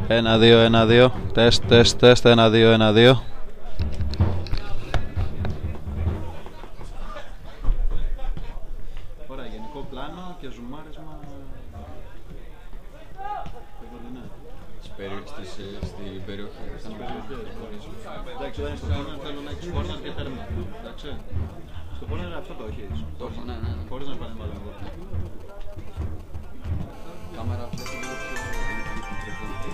Ένα, δύο, ένα, δύο. Τεστ, τεστ, τεστ. Ένα, δύο, ένα, δύο. Ωραία, γενικό πλάνο και ζουμάρισμα. Στην περιοχή. Εντάξει, όταν είναι στο κόρνερ θέλω να έχεις κόρνερ και τέρμα. Εντάξει. Στο κόρνερ αυτό το έχεις. Το έχω, ναι. Χωρίς να επανεμβάλλω εγώ. Κάμερα βλέπω λίγο πιο...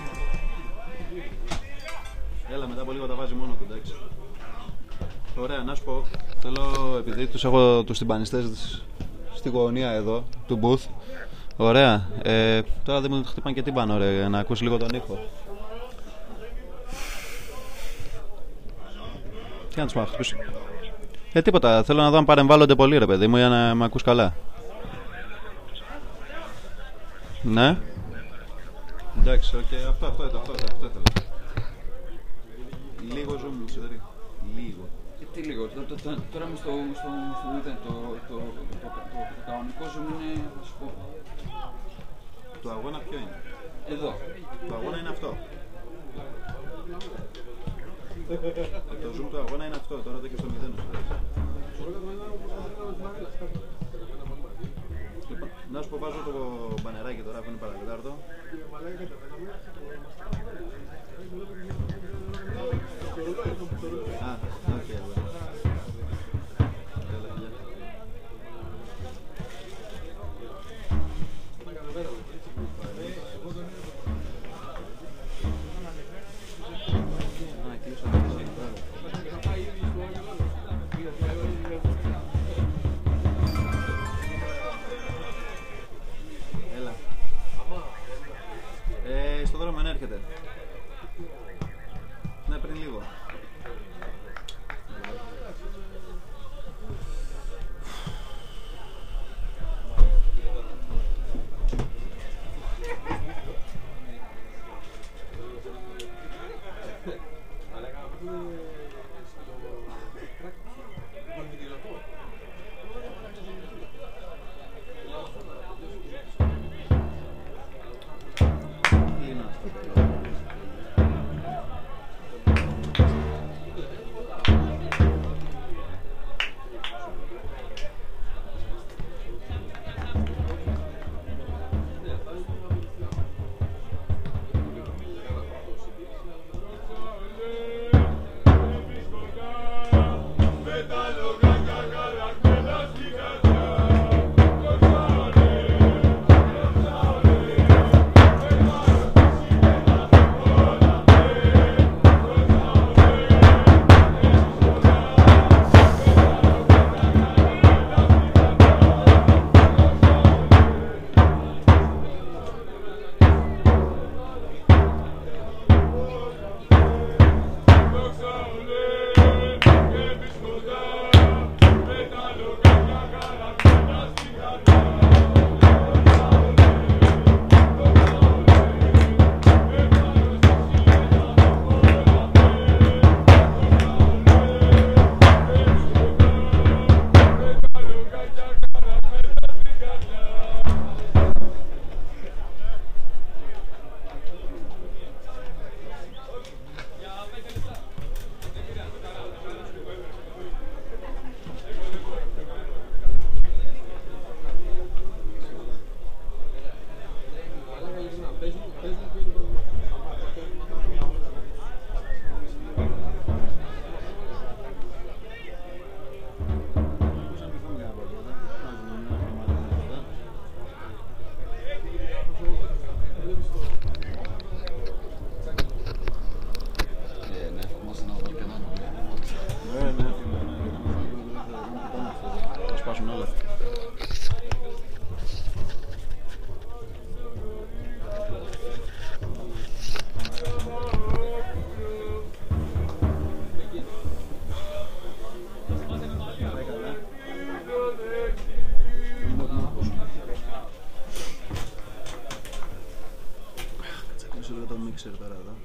Έλα, μετά από λίγο τα βάζει μόνο του, εντάξει. Ωραία, να σου πω. Θέλω, επειδή τους έχω τους τυμπανιστές στη γωνία εδώ, του booth. Ωραία. Τώρα δεν μου χτυπάνε και τύμπανο, ρε, να ακούσει λίγο τον ήχο. Τι να τους πάω, χτυπήσω. Τίποτα. Θέλω να δω αν παρεμβάλλονται πολύ, ρε παιδί μου, για να με ακούς καλά. Ναι. Εντάξει, οκ. Αυτό ήθελα. Λίγο zoom, ξέρει. Λίγο. Τι λίγο, τώρα είμαι στο μηδέν, το κανονικό zoom είναι, θα σου πω. Το αγώνα ποιο είναι? Εδώ. Το αγώνα είναι αυτό. Το zoom του αγώνα είναι αυτό, τώρα δεν και στο μηδέν. Να σου πω, βάζω το μπανεράκι τώρα που είναι παραλιτάρτο. Οκ. Στο δρόμο ναι, έρχεται. Ναι, πριν λίγο. mixer τώρα εδώ.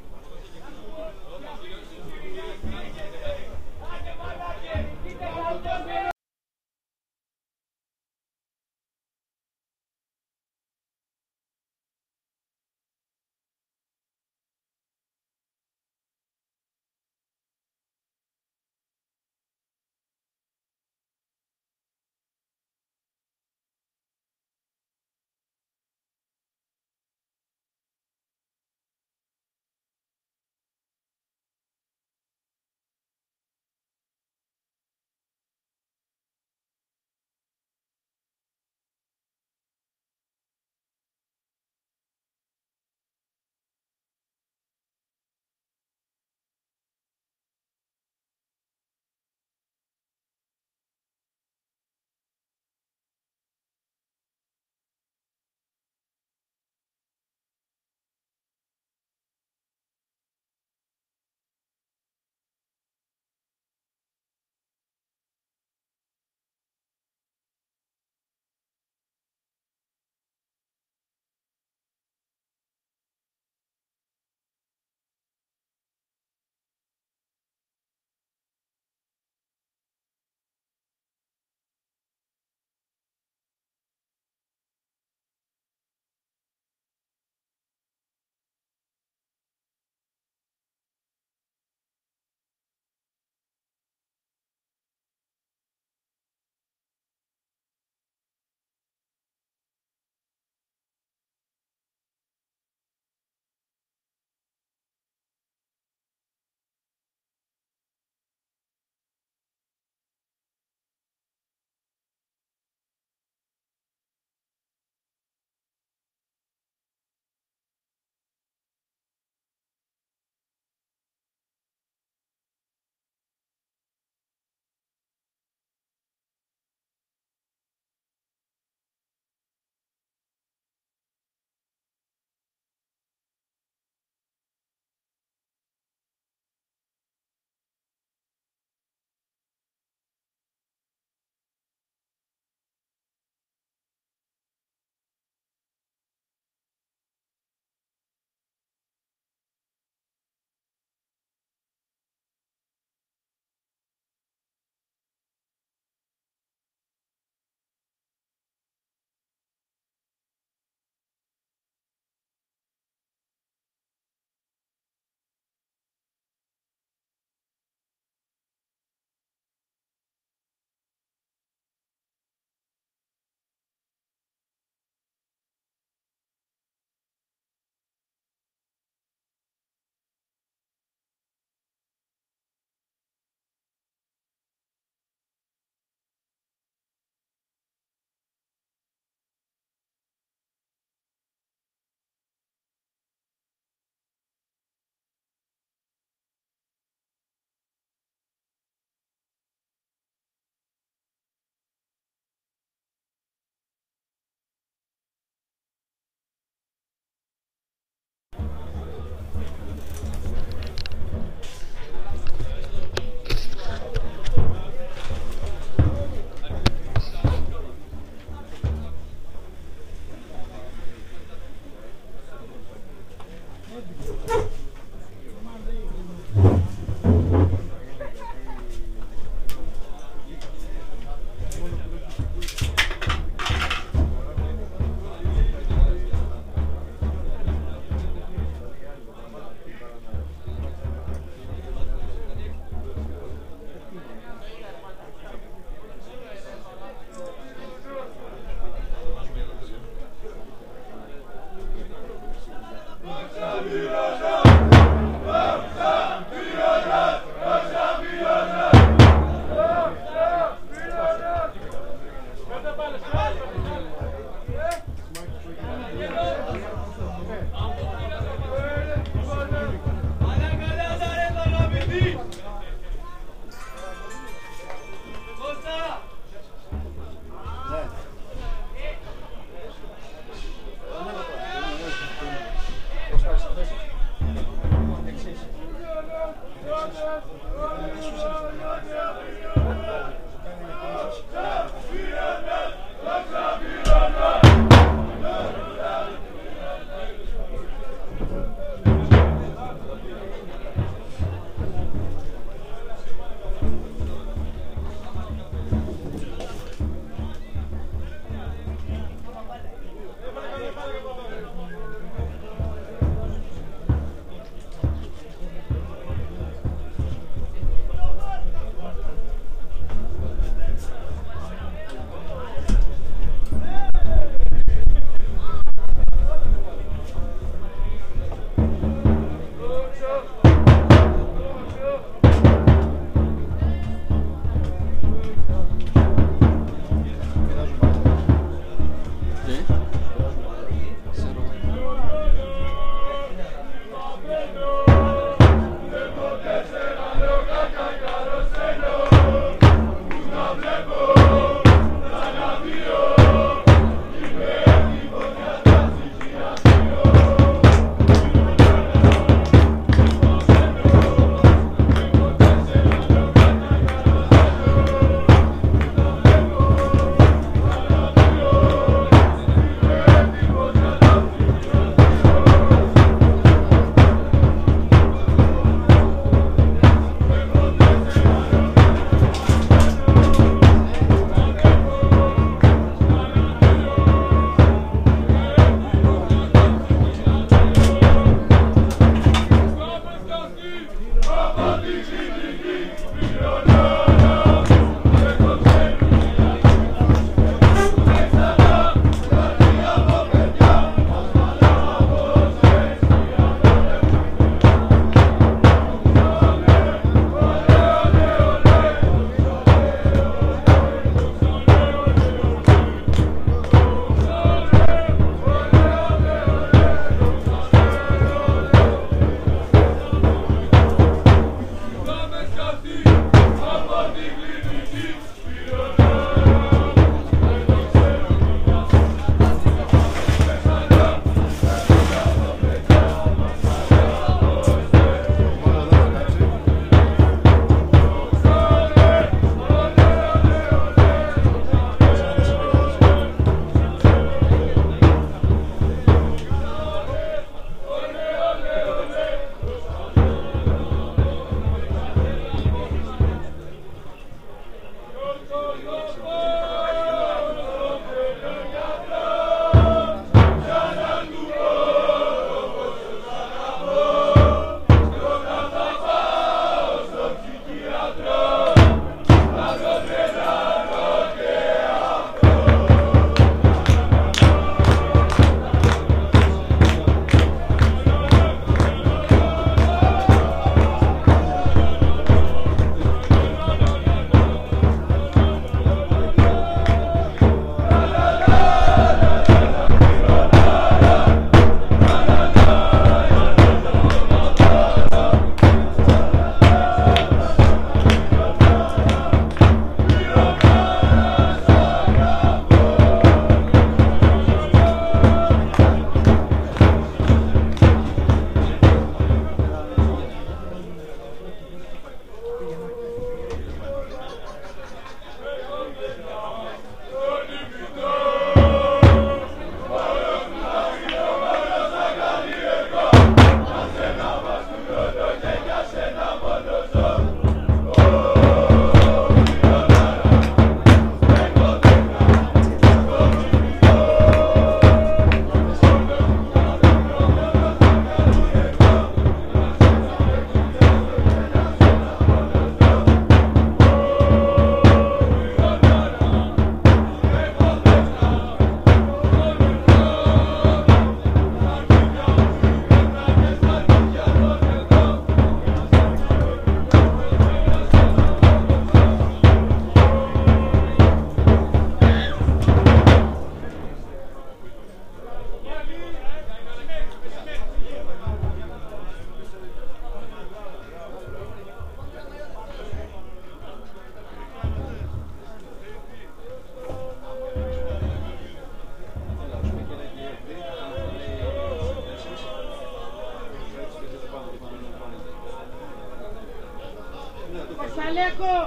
Κωνσταντέλεκο!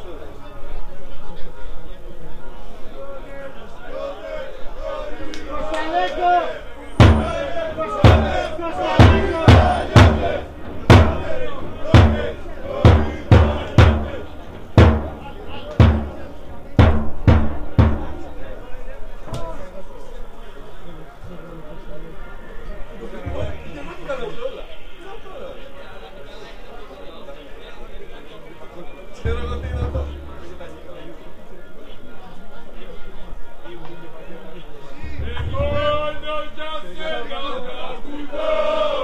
Κωνσταντέλεκο! Gol, no, ya se acabó.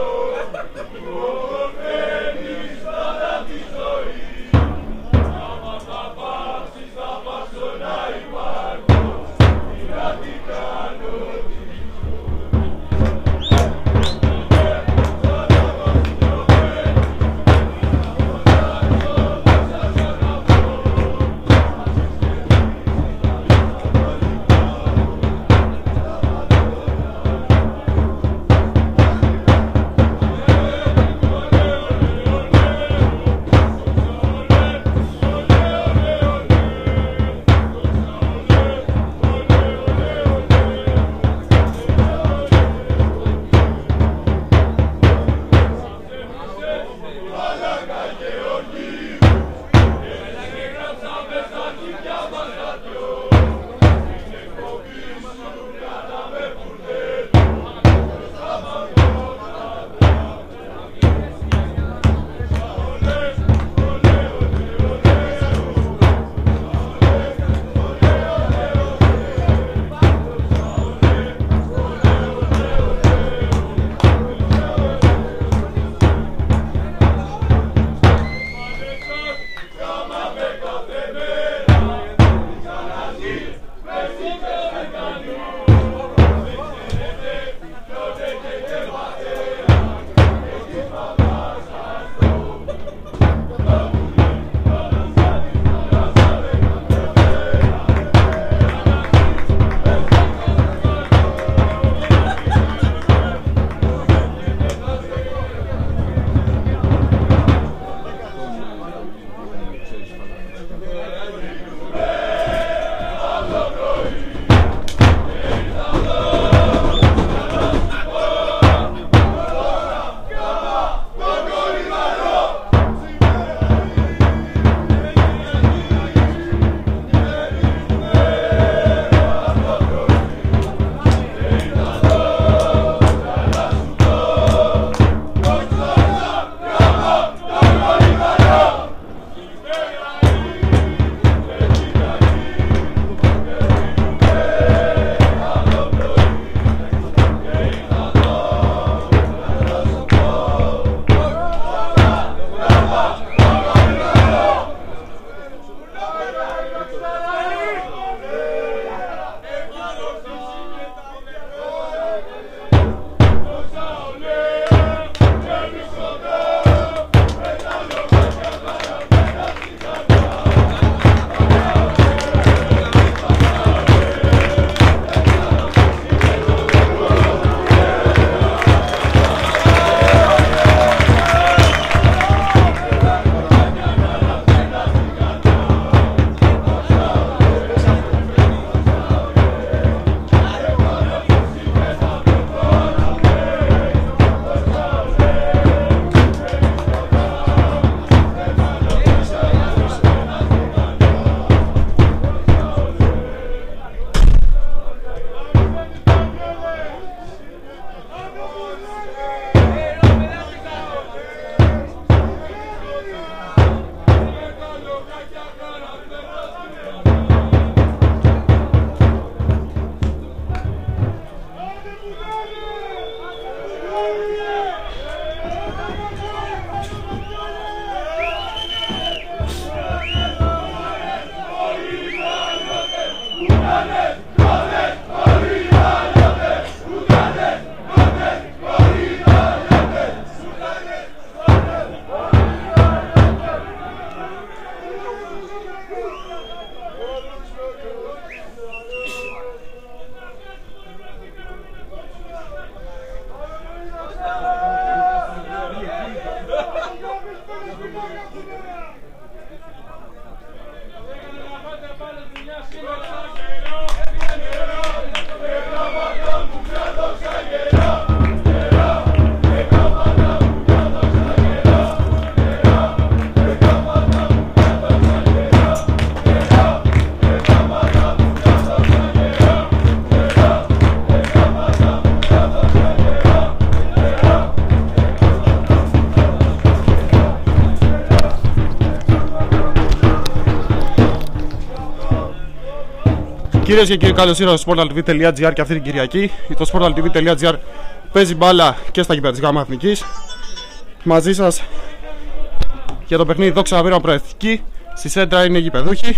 Κυρίες και κύριοι, καλώς ήρθατε στο sportaltv.gr και αυτή την Κυριακή. Το sportaltv.gr παίζει μπάλα και στα γήπεδα της ΓΑΜΑ Εθνικής. Μαζί σας για το παιχνίδι Δόξα Αβύρωνα προεθνική. Στη σέντρα είναι οι γηπεδούχοι.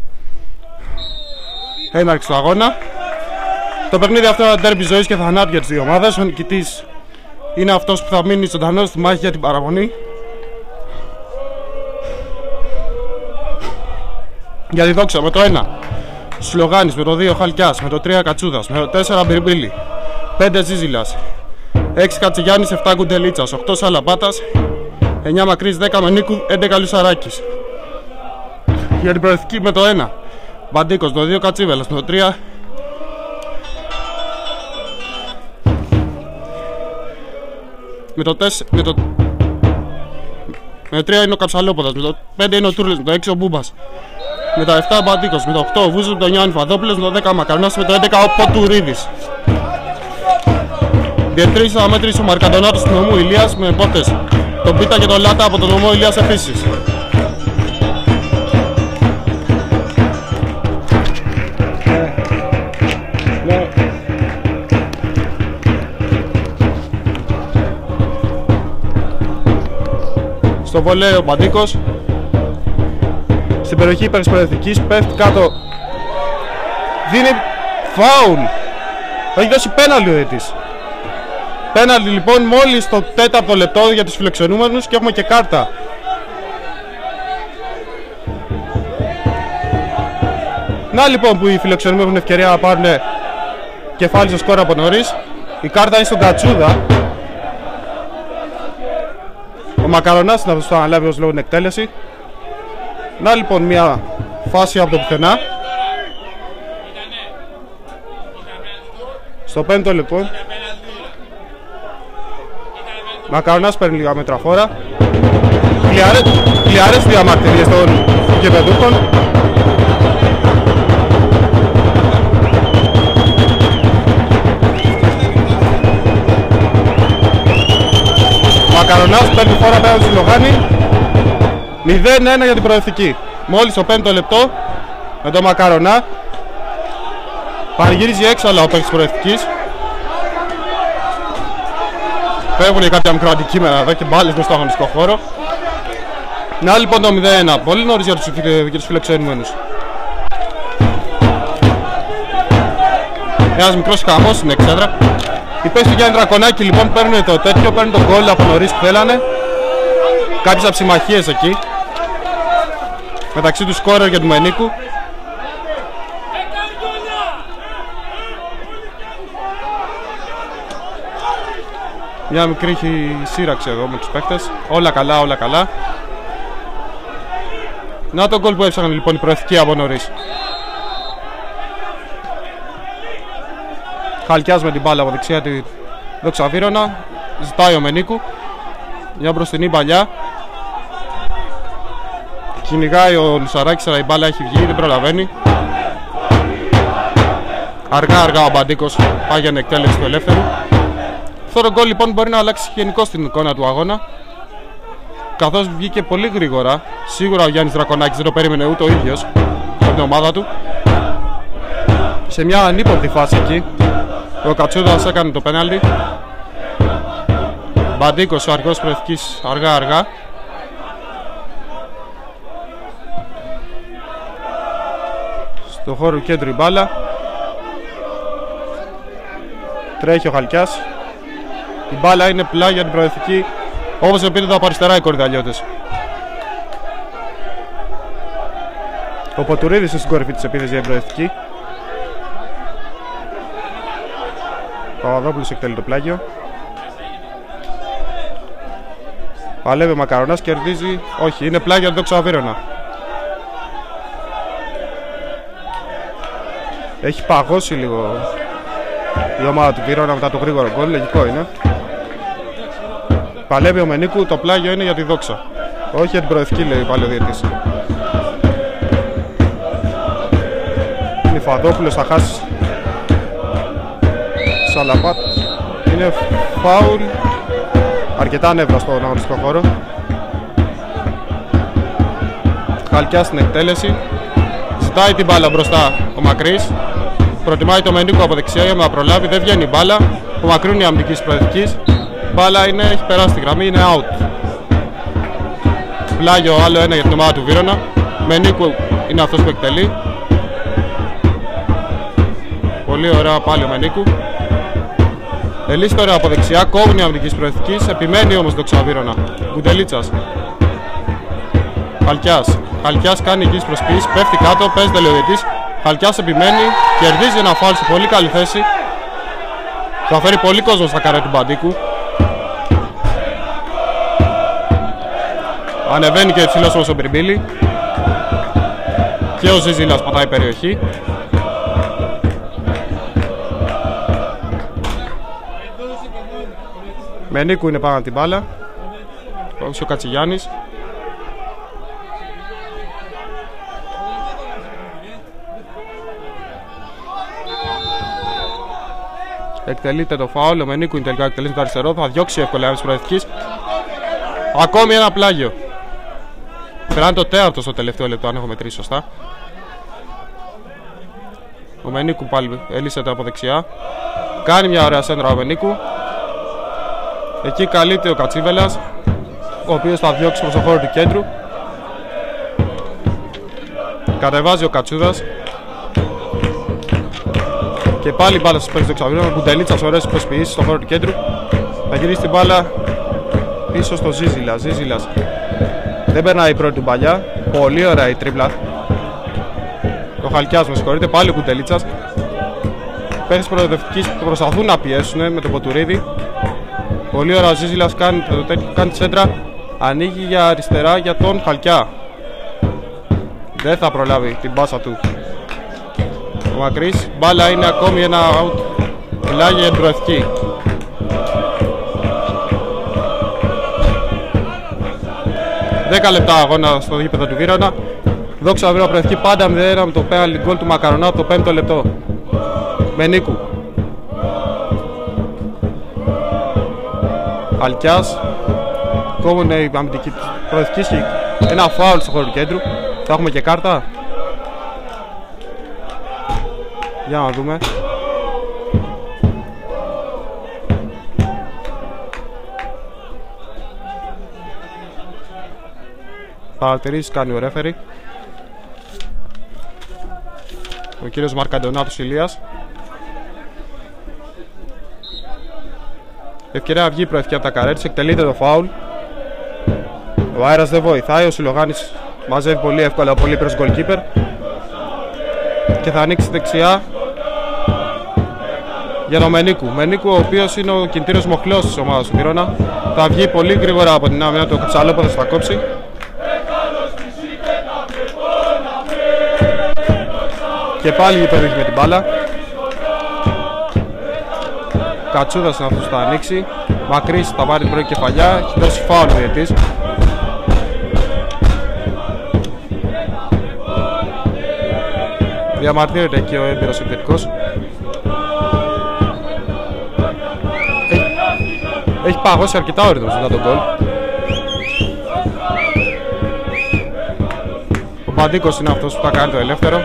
Έναρξη του αγώνα. Το παιχνίδι αυτό είναι ένα ντέρμπι ζωής και θανάτου για τις δύο ομάδες. Ο νικητής είναι αυτός που θα μείνει ζωντανός στη μάχη για την παραμονή. Για τη Δόξα με το 1 Σλογάνης, με το 2 Χαλκιάς, με το 3 Κατσούδας, με το 4 Μπιρμπίλη, 5 Ζίζηλας, 6 Κατσιγιάννης, 7 Κουντελίτσας, 8 Σαλαπάτας, 9 Μακρύς, 10 Μενίκου, 11 Λουσαράκης. Για την προεθνική με το 1 Μπαντίκος, με το 2 Κατσίβελας, με το 3 με το 3 είναι ο Καψαλόποδας, με το 5 είναι ο Τούρλης, με το 6 ο Μπούμπας, με το 7 Μπαντίκος, με το 8 ο Βούζος, με το 9 ο Νιφαδόπουλος, με το 10 ο Μακαρνάς, με το 11 ο Ποτουρίδης. Διετρήσεις αναμέτρηση ο Μαρκαντονάτος του νομού Ηλίας, με πόρτες τον Πίτα και τον Λάτα από τον νομό Ηλίας επίσης. Στο βολέ ο Μπαντίκος στην περιοχή υπερσπερεθικής πέφτει κάτω, δίνει φάουλ, έχει δώσει πέναλτι ο διαιτητής. Πέναλτι λοιπόν μόλις το 4ο λεπτό για τους φιλοξενούμενους και έχουμε και κάρτα. Να λοιπόν που οι φιλοξενούμενοι έχουν ευκαιρία να πάρουν κεφάλι στο σκορ από νωρίς. Η κάρτα είναι στον Κατσούδα. Ο Μακαρονάς να το αναλάβει ως λόγω την εκτέλεση. Να λοιπόν μια φάση από το πουθενά. Στο 5ο λοιπόν Μακαρονάς παίρνει λίγα μέτρα φόρα. Χιλιάρες διαμαρτυρίες των γηπεδούχων. Μακαρονάς παίρνει φόρα πέρα στη Λογάνη. 0-1 για την προεθνική. Μόλις το 5ο λεπτό με τον Μακαρονά. Πανηγυρίζει έξαλα ο παίκτης της προεθνικής. Φεύγουν για κάποια μικρά αντικείμενα εδώ και μπάλες μες στο αγωνιστικό χώρο. Να λοιπόν το 0-1. Πολύ νωρίς για τους φιλοξενούμενους. Ένας μικρός χαμός στην εξέδρα. Οι παίκτες του Γιάννη Δρακονάκη λοιπόν παίρνουν το τέτοιο, παίρνουν τον γκολ από νωρίς που θέλανε. Κάποιες αψημαχίες εκεί μεταξύ του σκόρερ και του Μενίκου. Μια μικρή σύραξη εδώ με τους παίκτες. Όλα καλά, όλα καλά. Να το γκολ που έψαχναν λοιπόν οι προεθνικοί από νωρίς. Χαλκιάς με την μπάλα από δεξιά τη Δόξα Αβύρωνα. Ζητάει ο Μενίκου μια μπροστινή παλιά. Κυνηγάει ο Λουσαράκης, αλλά η μπάλα έχει βγει, δεν προλαβαίνει. Αργά ο Μπαντίκος πάει για την εκτέλεση του ελεύθερου. Αυτό το γκολ λοιπόν μπορεί να αλλάξει γενικώς την εικόνα του αγώνα, καθώς βγήκε πολύ γρήγορα. Σίγουρα ο Γιάννης Δρακονάκης δεν το περίμενε ούτε ο ίδιος από την ομάδα του. Σε μια ανύποπτη φάση εκεί ο Κατσούδας έκανε το πέναλτι. Μπαντίκος ο αρχηγός προεθνικής αργά. Στο χώρο κέντρου η μπάλα. Τρέχει ο Χαλκιάς. Η μπάλα είναι πλάγια για την προεθνική, όπως επίδεται από αριστερά οι κορυδαλιώτες. Ο Ποτουρίδης είναι στην κορυφή της επίθεσης για την προεθνική. Ο Παπαδόπουλος εκτελεί το πλάγιο. Παλεύει ο Μακαρονάς, κερδίζει. Όχι, είναι πλάγια του Δόξα Αβύρωνα. Έχει παγώσει λίγο η ομάδα του Βύρωνα μετά το γρήγορο γκολ, λογικό είναι. Παλεύει ο Μενίκου, το πλάγιο είναι για τη Δόξα. Όχι για την προεθνική, λέει πάλι ο διαιτητής. Νιφαδόπουλος θα χάσει. Σαλαπάτ. Είναι φάουλ. Αρκετά νεύρα στον αγωνιστικό χώρο. Χαλκιά στην εκτέλεση. Ζητάει την μπάλα μπροστά ο Μακρύς. Προτιμάει το Μενίκου από δεξιά για να προλάβει. Δεν βγαίνει η μπάλα. Απομακρύνει η αμυντική της προοδευτικής. Μπάλα έχει περάσει τη γραμμή, είναι out. Πλάγιο άλλο ένα για την ομάδα του Βύρωνα. Μενίκου είναι αυτός που εκτελεί. Πολύ ωραία πάλι ο Μενίκου. Ελίσσει τώρα από δεξιά, κόβουν η αμυντική προοδευτικής. Επιμένει όμως το Ξαβύρωνα. Κουντελίτσας. Χαλκιάς κάνει εγγύηση προσποίηση, πέφτει κάτω, παίζει τελειοδετής. Χαλκιάς επιμένει, κερδίζει ένα φάουλ σε πολύ καλή θέση. Θα φέρει πολύ κόσμο στα καρέ του Μπαντίκου. Ανεβαίνει και ψηλός όμως ο Μπριμπίλη. Και ο Ζιζίλας πατάει περιοχή. Μενίκου είναι πάνω από την μπάλα. Ο Κατσιγιάννης. Εκτελείται το φάουλ, ο Μενίκου είναι τελικά εκτελεί το αριστερό, θα διώξει εύκολα της προοδευτικής. Ακόμη ένα πλάγιο. Περάνε το τέταρτο στο τελευταίο λεπτό, αν έχω μετρήσει σωστά. Ο Μενίκου πάλι ελίσσεται από δεξιά. Κάνει μια ωραία σέντρα ο Μενίκου. Εκεί καλείται ο Κατσίβελας, ο οποίος θα διώξει προς το χώρο του κέντρου. Κατεβάζει ο Κατσούδας. Και πάλι μπάλα στις παίκτες του Ξαβύρωνα. Κουντελίτσας ωραίες προσποιήσεις στον χώρο του κέντρου. Θα γυρίσει την μπάλα πίσω στο Ζίζιλας. Δεν περνάει η πρώτη του παλιά. Πολύ ωραία η τρίπλα. Το Χαλκιάς με συγχωρείτε. Πάλι ο Κουντελίτσας. Παίκτες προοδευτικής που προσπαθούν να πιέσουν με το Ποτουρίδι. Πολύ ωραία ο Ζίζιλας κάνει τη σέντρα. Ανοίγει για αριστερά για τον Χαλκιά. Δεν θα προλάβει την πάσα του ο Μακρύς. Μπάλα είναι ακόμη ένα out. Μιλάει για την προοδευτική. Δέκα λεπτά αγώνα στο γήπεδο του Βύρωνα. Δόξα Βύρωνα προοδευτική πάντα 0-1 με το πέναλτι γκολ του Μακαρονά το 5ο λεπτό. Μενίκου. Αλκιάς. Κόβουν η αμυντική προοδευτική. Ένα φάουλ στο χώρο του κέντρου. Θα έχουμε και κάρτα. Για να δούμε. Παρατηρήσεις κάνει ο ρέφερι. Ο κύριος Μαρκαντονάτος Ηλίας. Ευκαιρία βγει η προευκαιρία από τα καρέ της, εκτελείται το φάουλ. Ο αέρας δεν βοηθάει, ο Σιλογάνης μαζεύει πολύ εύκολα ο πολύπερος goalkeeper. Και θα ανοίξει δεξιά για τον Μενίκου. Μενίκου, ο οποίος είναι ο κινητήριος μοχλός της ομάδας του Βύρωνα. Θα βγει πολύ γρήγορα από την άμυνα του Καψαλόποδο, θα κόψει. Και πάλι υπερβήκε με την μπάλα. Κατσούδας είναι αυτός που θα ανοίξει. Μακρύς θα πάρει την πρώτη κεφαλιά. Έχει δώσει φάουλ ο διαιτητής. Διαμαρτύρεται εκεί ο έμπειρος επιθετικός. Έχει παγώσει αρκετά ο ρυθμός μετά τον γκολ. Ο Μπαντίκος είναι αυτός που θα κάνει το ελεύθερο.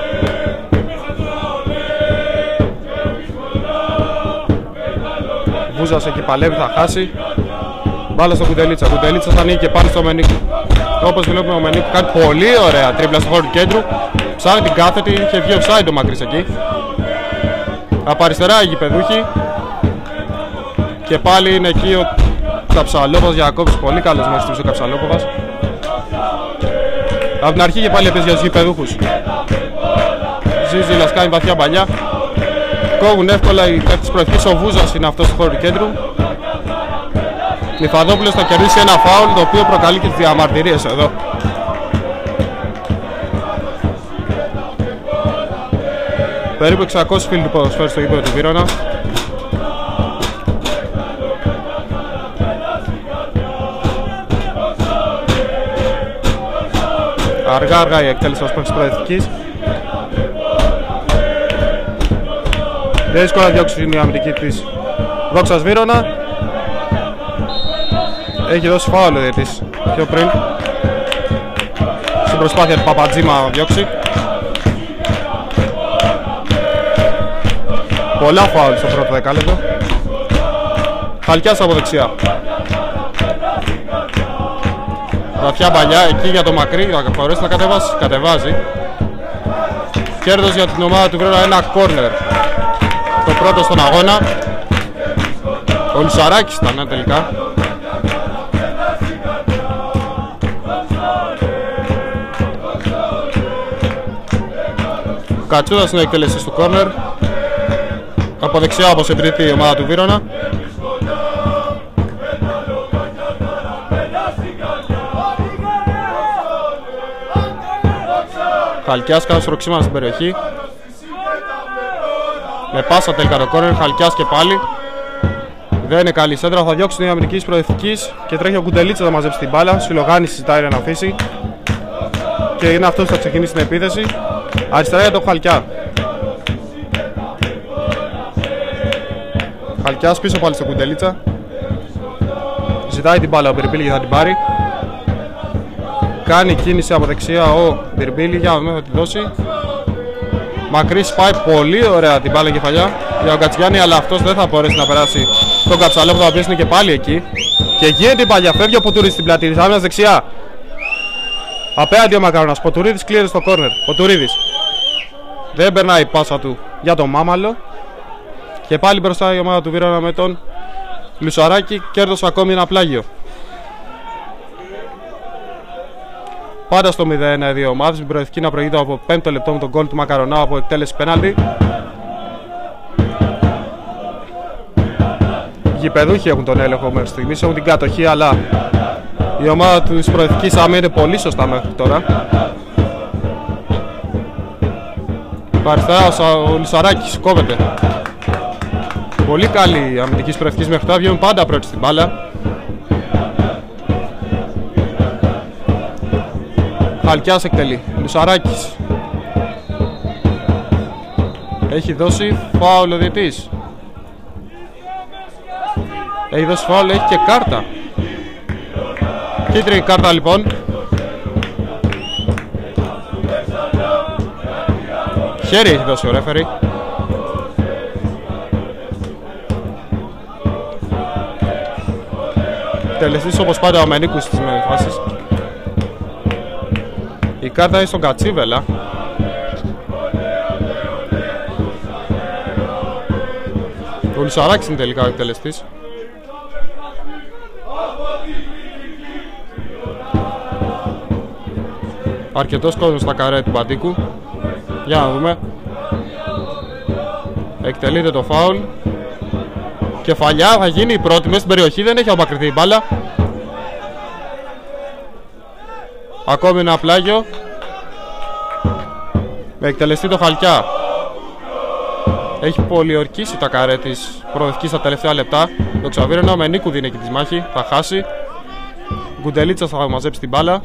Βούζας εκεί παλεύει, θα χάσει. Μπάλα στο Κουντελίτσα. Κουντελίτσας ανοίγει και πάλι στο Μενίκου. Όπως βλέπουμε ο Μενίκου κάνει πολύ ωραία τρίπλα στο χώρο του κέντρου. Ψάχνει την κάθετη, είχε βγει offside ο Μακρύς εκεί. Από αριστερά οι γηπεδούχοι. Και πάλι είναι εκεί ο Καψαλόποβας για να κόψει. Πολύ καλός μέσα ο Καψαλόποβας. Από την αρχή και πάλι έπαιζε για τους γηπεδούχους. Ζίζιλας κάνει βαθιά παλιά. Κόβουν εύκολα οι παίκτες προοδευτικής. Ο Βούζας είναι αυτός του χώρου του κέντρου. Νιφαδόπουλος θα κερδίσει ένα φάουλ το οποίο προκαλεί και τις διαμαρτυρίες εδώ. Περίπου 600 φίλοι του ποδοσφαίρου στο γήπεδο του Βύρωνα. Αργά η εκτέλεση ως παίκτης προοδευτικής. Δύσκολα διώξει η αμυντική της Δόξας Βύρωνα. Έχει δώσει φάουλ ο διαιτητής πιο πριν στην προσπάθεια του Παπατζήμα να διώξει. Πολλά φάουλ στο πρώτο δεκάλεπτο. Χαλκιάς από δεξιά. Βαθιά παλιά εκεί για το μακρύ, θα μπορέσει να κατεβάζει. Κέρδος για την ομάδα του Βίρονα, ένα κόρνερ. Το πρώτο στον αγώνα. Ο Λουσαράκης ήταν τελικά. Κατσούδας είναι ο εκτελεστής του κόρνερ. Από δεξιά όπως εμπνείται η ομάδα του Βίρονα. Χαλκιάς κάνει στροξίμα στην περιοχή. Με πάσα τελικά το κόρνερ, Χαλκιάς και πάλι. Δεν είναι καλή σέντρα, θα διώξει την αμυντική προοδευτικής και τρέχει ο Κουντελίτσας να μαζέψει την μπάλα. Σιλογάνης ζητάει να αφήσει. Και είναι αυτός που θα ξεκινήσει την επίθεση. Αριστερά για τον Χαλκιά. Χαλκιάς πίσω πάλι στο Κουντελίτσα. Ζητάει την μπάλα ο Μπιρμπίλη και θα την πάρει. Κάνει κίνηση από δεξιά ο Μπιρμπίλη για να δούμε θα τη δώσει. Μακρύς πάει πολύ ωραία την μπάλα κεφαλιά για τον Κατσιάννη, αλλά αυτός δεν θα μπορέσει να περάσει τον Καψαλό που θα είναι και πάλι εκεί. Και γίνεται η παλιά, φεύγει ο Ποτουρίδης στην πλατή της άμυνας δεξιά. Απέναντι ο Μακαρονάς, Ποτουρίδης κλείρε στο κόρνερ. Ποτουρίδης δεν περνάει η πάσα του για τον Μάμαλο. Και πάλι μπροστά η ομάδα του Βίρονα με τον Λουσαράκη. Κέρδος ακόμη ένα πλάγιο. Πάντα στο 0-1 οι δύο ομάδες. Με προηγηθεί να προηγείται από 5ο λεπτό με τον γκολ του Μακαρονά από εκτέλεση πέναλτι. Οι γηπεδούχοι έχουν τον έλεγχο μέχρι στιγμής, έχουν την κατοχή, αλλά η ομάδα της προηγηθικής άμυνας είναι πολύ σωστά μέχρι τώρα. Αριστερά ο Λουσαράκης κόβεται. Πολύ καλή αμυντικής προηγηθικής μέχρι τώρα, βγαίνουν πάντα πρώτοι στην μπάλα. Χαλκιάς εκτελεί, Λουσαράκης. Έχει δώσει φάουλ ο διαιτής. Έχει δώσει φάουλ, έχει και κάρτα. Κίτρινη κάρτα λοιπόν. Χέρι έχει δώσει ο ρέφερι. Τελεστής όπως πάντα ο Μενίκους στις φάσεις. Η κάρτα είναι στον Κατσίβελα. Ο Λουσαράκης είναι τελικά ο εκτελεστής. Αρκετός κόσμος στα καρέ του Μπαντίκου. Για να δούμε. Εκτελείται το φάουλ. Κεφαλιά θα γίνει η πρώτη μέσα στην περιοχή. Δεν έχει απομακρυνθεί η μπάλα. Ακόμη ένα πλάγιο. Με εκτελεστεί το Χαλκιά. Έχει πολιορκήσει τα καρέ της προοδευτικής στα τελευταία λεπτά. Το Ξαβίρονα με Νίκου δίνει εκεί τη μάχη. Θα χάσει. Γκουντελίτσας θα μαζέψει την μπάλα.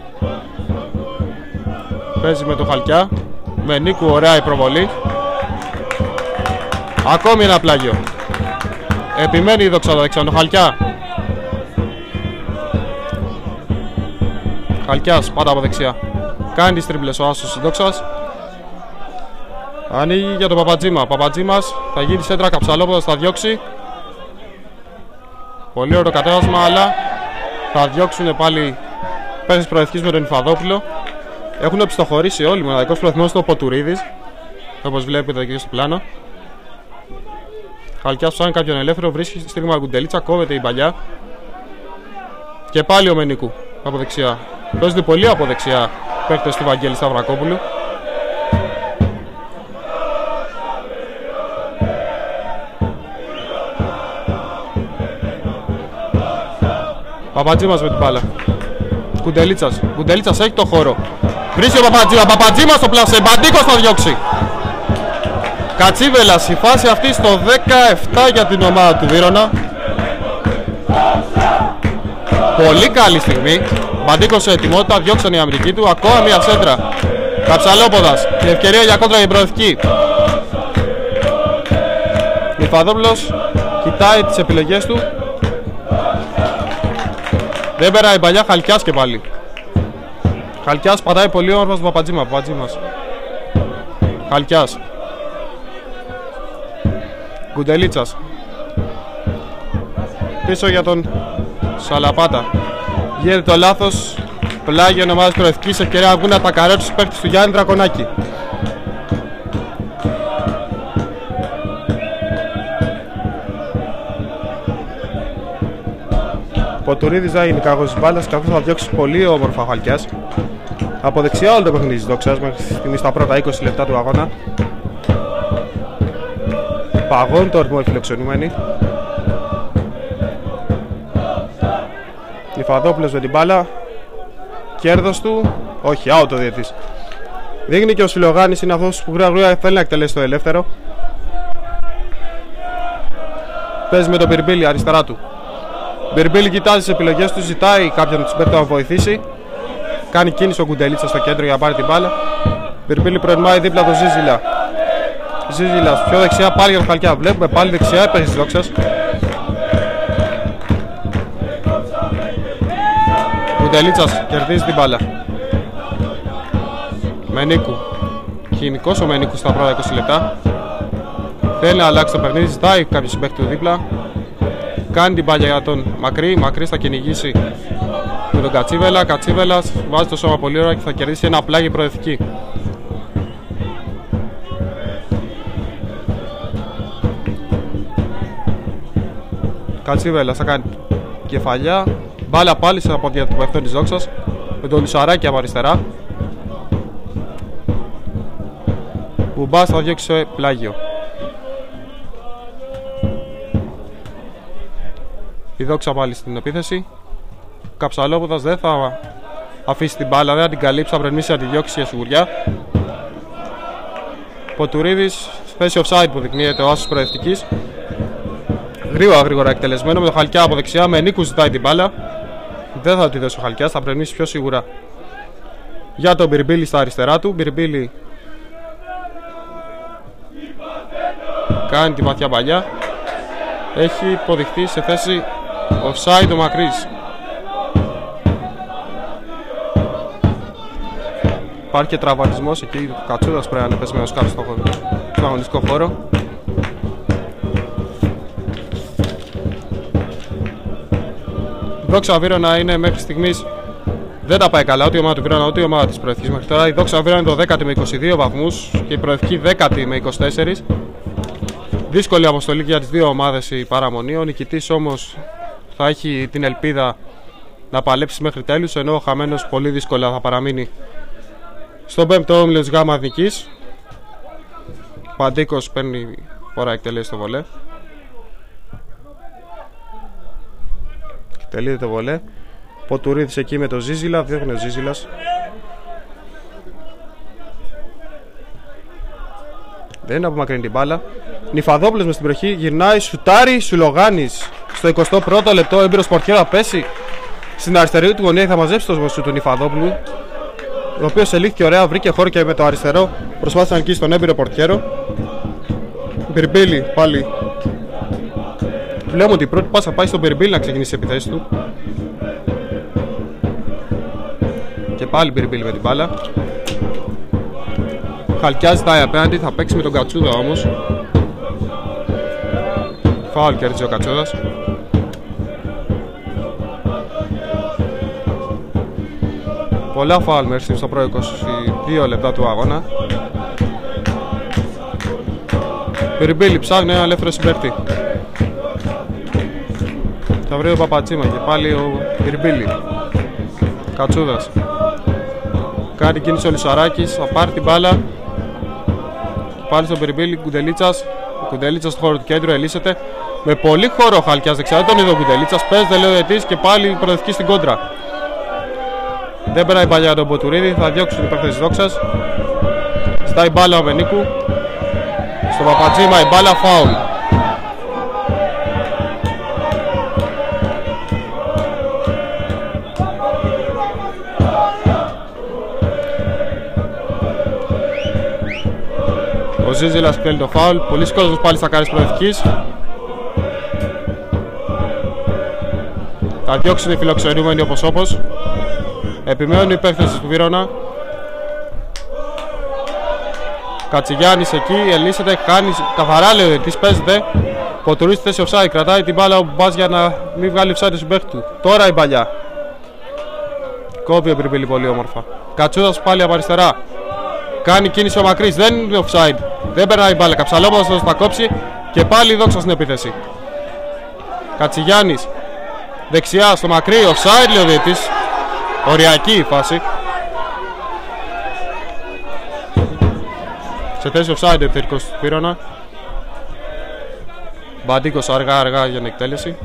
Παίζει με το Χαλκιά. Με Νίκου ωραία η προβολή. Ακόμη ένα πλάγιο. Επιμένει η Δόξα δεξιά. Το Χαλκιά. Χαλκιάς πάντα από δεξιά. Κάνει τις τρίμπλες ο άσος της Δόξας. Ανοίγει για τον Παπατζήμα. Παπατζήμας θα γίνει σέντρα, Καψαλόποδος θα διώξει. Πολύ ωραίο κατέβασμα, αλλά θα διώξουν πάλι παίκτες προοδευτικής με τον Ιφαδόπουλο. Έχουν επιστοχωρήσει όλοι. Μοναδικός προθυμός είναι ο Ποτουρίδης, όπως βλέπετε εκεί στο πλάνο. Χαλκιάς ψάχνει κάποιον ελεύθερο, βρίσκει στήριγμα Γκουντελίτσα, κόβεται η παλιά. Και πάλι ο Μενίκου από δεξιά. Παίζονται πολύ από δεξιά παίκτες του Βαγγέλη Σταυρακόπουλου. Παπατζήμας με την μπάλα. Γκουντελίτσας. Γκουντελίτσας έχει το χώρο. Βρίσκει ο Παπατζήμας στο πλασέ. Μπαντίκος θα διώξει. Κατσίβελας η φάση αυτή στο 17 για την ομάδα του Βίρονα. Πολύ καλή στιγμή. Μπαντίκος σε ετοιμότητα, διώξαν η αμυντική του. Ακόμα μια σέντρα. Καψαλόποδας. Η ευκαιρία για κόντρα για προοδευτική. Ιφαδόπουλος κοιτάει τις επιλογές του. Δεν περάει η παλιά, Χαλκιάς και πάλι. Χαλκιάς πατάει πολύ όμορφα στον Παπατζήμα. Παπατζήμας. Χαλκιάς. Γκουντελίτσας. Πίσω για τον Σαλαπάτα. Γίνεται το λάθος. Πλάγιον ομάδας προοδευτικής, ευκαιρία να βγουν να τα καρέψουν τους παίκτες του Γιάννη Δρακονάκη. Ποτουρίδης θα είναι κάγος της μπάλας, καθώς θα διώξει πολύ όμορφα ο Χαλκιάς. Από δεξιά όλο το παιχνίδι της Δόξας μέχρι στιγμή στα πρώτα 20 λεπτά του αγώνα. Παγώνει το ρυθμό οι φιλοξενούμενοι. Νιφαδόπουλος με την μπάλα. Κέρδος του. Όχι, out ο διαιτητής. Δείχνει και ο Σιλογάνης είναι αυτός που γρήγορα θέλει να εκτελέσει το ελεύθερο. Παίζει με τον Μπιρμπίλη αριστερά του. Μπιρμπίλη κοιτάζει τις επιλογές του, ζητάει κάποιον του συμπαίκτες να βοηθήσει. Κάνει κίνηση ο Γκουντελίτσα στο κέντρο για να πάρει την μπάλα. Μπιρμπίλη προετοιμάει δίπλα το Ζίζιλα. Ζίζιλας πιο δεξιά πάλι για τον Χαλκιά. Βλέπουμε πάλι δεξιά έπαιζε της Δόξας. Γκουντελίτσας κερδίζει την μπάλα. Μενίκου. Κοινικός ο Μενίκου στα πρώτα 20 λεπτά. Θέλει να αλλάξει το παιχνίδι, ζητάει κάποιο συμπαίκτη του δίπλα. Κάνει την μπάλια για τον Μακρύ. Μακρύς θα κυνηγήσει με τον Κατσίβελα. Κατσίβελας βάζει το σώμα πολύ ωραία και θα κερδίσει ένα πλάγι προοδευτική. Κατσίβελας θα κάνει κεφαλιά. Μπάλα πάλι σε από το παιχτό της Δόξας με τον Λουσαράκη από αριστερά. Μπουμπάς θα διώξει σε πλάγιο. Η Δόξα πάλι στην επίθεση. Καψαλόπουδας δεν θα αφήσει την μπάλα, δεν θα την καλύψει, θα προτιμήσει να τη διώξει για σιγουριά. Ποτουρίδης, θέση offside που δεικνύεται ο άσος προοδευτικής. Γρήγορα εκτελεσμένο με το Χαλκιά από δεξιά. Με Νίκου ζητάει την μπάλα. Δεν θα τη δώσει ο Χαλκιάς, θα προτιμήσει πιο σίγουρα για τον Μπιρμπίλη στα αριστερά του. Μπιρμπίλη κάνει τη βαθιά παλιά. Έχει υποδειχθεί σε θέση offside ο Μακρύς. Υπάρχει και τραυματισμός εκεί, ο Κατσούδας πρέπει να είναι πεσμένος κάτω στον αγωνιστικό χώρο. Η Δόξα Βύρωνα είναι μέχρι στιγμής, δεν τα πάει καλά, ούτε η ομάδα του Βύρωνα ούτε η ομάδα της προοδευτικής μέχρι τώρα. Η Δόξα Βύρωνα είναι το 10η με 22 βαθμούς και η προοδευτική 10η με 24. Δύσκολη αποστολή για τις δύο ομάδες η παραμονή. Ο νικητής όμως θα έχει την ελπίδα να παλέψει μέχρι τέλους, ενώ ο χαμένος πολύ δύσκολα θα παραμείνει στον 5ο όμιλο της Γάμα Εθνικής. Παντίκος παίρνει φορά εκτελέσει το βολέ. Εκτελείται το βολέ. Ποτουρίδης εκεί με το Ζίζιλα, διώχνει ο Ζίζιλας. Δεν είναι απομακρύνει την μπάλα. Νιφαδόπουλος μες στην προχή, γυρνάει, σουτάρει, Σουλογάνης στο 21ο λεπτό, έμπειρος πορτιέρα θα πέσει στην αριστερή του γωνία, θα μαζέψει το σουτ του Νιφαδόπουλου, ο οποίος ελήχθηκε ωραία, βρήκε χώρο και με το αριστερό προσπάθησε να νικήσει τον έμπειρο πορτιέρο. Μπιρμπίλη πάλι. Βλέπουμε ότι η πρώτη πάσα πάει στον Μπιρμπίλη να ξεκινήσει τις επιθέσεις του. Και πάλι Μπιρμπίλη με την μπάλα. Χαλκιά ζητάει απέναντι, θα παίξει με τον Κατσούδα όμως. Φάουλ κέρδισε ο Κατσούδας. Πολλά φάουλ μέχρι στο πρώτο 22 λεπτά του αγώνα. Μπιρμπίλη ψάχνει ένα ελεύθερο συμπαίχτη. Θα βρει ο Παπατσίμα και πάλι ο Μπιρμπίλη. Κατσούδας. Κάνει κίνηση ο Λουσαράκης, θα πάρει την μπάλα. Πάλι στον Μπιρμπίλη, Γκουντελίτσας. Ο Γκουντελίτσας στο χώρο του κέντρου ελύσσεται. Με πολύ χώρο ο Χαλκιάς δεξιά, δεν τον είδε ο Γκουντελίτσας. Παίζεται λέει ο διαιτητής και πάλι προοδευτική στην κόντρα. Δεν περνάει παλιά για τον Ποτουρίδη, θα διώξουν την παίκτες της Δόξας. Στάει μπάλα ο Μενίκου. Στον Παπατζήμα η μπάλα, φάουλ. Ο Ζίζιλας παίρνει το φάουλ, πολλοί κόσμος πάλι στα κάρες προοδευτικής. Θα διώξουν οι φιλοξενούμενοι όπως. Επιμένουν οι παίκτες του Βύρωνα. Κατσιγιάννης εκεί, ελύσσεται, κάνει καθαρά λέει ο διαιτητής, παίζεται. Ποτουρί στη θέση offside, κρατάει την μπάλα ο Μπάς για να μην βγάλει offside στον παίκτη του. Τώρα η παλιά. Κόβει ο Μπιρμπίλη πολύ όμορφα. Κατσούδας πάλι από αριστερά. Κάνει κίνηση ο Μακρύς, δεν είναι offside. Δεν περνάει η μπάλα. Καψαλόποδος θα τα κόψει και πάλι η Δόξα στην επίθεση. Κατσιγιάννης. Δεξιά στο Μακρύ, offside λέει ο διαιτητής. Οριακή η φάση. Σε θέση offside ο επιθετικός του Πύρωνα. Μπαντίκος αργά για την εκτέλεση.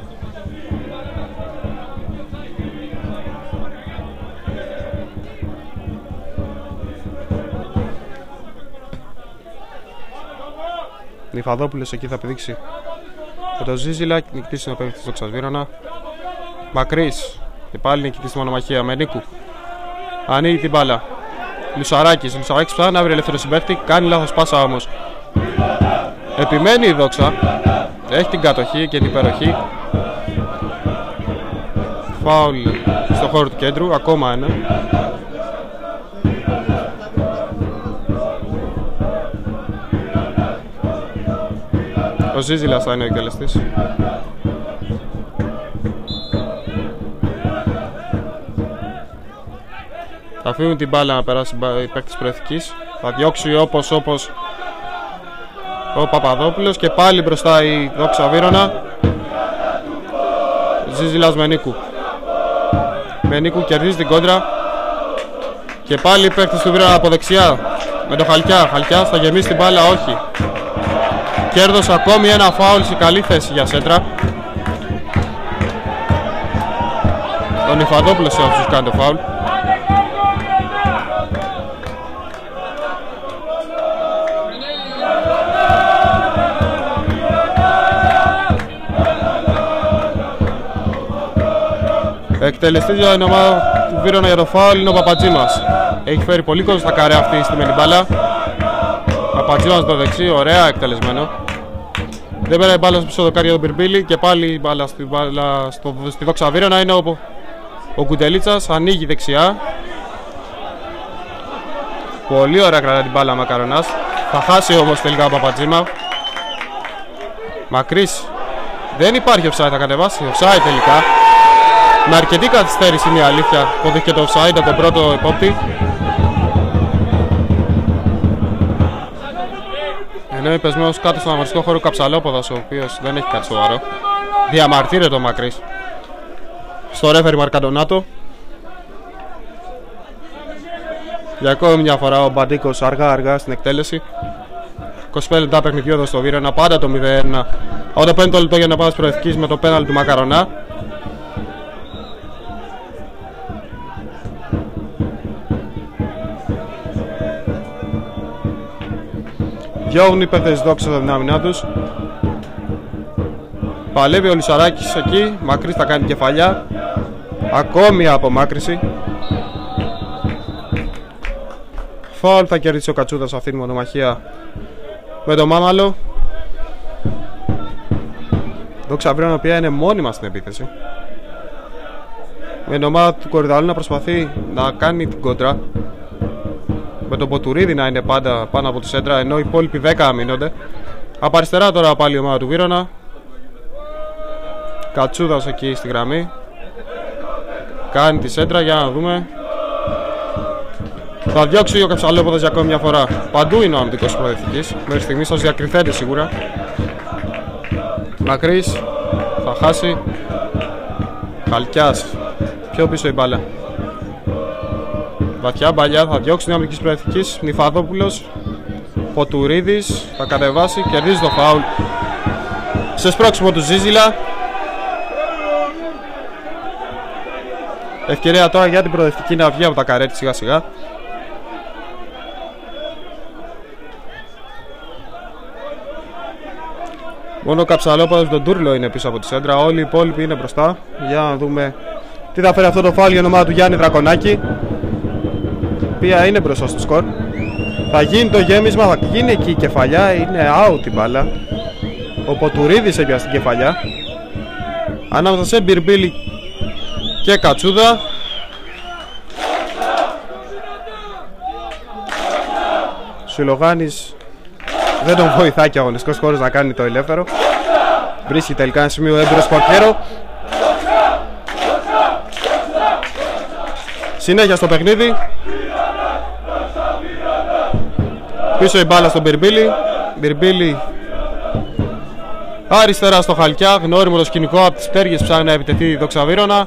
Νιφαδόπουλος εκεί θα πηδήξει με το Ζίζιλα, νικητής είναι ο παίκτης του Ξασβήρωνα. Μακρύς και πάλι νικητής στη μονομαχία με Νίκου. Ανοίγει την μπάλα. Λουσαράκης ψάχνει να βρει ελεύθερο συμπαίχτη, κάνει λάθος πάσα όμως. Επιμένει η Δόξα, έχει την κατοχή και την υπεροχή. Φάουλ στο χώρο του κέντρου, ακόμα ένα. Ο Ζίζιλας θα είναι ο εκτελεστής. Θα αφήνουν την μπάλα να περάσει η παίκτης προεθνικής. Θα διώξει όπως ο Παπαδόπουλος και πάλι μπροστά η Δόξα Βύρωνα. Ζίζιλας με Νίκου. Με Νίκου κερδίζει την κόντρα. Και πάλι η παίκτης του Βύρωνα από δεξιά με το Χαλκιά. Χαλκιάς θα γεμίσει την μπάλα, όχι. Κέρδος ακόμη ένα φάουλ σε καλή θέση για σέντρα. Ο Νιφαδόπουλος είναι αυτός που κάνει το φάουλ. Εκτελεστής για την ομάδα του Βύρωνα για το φάουλ είναι ο Παπατζήμας. Έχει φέρει πολύ κόσμο στα καρέα αυτή στη μενιμπάλα. Παπατζήμας το δεξί, ωραία εκτελεσμένο. Δεν πέρασε η μπάλα στο δοκάρι για τον Μπιρμπίλη και πάλι η μπάλα στη Δόξα Βύρωνα είναι ο Κουντελίτσας, ανοίγει δεξιά. Πολύ ωραία κρατάει την μπάλα Μακαρονάς. Θα χάσει όμως τελικά ο Παπατζήμα. Μακρύς. Δεν υπάρχει offside, θα κατεβάσει offside τελικά. Με αρκετή καθυστέρηση είναι η αλήθεια που δείχνει το offside από τον πρώτο επόπτη. Ενώ είναι πεσμένος κάτω στον αμαριστικό χώρο Καψαλόποδας, ο οποίος δεν έχει κάτι σοβαρό. Διαμαρτύρεται ο Μακρύς στο ρέφερι Μαρκαντονάτο. Για ακόμη μια φορά ο Μπαντίκος αργά στην εκτέλεση. 25 λεπτά παιχνιδιού εδώ στο Βύρωνα, πάντα το 0-1. Όταν παίρνει το λεπτό για να πάει προεθνικής με το πέναλτι του Μακαρονά. Διώγουν οι παίκτες της Δόξας από την άμυνά τους. Παλεύει ο Λυσαράκης εκεί. Μακρύς θα κάνει κεφαλιά. Ακόμη απομάκρυση. Φάουλ θα κερδίσει ο Κατσούδας αυτήν την μονομαχία με τον Μάμαλο. Δόξα Βύρωνα, η οποία είναι μόνιμα στην επίθεση. Με την ομάδα του Κορυδαλού να προσπαθεί να κάνει την κόντρα. Με τον Ποτουρίδη να είναι πάντα πάνω από τη σέντρα, ενώ οι υπόλοιποι 10 αμήνονται. Από αριστερά τώρα πάλι η ομάδα του Βύρωνα. Κατσούδας εκεί στη γραμμή. Κάνει τη σέντρα, για να δούμε. Θα διώξει ο Καψαλόποδος για ακόμη μια φορά. Παντού είναι ο αμυντικός προοδευτικής. Μέχρι στιγμής θα διακριθένται σίγουρα. Μακρύς θα χάσει. Χαλκιάς. Πιο πίσω η μπάλα. Βαθιά μπαλιά, θα διώξει την αμυντικής προοδευτικής. Νιφαδόπουλος. Ποτουρίδης θα κατεβάσει, κερδίζει το φάουλ. Σε σπρώξιμο του Ζίζιλα. Ευκαιρία τώρα για την προοδευτική να βγει από τα καρέτη σιγά σιγά. Μόνο ο Καψαλόποδος τον Τούρλο είναι πίσω από τη σέντρα. Όλοι οι υπόλοιποι είναι μπροστά. Για να δούμε τι θα φέρει αυτό το φάουλ για την ομάδα του Γιάννη Δρακονάκη, η οποία είναι μπροστά στο σκορ. Θα γίνει το γέμισμα, θα γίνει εκεί η κεφαλιά. Είναι out η μπάλα. Ο Ποτουρίδης έπιασε την κεφαλιά ανάμεσα σε Μπιρμπίλη και Κατσούδα. Σιλογάνης δεν τον βοηθάει και ο αγωνιστικός χώρος να κάνει το ελεύθερο. Βρίσκει τελικά ένα σημείο έμπειρος Πορτιέρο. Συνέχεια στο παιχνίδι. Πίσω η μπάλα στον Μπιρμπίλη. Μπιρμπίλη αριστερά στο Χαλκιά. Γνώριμο το σκηνικό από τις πτέρυγες, ψάχνει να επιτεθεί η Δόξα Βύρωνα.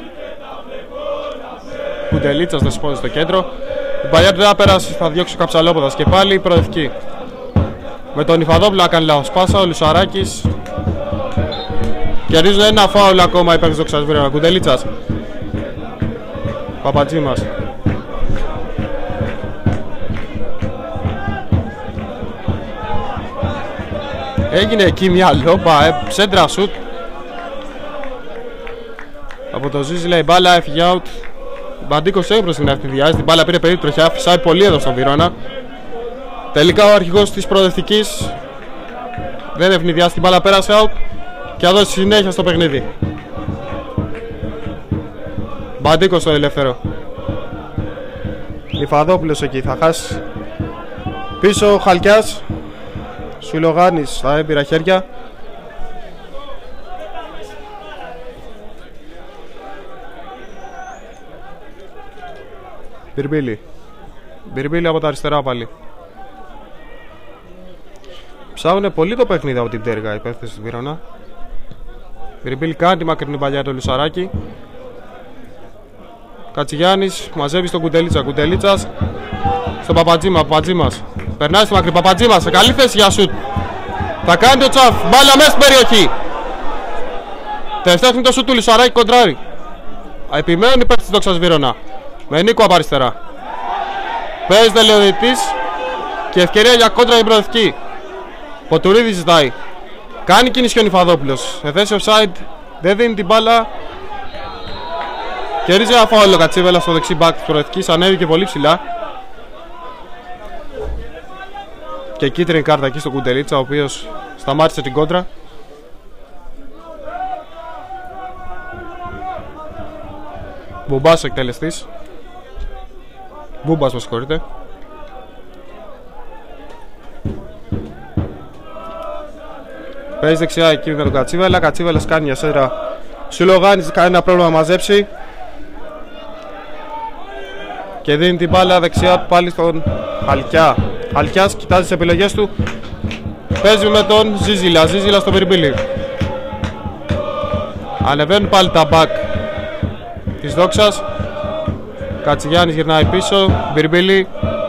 Κουντελίτσας θα σηκώσει στο κέντρο. Η παλιά του δεν πέρασε, θα διώξει ο Καψαλόποδας και πάλι η προοδευτική. Με τον Ιφαδόπουλο να κάνει λάθος πάσα, ο Λουσαράκης. Κερδίζουν ένα φάουλ ακόμα υπέρ της Δόξας Βύρωνα. Κουντελίτσας. Παπατζήμας. Έγινε εκεί μια λόμπα, σέντρα σουτ. Από το Ζίζιλα η μπάλα έφυγε out. Μπαντίκος έμπρος στην ευθυδιάζει, την μπάλα πήρε περίπου τροχιά, φυσάει πολύ εδώ στον Βυρώνα. Τελικά ο αρχηγός της προοδευτικής δεν ευνηδιάζει, την μπάλα πέρασε out και θα δώσει συνέχεια στο παιχνίδι. Μπαντίκος στο ελεύθερο. Λιφαδόπουλος εκεί θα χάσει. Πίσω ο Χαλκιάς. Σουλογάνης στα έμπειρα χέρια. Μπιρμπίλη. Μπιρμπίλη από τα αριστερά πάλι. Ψάχνουν πολύ το παιχνίδι από την τέργα η επέθεση του Βύρωνα. Μπιρμπίλη κάνει τη μακρινή παλιά του Λουσαράκη. Κατσιγιάννης μαζεύει στον Κουντελίτσα. Κουντελίτσας στον Παπατζήμα. Παπατζήμας περνάει στη μακρή. Παπατζήμας σε καλή θέση για σουτ. Θα κάνει το τσαφ. Μπάλα μέσα στην περιοχή. Τελευταία το σουτ του Λουσαράκη κοντράρι. Επιμένουν υπέρ της Δόξας Βύρωνα. Με Νίκο από αριστερά. Παίζεται Λεωδητής και ευκαιρία για κόντρα την προοδευτική. Ποτουρίδης ζητάει. Κάνει κίνηση ο Νιφαδόπουλος. Σε θέση offside. Δεν δίνει την μπάλα. Κερδίζει ένα φάουλ ο Κατσίβελα στο δεξί μπακ της προοδευτικής. Ανέβηκε πολύ ψηλά. Και κίτρινη κάρτα εκεί στο Κουντελίτσα, ο οποίος σταμάτησε την κόντρα. Μπουμπάς ο εκτελεστής. Μπούμπας με συγχωρείτε. Παίζει δεξιά εκεί με τον Κατσίβελα. Κατσίβελας κάνει μια σέντρα. Σουλογάνης κάνει ένα πρόβλημα να μαζέψει. Και δίνει την μπάλα δεξιά πάλι στον Χαλκιά. Χαλκιάς κοιτάζει τις επιλογές του. Παίζει με τον Ζίζιλα. Ζίζιλα στο Μπιρμπίλη. Ανεβαίνουν πάλι τα μπακ της Δόξας. Κατσιγιάννης γυρνάει πίσω. Μπιρμπίλη.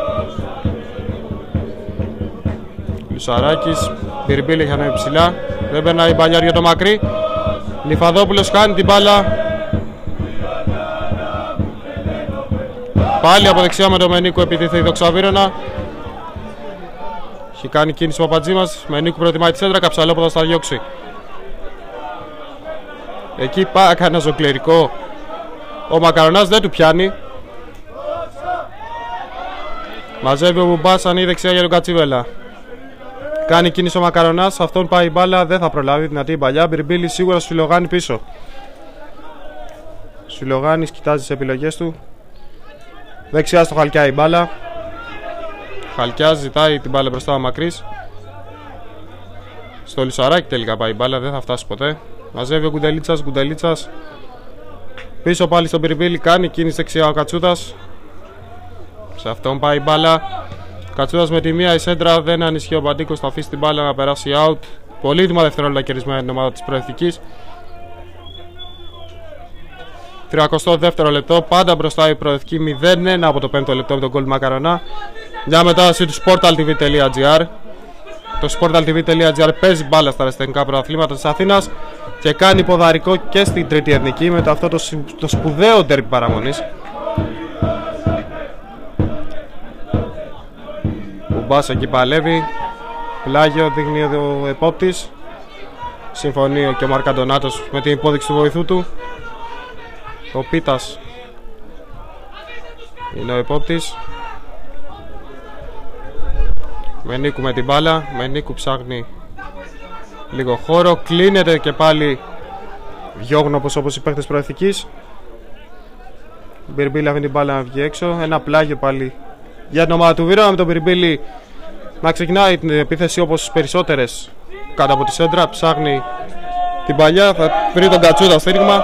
Λουσαράκης. Μπιρμπίλη έχει ανέβει ψηλά. Δεν περνάει η μπαλιάρια το μακρύ. Λιφαδόπουλος κάνει την μπάλα. Πάλι από δεξιά με τον Μενίκο επιτίθεται η Δόξα Βύρωνα. Έχει κάνει κίνηση ο Παπατζήμας. Μενίκου προτιμάει τη σέντρα. Καψαλόποδας θα διώξει. Εκεί πάει ένα ζωκλερικό. Ο Μακαρονάς δεν του πιάνει. Μαζεύει ο Μπουμπάς, ανοίγει δεξιά για τον Κατσίβελα. Κάνει κίνηση ο Μακαρονάς. Αυτόν πάει η μπάλα. Δεν θα προλάβει. Δυνατή η παλιά. Μπιρμπίλη σίγουρα Σουλογάνη πίσω. Σουλογάνης κοιτάζει τις επιλογές του. Δεξιά στο Χαλκιά η μπάλα. Χαλκιάς ζητάει την μπάλα μπροστά ο Μακρύς. Στο Λουσαράκι τελικά πάει η μπάλα. Δεν θα φτάσει ποτέ. Μαζεύει ο Κουντελίτσας. Κουντελίτσας πίσω πάλι στον Μπιρμπίλη. Κάνει κίνηση δεξιά ο Κατσούδας. Σε αυτόν πάει η μπάλα. Κατσούδας με τη μία, η σέντρα δεν ανισχύει ο Μπαντίκος. Θα αφήσει την μπάλα να περάσει out. Πολύτιμα δευτερόλεπτα κερδισμένα την ομάδα της προοδευτικής. 32ο λεπτό. Πάντα μπροστά η προοδευτική 0-1 από το 5ο λεπτό με τον γκολ Μακαρονά. Μια μετάδοση του sportaltv.gr. Το sportaltv.gr παίζει μπάλα στα αριστερικά πρωταθλήματα της Αθήνας και κάνει ποδαρικό και στην τρίτη εθνική με αυτό το σπουδαίο ντέρμπι παραμονής. Μπουμπάς εκεί παλεύει. Πλάγιο δείχνει ο επόπτης. Συμφωνεί και ο Μαρκαντονάτος με την υπόδειξη του βοηθού του. Ο Πίτας είναι ο επόπτης. Μενίκου με την μπάλα. Μενίκου ψάχνει λίγο χώρο. Κλείνεται και πάλι διόγνωπος όπως οι παίκτες προεθνικής. Μπιρμπίλη αφήνει την μπάλα να βγει έξω. Ένα πλάγιο πάλι για την ομάδα του Βύρωνα με τον Μπιρμπίλη να ξεκινάει την επίθεση όπως περισσότερες κάτω από τη σέντρα. Ψάχνει την παλιά, θα βρει τον Κατσούδα στήριγμα.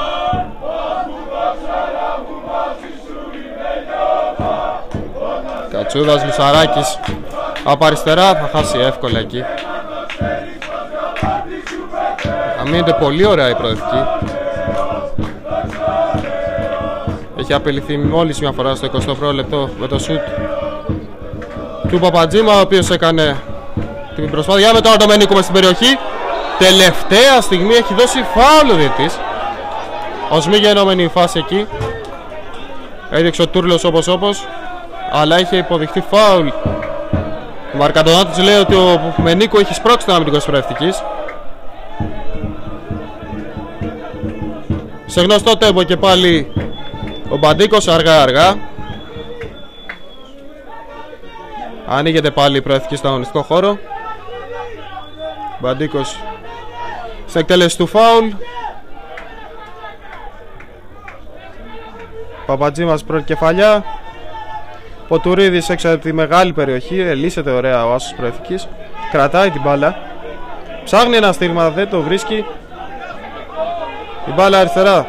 Κατσούδας, Λουσαράκης από αριστερά, θα χάσει εύκολα εκεί. Αμήνεται πολύ ωραία η προοδευτική. Έχει απεληθεί μόλις μια φορά στο 21ο λεπτό με το σουτ του Παπατζήμα, ο οποίος έκανε την προσπάθεια με τον Αρτομενίκου μες στην περιοχή. Τελευταία στιγμή έχει δώσει φάουλ ο διαιτητής. Ως μη γεννόμενη φάση εκεί. Έδειξε ο Τούρλος όπως, αλλά είχε υποδειχθεί φάουλ. Ο Μαρκαντονάτης λέει ότι ο Μενίκου έχει σπρώξει τον αμυντικό της προοδευτικής. Σε γνωστό τέμπο και πάλι ο Μπαντίκος αργά. Ανοίγεται πάλι η προοδευτική στον αγωνιστικό χώρο. Μπαντίκος σε εκτέλεση του φάουλ. Παπατζήμας πρώτη κεφαλιά. Ποτουρίδης έξω από τη μεγάλη περιοχή. Ελύσσεται ωραία ο άσος προοδευτικής. Κρατάει την μπάλα. Ψάχνει ένα στήριγμα, δεν το βρίσκει. Η μπάλα αριστερά.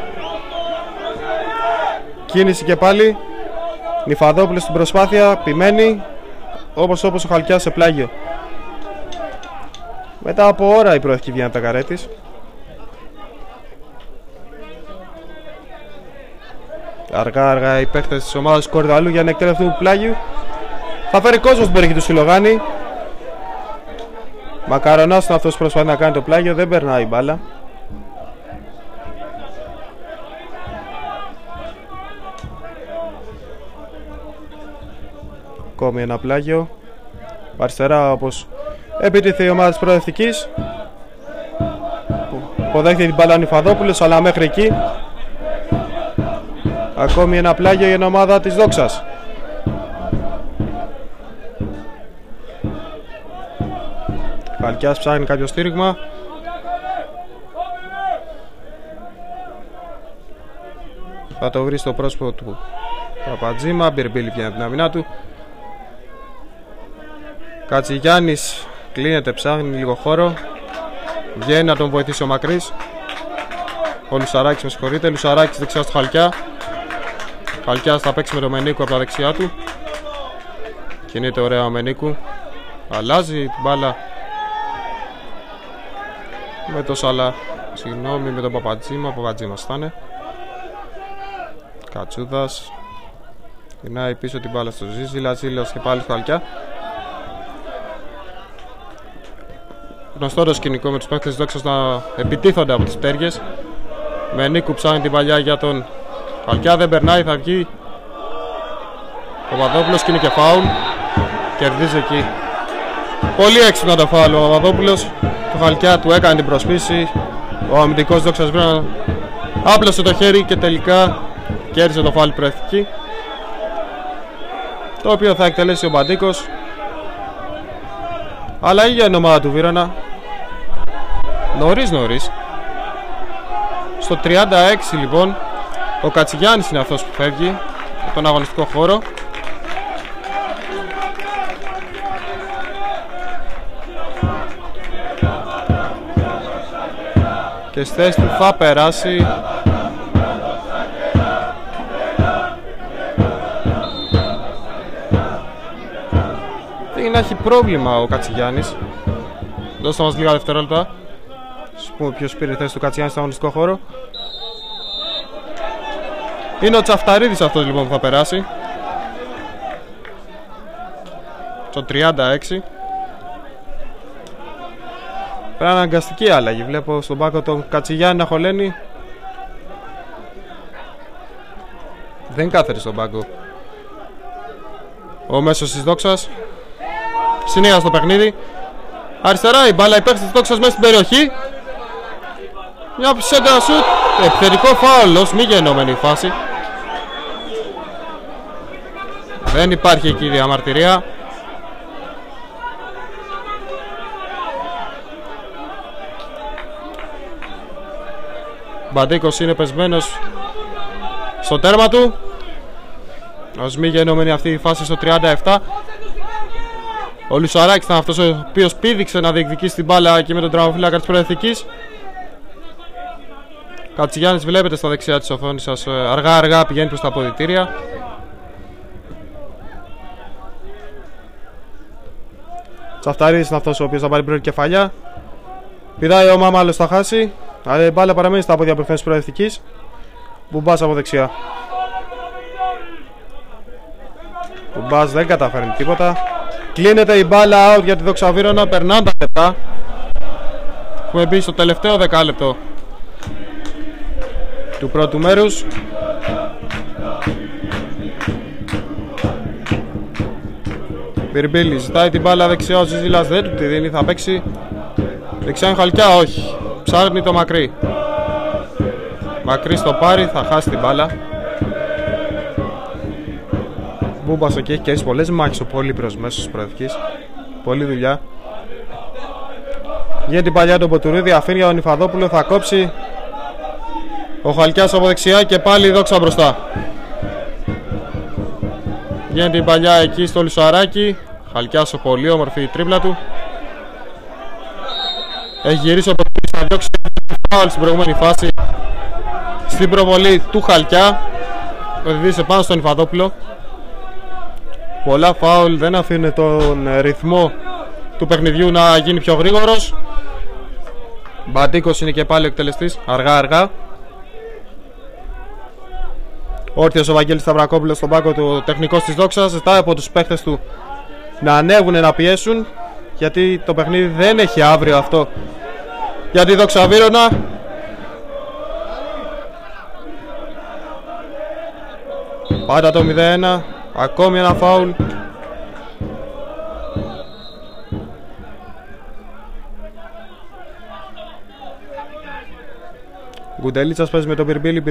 Κίνηση και πάλι. Νιφαδόπουλος στην προσπάθεια. Επιμένει. Όπως ο Χαλκιάς σε πλάγιο. Μετά από ώρα η προοδευτική βγαίνει από τα καρέ της. Αργά οι παίχτες της ομάδας του Κορδαλού για να εκτελεστούν του πλάγιου. Θα φέρει κόσμο στην περιοχή του Σιλογάνη. Μακαρονάς είναι αυτός που προσπαθεί να κάνει το πλάγιο. Δεν περνάει η μπάλα. Ακόμη ένα πλάγιο. Αριστερά όπως επιτίθεται η ομάδα της προοδευτικής. Υποδέχεται την μπάλα ο Νιφαδόπουλος, αλλά μέχρι εκεί. Ακόμη ένα πλάγιο για την ομάδα της Δόξας. Χαλκιάς ψάχνει κάποιο στήριγμα. Θα το βρει στο πρόσωπο του Παπατζήμα. Μπιρμπίλη βγαίνει από την αμυνά του. Κατσιγιάννης κλείνεται, ψάχνει λίγο χώρο. Βγαίνει να τον βοηθήσει ο Μακρύς. Ο Λουσαράκης, με συγχωρείτε. Λουσαράκης δεξιά στο Χαλκιά. Χαλκιάς θα παίξει με τον Μενίκου από τα δεξιά του. Κινείται ωραία ο Μενίκου. Αλλάζει την μπάλα με το Σαλά. Συγγνώμη, με τον Παπατζήμα. Παπατζήμας θα είναι. Κατσούδας. Γυρνάει πίσω την μπάλα στο Ζίζιλα. Ζήλος και πάλι στο Χαλκιά. Γνωστό το σκηνικό με τους παίκτες της Δόξας να επιτίθονται από τις πτέρυγες. Μενίκου ψάχνει την παλιά για τον Χαλκιά, δεν περνάει, θα βγει ο Παπαδόπουλος και είναι και φάουλ. Κερδίζει εκεί. Πολύ έξυπνα το φάουλ ο Παπαδόπουλος. Το Χαλκιά του έκανε την προσπίση. Ο αμυντικός Δόξας Βρύνα άπλωσε το χέρι και τελικά κέρδισε το φάουλ προοδευτική, το οποίο θα εκτελέσει ο Μπαντίκος. Αλλά για την ομάδα του Βύρανα νωρίς. Στο 36 λοιπόν ο Κατσιγιάννης είναι αυτός που φεύγει από τον αγωνιστικό χώρο. Και στη θέση του θα περάσει δεν έχει πρόβλημα ο Κατσιγιάννης. Δώστε μας λίγα δευτερόλεπτα. Σας πούμε ποιος πήρε θέση του Κατσιγιάννη στον αγωνιστικό χώρο. Είναι ο Τσαφταρίδης αυτός λοιπόν που θα περάσει. Στο 36. Πρέπει αναγκαστική άλλαγη. Βλέπω στον πάκο τον Κατσιγιάννη να χωλαίνει. Δεν κάθεται στον πάγκο ο μέσος της Δόξας. Συνέχεια στο παιχνίδι. Αριστερά η μπάλα, υπέρ της Δόξας μέσα στην περιοχή. Μια σέντρα σουτ. Επιθετικό φάουλ ως μη γεννόμενη φάση. Δεν υπάρχει εκεί διαμαρτυρία. Μπαντίκος είναι πεσμένος στο τέρμα του. Ως μη γεννόμενη αυτή η φάση στο 37. Ο Λουσαράκης ήταν αυτός ο οποίος πήδηξε να διεκδικήσει την μπάλα και με τον τραυματοφύλακα της προοδευτικής. Κατσιγιάννης βλέπετε στα δεξιά της οθόνης σας, αργά αργά πηγαίνει προς τα αποδυτήρια. Τσαφταρίδης είναι αυτός ο οποίος θα πάρει πρώτη κεφαλιά. Πηδάει ο Μάμαλος, θα χάσει, αλλά η μπάλα παραμένει στα πόδια προφανής προοδευτικής. Μπουμπάς από δεξιά. Μπουμπάς δεν καταφέρνει τίποτα. Κλείνεται η μπάλα out για τη Δόξα Βύρωνα. Περνάνε τα λεπτά. Έχουμε μπει στο τελευταίο δεκάλεπτο του πρώτου μέρους. Μπιρμπίλη ζητάει την μπάλα δεξιά, ο Ζίζηλας δεν του τη δίνει, θα παίξει δεξιά είναι Χαλκιά, όχι. Ψάχνει το Μακρύ. Μακρύ στο πάρει, θα χάσει την μπάλα. Μπούμπας εκεί έχει κερδίσει πολλές μάχες ο Πολύπυρος μέσω της προοδευτικής. Πολλή δουλειά. Γίνεται την παλιά τον Ποτουρίδη, αφήνει για τον Ιφαδόπουλο, θα κόψει ο Χαλκιάς από δεξιά και πάλι η Δόξα μπροστά. Γίνεται την παλιά εκεί στο Λουσαράκι. Χαλκιάς, πολύ όμορφη η τρίπλα του. Έχει γυρίσει ο Ποτουρίδης, θα διώξει φάουλ στην προηγούμενη φάση. Στην προβολή του Χαλκιά. Οδηγήσε πάνω στον Ιφαδόπουλο. Πολλά φάουλ δεν αφήνουν τον ρυθμό του παιχνιδιού να γίνει πιο γρήγορος. Μπαντίκος είναι και πάλι ο εκτελεστής, αργά αργά. Όρθιος ο Βαγγέλης Σταυρακόπουλος στον πάγκο του, τεχνικός της Δόξας. Ζητάει από τους παίχτες του να ανέβουν, να πιέσουν, γιατί το παιχνίδι δεν έχει αύριο αυτό για τη Δόξα Βύρωνα. Πάντα το 0-1. Ακόμη ένα φάουλ. Γκουντελίτσας παίζει με τον Μπιρμπίλη.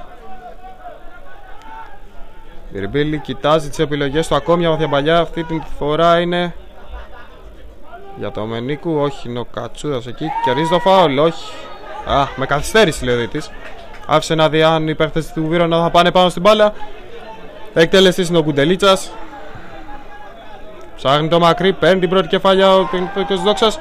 Μπιρμπίλη κοιτάζει τις επιλογές του. Ακόμη μια βαθιά παλιά. Αυτή την φορά είναι για το Μενίκου. Όχι, είναι ο Κατσούδας εκεί. Κερδίζει το φάουλ. Όχι. Με καθυστέρηση λέει ο διαιτητής. Άφησε να δει αν οι παίχτες του Βύρωνα θα πάνε πάνω στην μπάλα. Εκτελεστής είναι ο Γκουντελίτσας. Ψάχνει το Μακρύ, παίρνει την πρώτη κεφαλιά ο Πινκός Δόξας.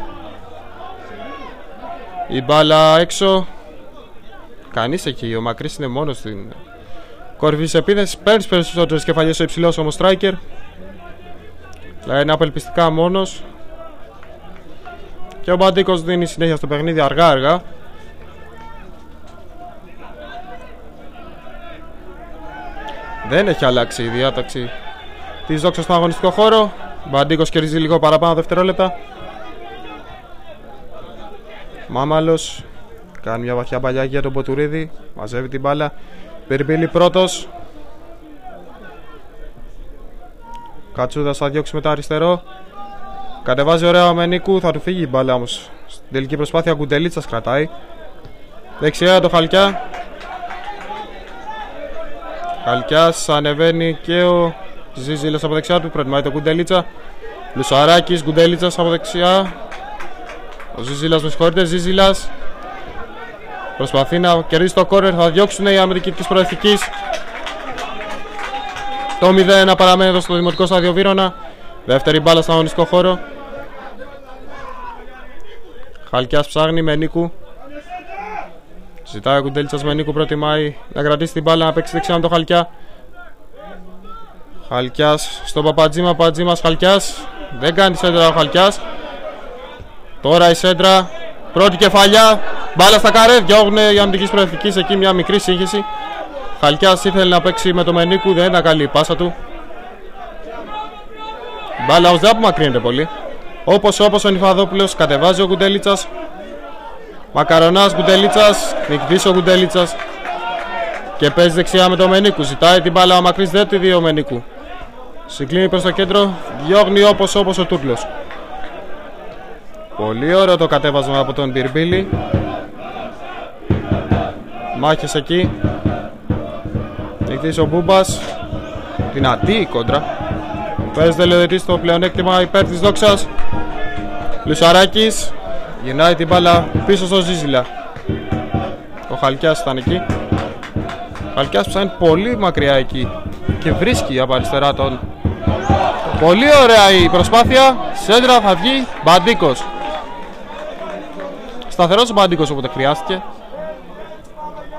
Η μπάλα έξω. Κανείς εκεί, ο Μακρύς είναι μόνος στην κορυφή της επίθεσης. Παίρνει τις περισσότερες κεφαλιές ο υψηλός όμως striker. Δηλαδή είναι απελπιστικά μόνος. Και ο Μπαντίκος δίνει συνέχεια στο παιχνίδι αργά αργά. Δεν έχει αλλάξει η διάταξη της Δόξας στον αγωνιστικό χώρο. Μπαντίκος κερδίζει λίγο παραπάνω δευτερόλεπτα. Μάμαλος κάνει μια βαθιά παλιάκια για τον Ποτουρίδη. Μαζεύει την μπάλα. Μπιρμπίλη πρώτος. Κατσούδας θα διώξει μετά αριστερό. Κατεβάζει ωραία ο Μενίκου. Θα του φύγει η μπάλα όμως. Στην τελική προσπάθεια ο Γκουντελίτσας κρατάει. Δεξιά το Χαλκιά. Χαλκιάς, ανεβαίνει και ο Ζίζηλας από δεξιά του. Προετοιμάει το Γκουντελίτσα. Λουσαράκης, Γκουντελίτσας από δεξιά. Ο Ζίζηλας, με συγχωρείτε, Ζίζηλας προσπαθεί να κερδίσει το κόρνερ. Θα διώξουν οι Αμερικοί της προοδευτικής. Το 0-1 παραμένει εδώ στο Δημοτικό Στάδιο Βύρωνα. Δεύτερη μπάλα στον αγωνιστικό χώρο. Χαλκιάς ψάχνει με Νίκου. Ζητάει ο Γκουντελίτσας με Νίκου, προτιμάει να κρατήσει την μπάλα, να παίξει δεξιά με τον Χαλκιά. Χαλκιάς στον Παπατζήμα, Παπατζήμας Χαλκιάς. Δεν κάνει σέντρα ο Χαλκιάς. Τώρα η σέντρα, πρώτη κεφαλιά. Μπάλα στα καρέ, διώγουν οι αμυντικής προοδευτικής εκεί μια μικρή σύγχυση. Χαλκιάς ήθελε να παίξει με τον Μενίκου, δεν ήταν καλή η πάσα του. Μπάλα όμως δεν απομακρύνεται πολύ. Όπως ο Νιφαδόπουλος, κατεβάζει ο Γκουντελίτσας. Μακαρονάς, Γκουντελίτσας, νικητής ο Γκουντελίτσας και παίζει δεξιά με τον Μενίκου. Ζητάει την μπάλα ο Μακρύς, δεν τη δει ο Μενίκου. Συγκλίνει προς το κέντρο, διώγνει όπως ο Τούρλος. Πολύ ωραίο το κατέβασμα από τον Μπιρμπίλη. Μάχες εκεί. Νικητής ο Μπούμπας. Δυνατή η κόντρα. Παίζει τελειοδετής στο πλεονέκτημα υπέρ της Δόξας. Λουσαράκης. Γυρνάει την μπάλα πίσω στο Ζίζηλα. Ο Χαλκιάς ήταν εκεί. Ο Χαλκιάς ψάχνει πολύ μακριά εκεί και βρίσκει από αριστερά τον. Πολύ ωραία η προσπάθεια. Σέντρα θα βγει. Μπαντίκος. Σταθερός ο Μπαντίκος όποτε χρειάστηκε.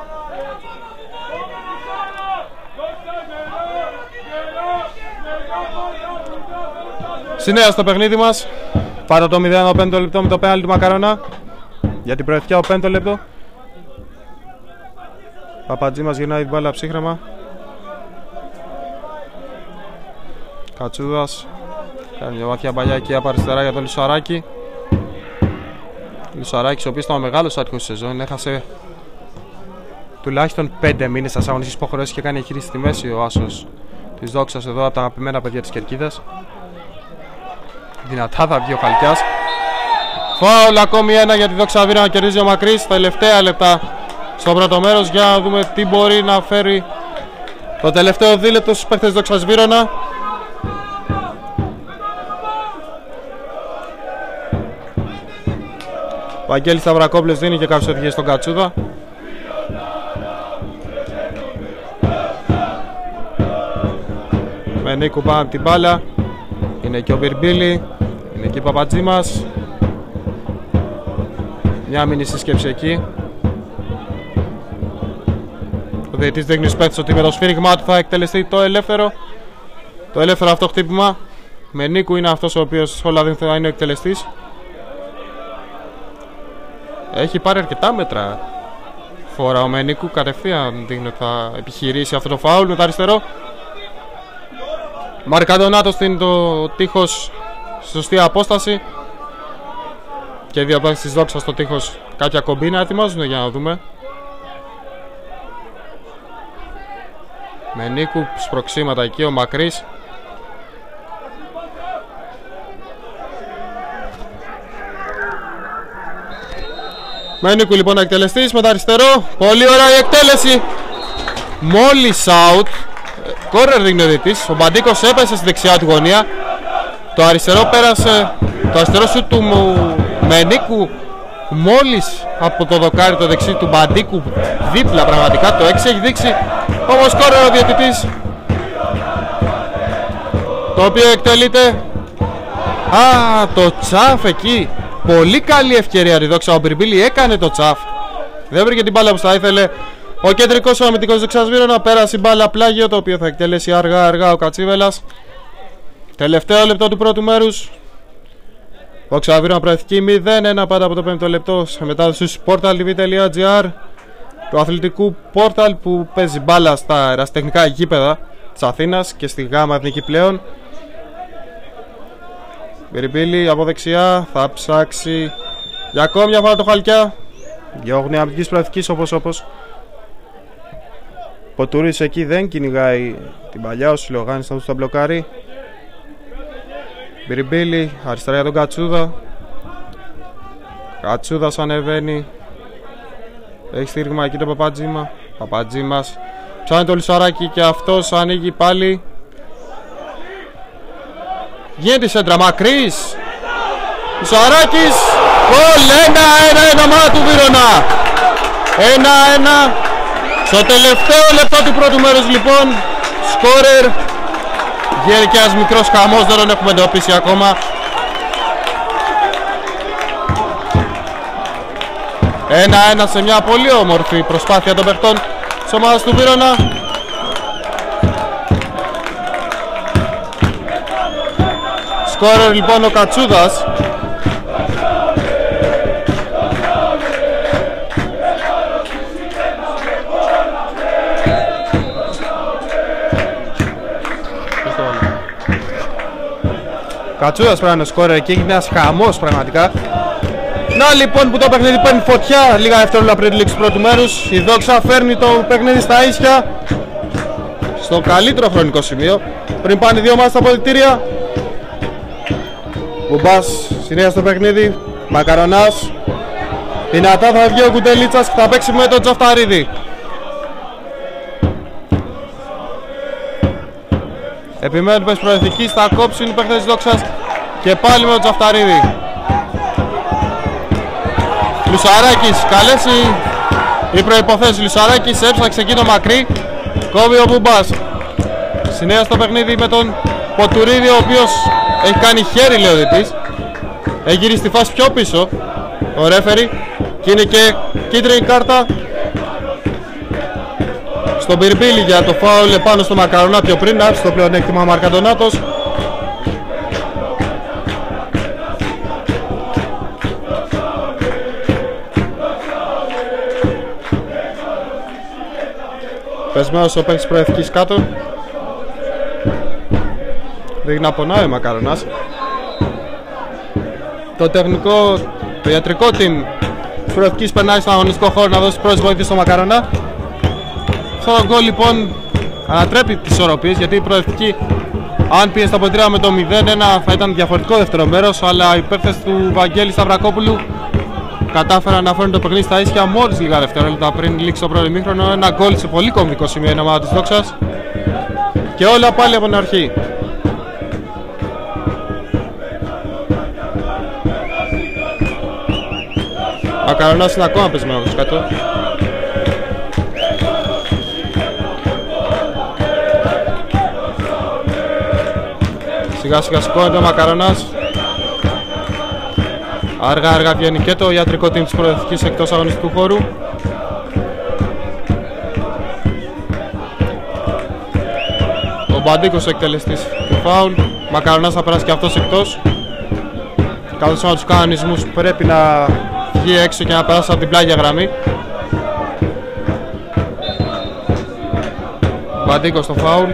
Συνέχεια στο παιχνίδι μας. Πάρω το 0 το 5ο λεπτό με το πέναλτι του Μακαρονα. Για την προευτιά ο 5ο λεπτό. Παπατζή μας γυρνάει την μπάλα ψύχραμα. Κατσούδας. Κάνει μια βαθιά παλιά εκεί από αριστερά για τον Λουσαράκη. Λουσαράκης ο οποίος ήταν ο μεγάλος άτυχος της σεζόν. Έχασε τουλάχιστον 5 μήνες στις αγωνιστικές υποχρεώσεις και κάνει χείριση στη μέση ο άσος της Δόξας εδώ από τα αγαπημένα παιδιά της Κερκίδας. Δυνατά θα βγει ο Χαλκιάς. Φάουλ ακόμη ένα για τη Δόξα Βύρωνα να κερδίζει ο Μακρύς. Τελευταία λεπτά στο πρώτο μέρος για να δούμε τι μπορεί να φέρει το τελευταίο δίλεπτο στους παίκτες της Δόξας Βύρωνα. Ο Αγγέλης Σταυρακόπουλος δίνει και κάποιες οδηγίες στον Κατσούδα. Με Νίκου πάμε από την μπάλα. Είναι και ο Μπιρμπίλη. Είναι και η Παπατζή μας. Μια μήνυ σύσκεψη εκεί. Ο διαιτητής δείχνει στους παίκτες ότι με το σφύριγμά του θα εκτελεστεί το ελεύθερο. Το ελεύθερο αυτό χτύπημα. Με Νίκου είναι αυτός ο οποίος όλα δεν θα είναι ο εκτελεστής. Έχει πάρει αρκετά μέτρα φορά ο Μενίκου, κατευθείαν δείχνει ότι θα επιχειρήσει αυτό το φάουλ με το αριστερό. Μαρκαντονάτο στείνει το τείχος στη σωστή απόσταση. Και δύο παίκτες της Δόξας στο τείχος κάποια κομπίνα ετοιμάζουν για να δούμε. Μενίκου σπροξήματα εκεί ο Μακρύς. Μενίκου λοιπόν εκτελεστής με το αριστερό. Πολύ ωραία η εκτέλεση. Μόλις out. Κόρνερ δείχνει ο διαιτητής. Ο Μπαντίκος έπεσε στη δεξιά του γωνία. Το αριστερό πέρασε. Το αριστερό σου του Μενίκου μόλις από το δοκάρι το δεξί του Μπαντίκου. Δίπλα πραγματικά το 6 έχει δείξει. Όμως κόρνερ ο διαιτητής, το οποίο εκτελείται. Α, το τσαφ εκεί. Πολύ καλή ευκαιρία τη Δόξα. Ο Μπιρμπίλη έκανε το τσαφ. Δεν βρήκε την μπάλα που θα ήθελε. Ο κεντρικός αμυντικός Δόξας Βύρωνα πέρασε η μπάλα πλάγιο, το οποίο θα εκτελέσει αργά-αργά ο Κατσίβελας. Τελευταίο λεπτό του πρώτου μέρους. Δόξα Βύρωνα προεθνική 0-1 πάντα από το 5ο λεπτό. Σε μετάδοση στους portaltv.gr, του αθλητικού πόρταλ που παίζει μπάλα στα ερασιτεχνικά γήπεδα της Αθήνας και στη Γάμα Εθνική πλέον. Μπιρμπίλη από δεξιά θα ψάξει για ακόμη μια φορά το Χαλκιά. Διώχνει αμυντικής προεθνικής όπως. Ποτούρης εκεί δεν κυνηγάει την παλιά. Ο Σιλογάνης θα του τα μπλοκάρει. Μπιρμπίλη αριστερά για τον Κατσούδα. Κατσούδας ανεβαίνει. Έχει στήριγμα εκεί το Παπατζήμα. Παπατζήμας ψάχνει το Λουσαράκι και αυτός ανοίγει πάλι. Γίνεται η σέντρα Μακρύς. Λουσαράκης. Γκολ. 1-1 ομάδα του Βύρωνα. 1-1 στο τελευταίο λεπτό του πρώτου μέρους λοιπόν. Σκόρερ. Βγαίνει και ένας μικρός χαμός, δεν τον έχουμε εντοπίσει ακόμα. 1-1 σε μια πολύ όμορφη προσπάθεια των παιχτών της ομάδας του Βύρωνα. Σκόρερ λοιπόν ο Κατσούδας. Κατσούδας πρέπει να είναι σκόρερ εκεί, έχει ένας χαμός πραγματικά. Να λοιπόν που το παιχνίδι παίρνει φωτιά λίγα δευτερόλεπτα πριν τη λήξη του πρώτου μέρους. Η Δόξα φέρνει το παιχνίδι στα ίσια, στο καλύτερο χρονικό σημείο, πριν πάνε οι δύο ομάδες στα αποδυτήρια. Μπουμπάς συνέχεια στο παιχνίδι. Μακαρονάς. Δυνατά θα βγει ο Κουντελίτσας και θα παίξει με τον Τζαφταρίδη. Επιμένουν πες προεθνική, θα κόψουν οι παίκτες της Δόξας και πάλι με τον Τζαφταρίδη. Λουσαράκης, καλές οι προϋποθέσεις. Λουσαράκης έψαξε εκεί το μακρύ. Κόβει ο Μπουμπάς. Συνέχεια στο παιχνίδι με τον Ποτουρίδη, ο οποίος έχει κάνει χέρι, λέει ο διαιτητής. Έχει γυρίσει τη φάση πιο πίσω ο ρέφερι και είναι και κίτρινη κάρτα στον Μπιρμπίλη για το φάουλ πάνω στο Μακαρονά πιο πριν. Άφησε το πλεονέκτημα ο Μαρκαντονάτος. Πεσμένος ο παίκτης προεθνικής κάτω. Δείχνει να πονάει ο Μακαρονάς. Το ιατρικό team της προεθνικής περνάει στον αγωνιστικό χώρο να δώσει πρώτες βοήθειες στο Μακαρονά. Αυτό το γκολ λοιπόν ανατρέπει τις ισορροπίες, γιατί η προεθνική, αν πήγε στα ποντρία με το 0-1, θα ήταν διαφορετικό δεύτερο μέρος, αλλά οι παίκτες του Βαγγέλη Σταυρακόπουλου κατάφεραν να φέρουν το παιχνίδι στα ίσια μόλις λίγα δευτερόλεπτα πριν λήξει το πρώτο ημίχρονο. Ένα γκολ σε πολύ κομβικό σημείο η ομάδα της Δόξας. Και όλα πάλι από την αρχή. Μακαρονάς είναι ακόμα πεσμένος κάτω. Σιγά σιγά σηκώνεται ο Μακαρονάς. Αργά αργά βγαίνει και το ιατρικό team της προοδευτικής εκτός αγωνιστικού χώρου. Ο Μπαντίκος εκτελεστής του φάουλ. Μακαρονάς θα περάσει και αυτός εκτός. Καθώς με τους κανονισμούς πρέπει να βγει έξω και να περάσει από την πλάγια γραμμή. Μπαντίκος στο φάουλ.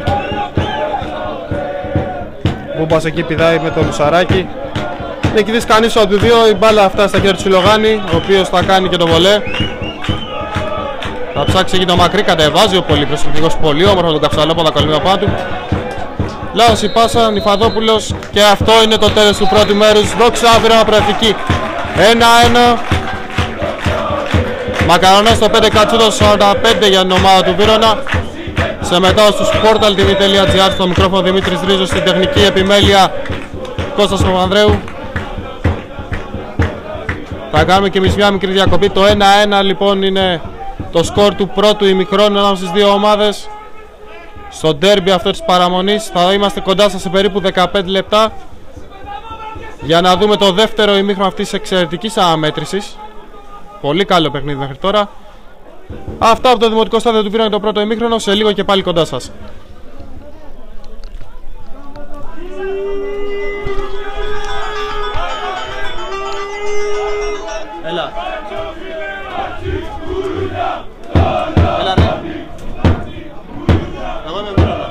Μπούμπας εκεί πηδάει με το Λουσαράκι. Δεν κοιτήσει κανείς από τους δύο, η μπάλα αυτά στα χέρια του Σιλογάνη, ο οποίος θα κάνει και το βολέ. Θα ψάξει εκεί το μακρύ, κατεβάζει ο πολυπροσωπικός, πολύ όμορφο τον Καψαλόποδα κολλήμα πάνω του. Λάος η πάσα, Νιφαδόπουλος, και αυτό είναι το τέλος του πρώτου μέρους. Δόξα Βύρωνα προεθνική 1-1. Μακαρονάς στο 5, Κατσούτος 45 για την ομάδα του Βύρωνα. Σε μετάδοση του sportaltv.gr, στο μικρόφωνο Δημήτρης Ρίζος, στην τεχνική επιμέλεια Κώστας Παπανδρέου. Θα κάνουμε και εμείς μια μικρή διακοπή. Το 1-1 λοιπόν είναι το σκορ του πρώτου ημιχρόνου ανάμεσα στις δύο ομάδες. Στο ντέρμπι αυτό της παραμονής θα είμαστε κοντά σας σε περίπου 15 λεπτά για να δούμε το δεύτερο ημίχρονο αυτής της εξαιρετικής αναμέτρησης. Πολύ καλό παιχνίδι μέχρι τώρα. Αυτά από το Δημοτικό Στάδιο του Βύρωνα το πρώτο ημίχρονο. Σε λίγο και πάλι κοντά σας. Έλα. Έλα ρε. Εγώ είμαι Βύρωνα.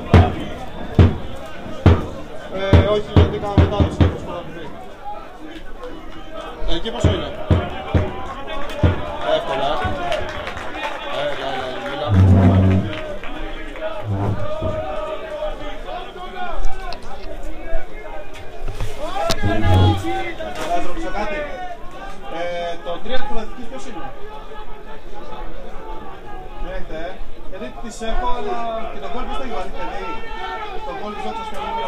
Όχι, γιατί κάνω μετάδοση. Εκεί πόσο είναι? Εύκολα. Το 3 του Λατικής ποιος είναι? Έχετε, γιατί τις έχω, αλλά και το γκολ ποιος το έχει βάλει, παιδί? Το γκολ της Δόξας και ο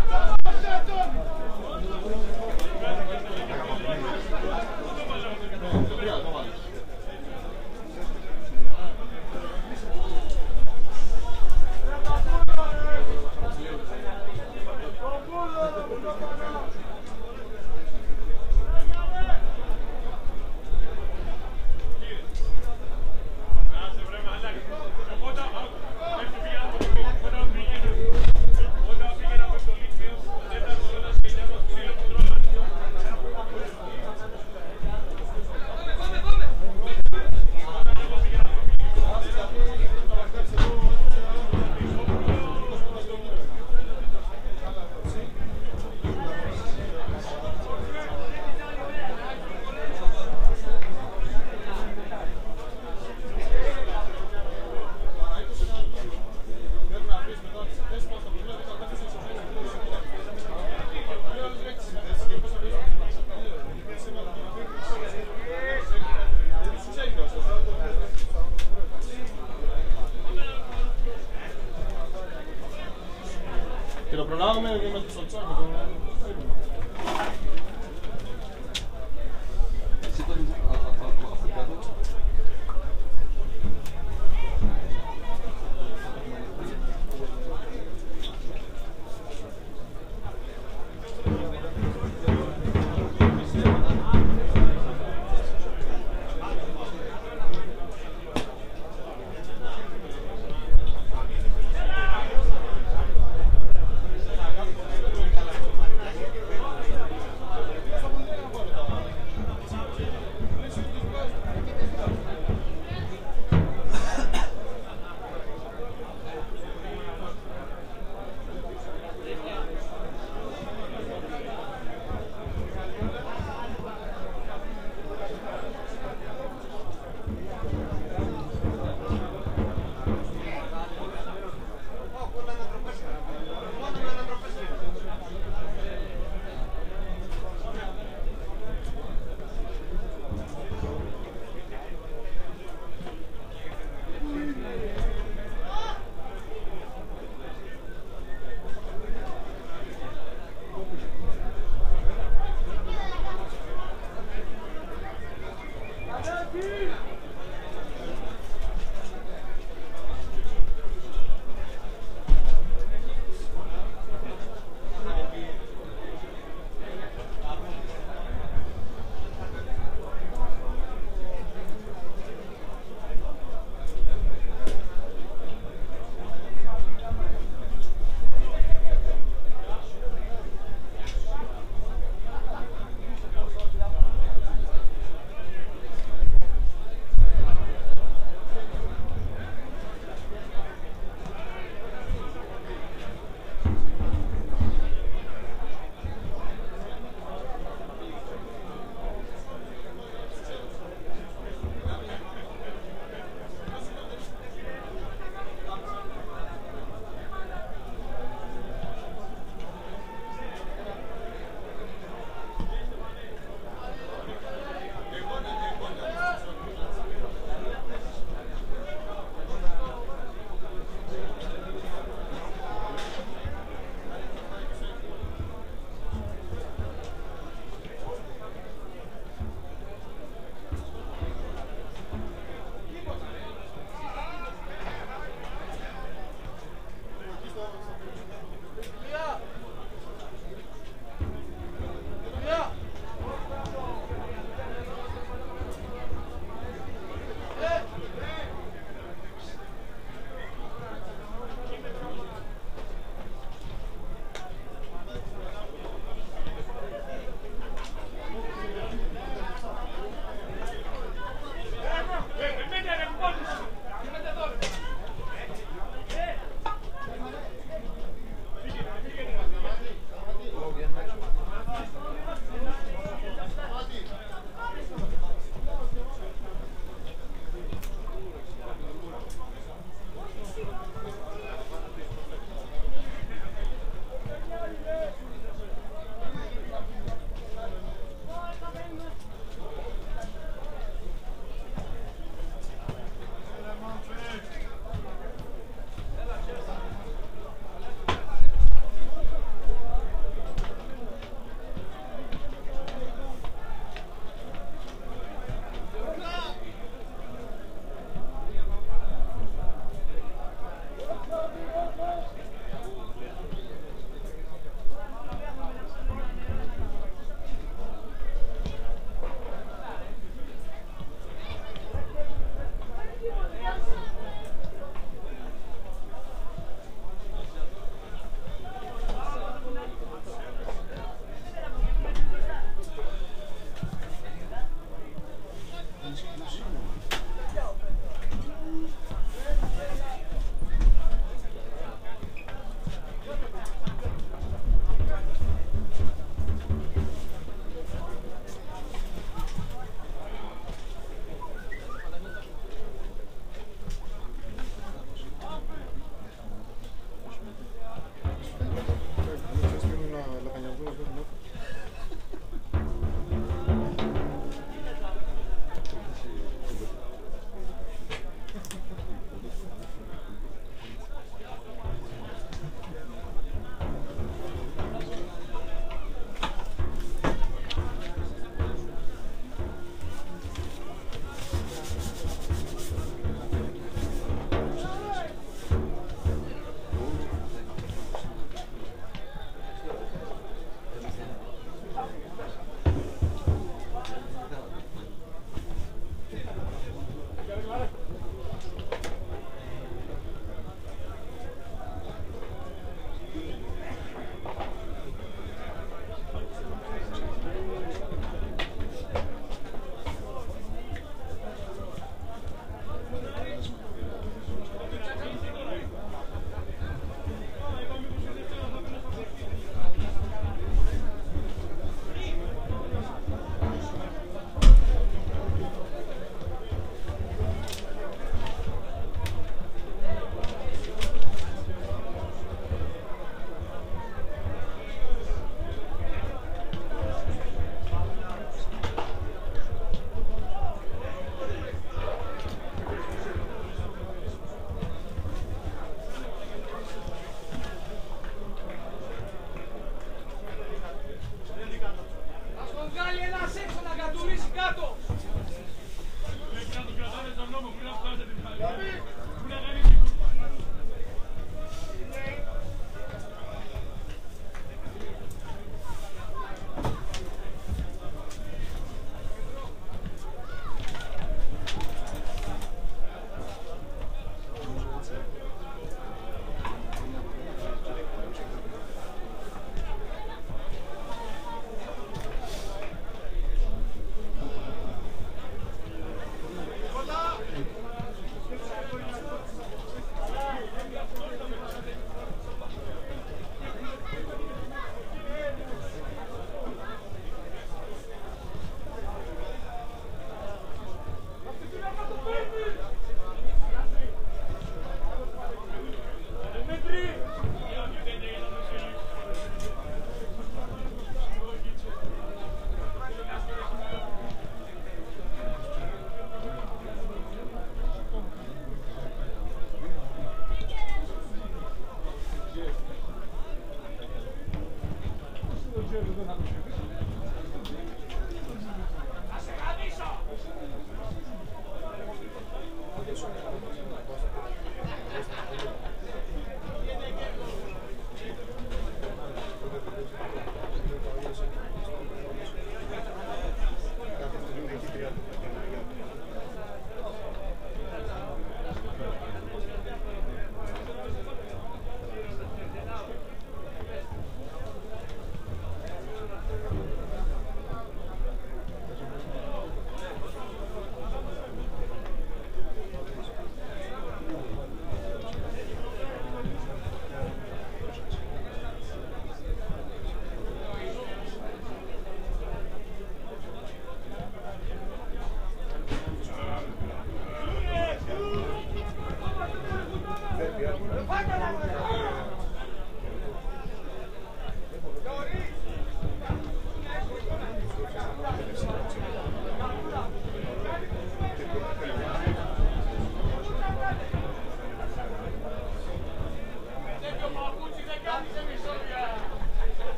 και το προλάβαμε με το Σολτσάκο.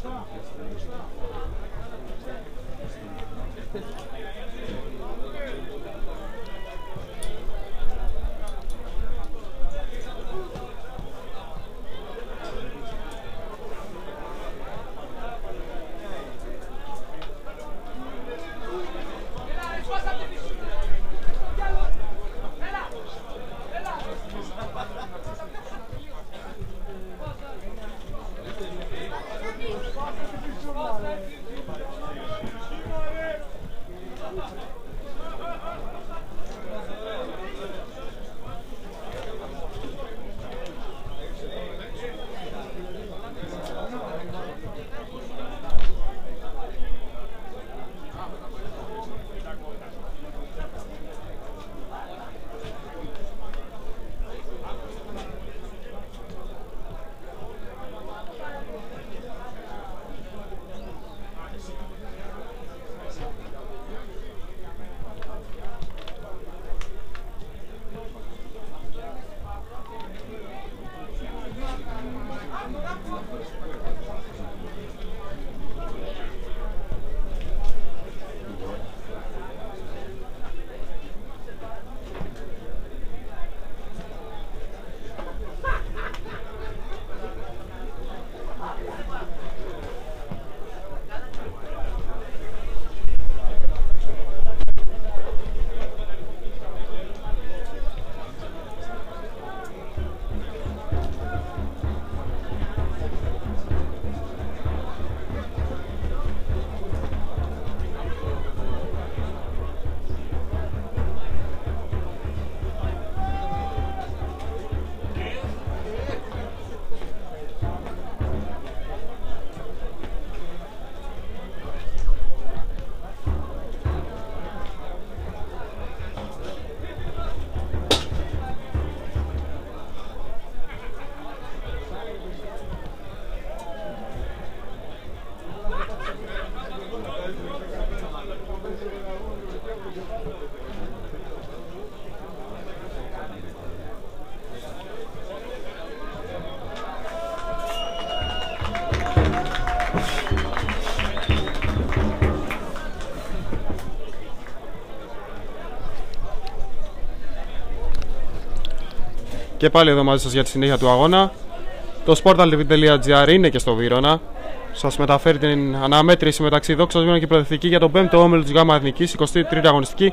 Και πάλι εδώ μαζί σας για τη συνέχεια του αγώνα. Το sportaltv.gr είναι και στο Βύρωνα. Σας μεταφέρει την αναμέτρηση μεταξύ Δόξας Βύρωνα και Προοδευτική για τον 5ο όμιλο της ΓΑΜΑ Εθνικής, 23η αγωνιστική.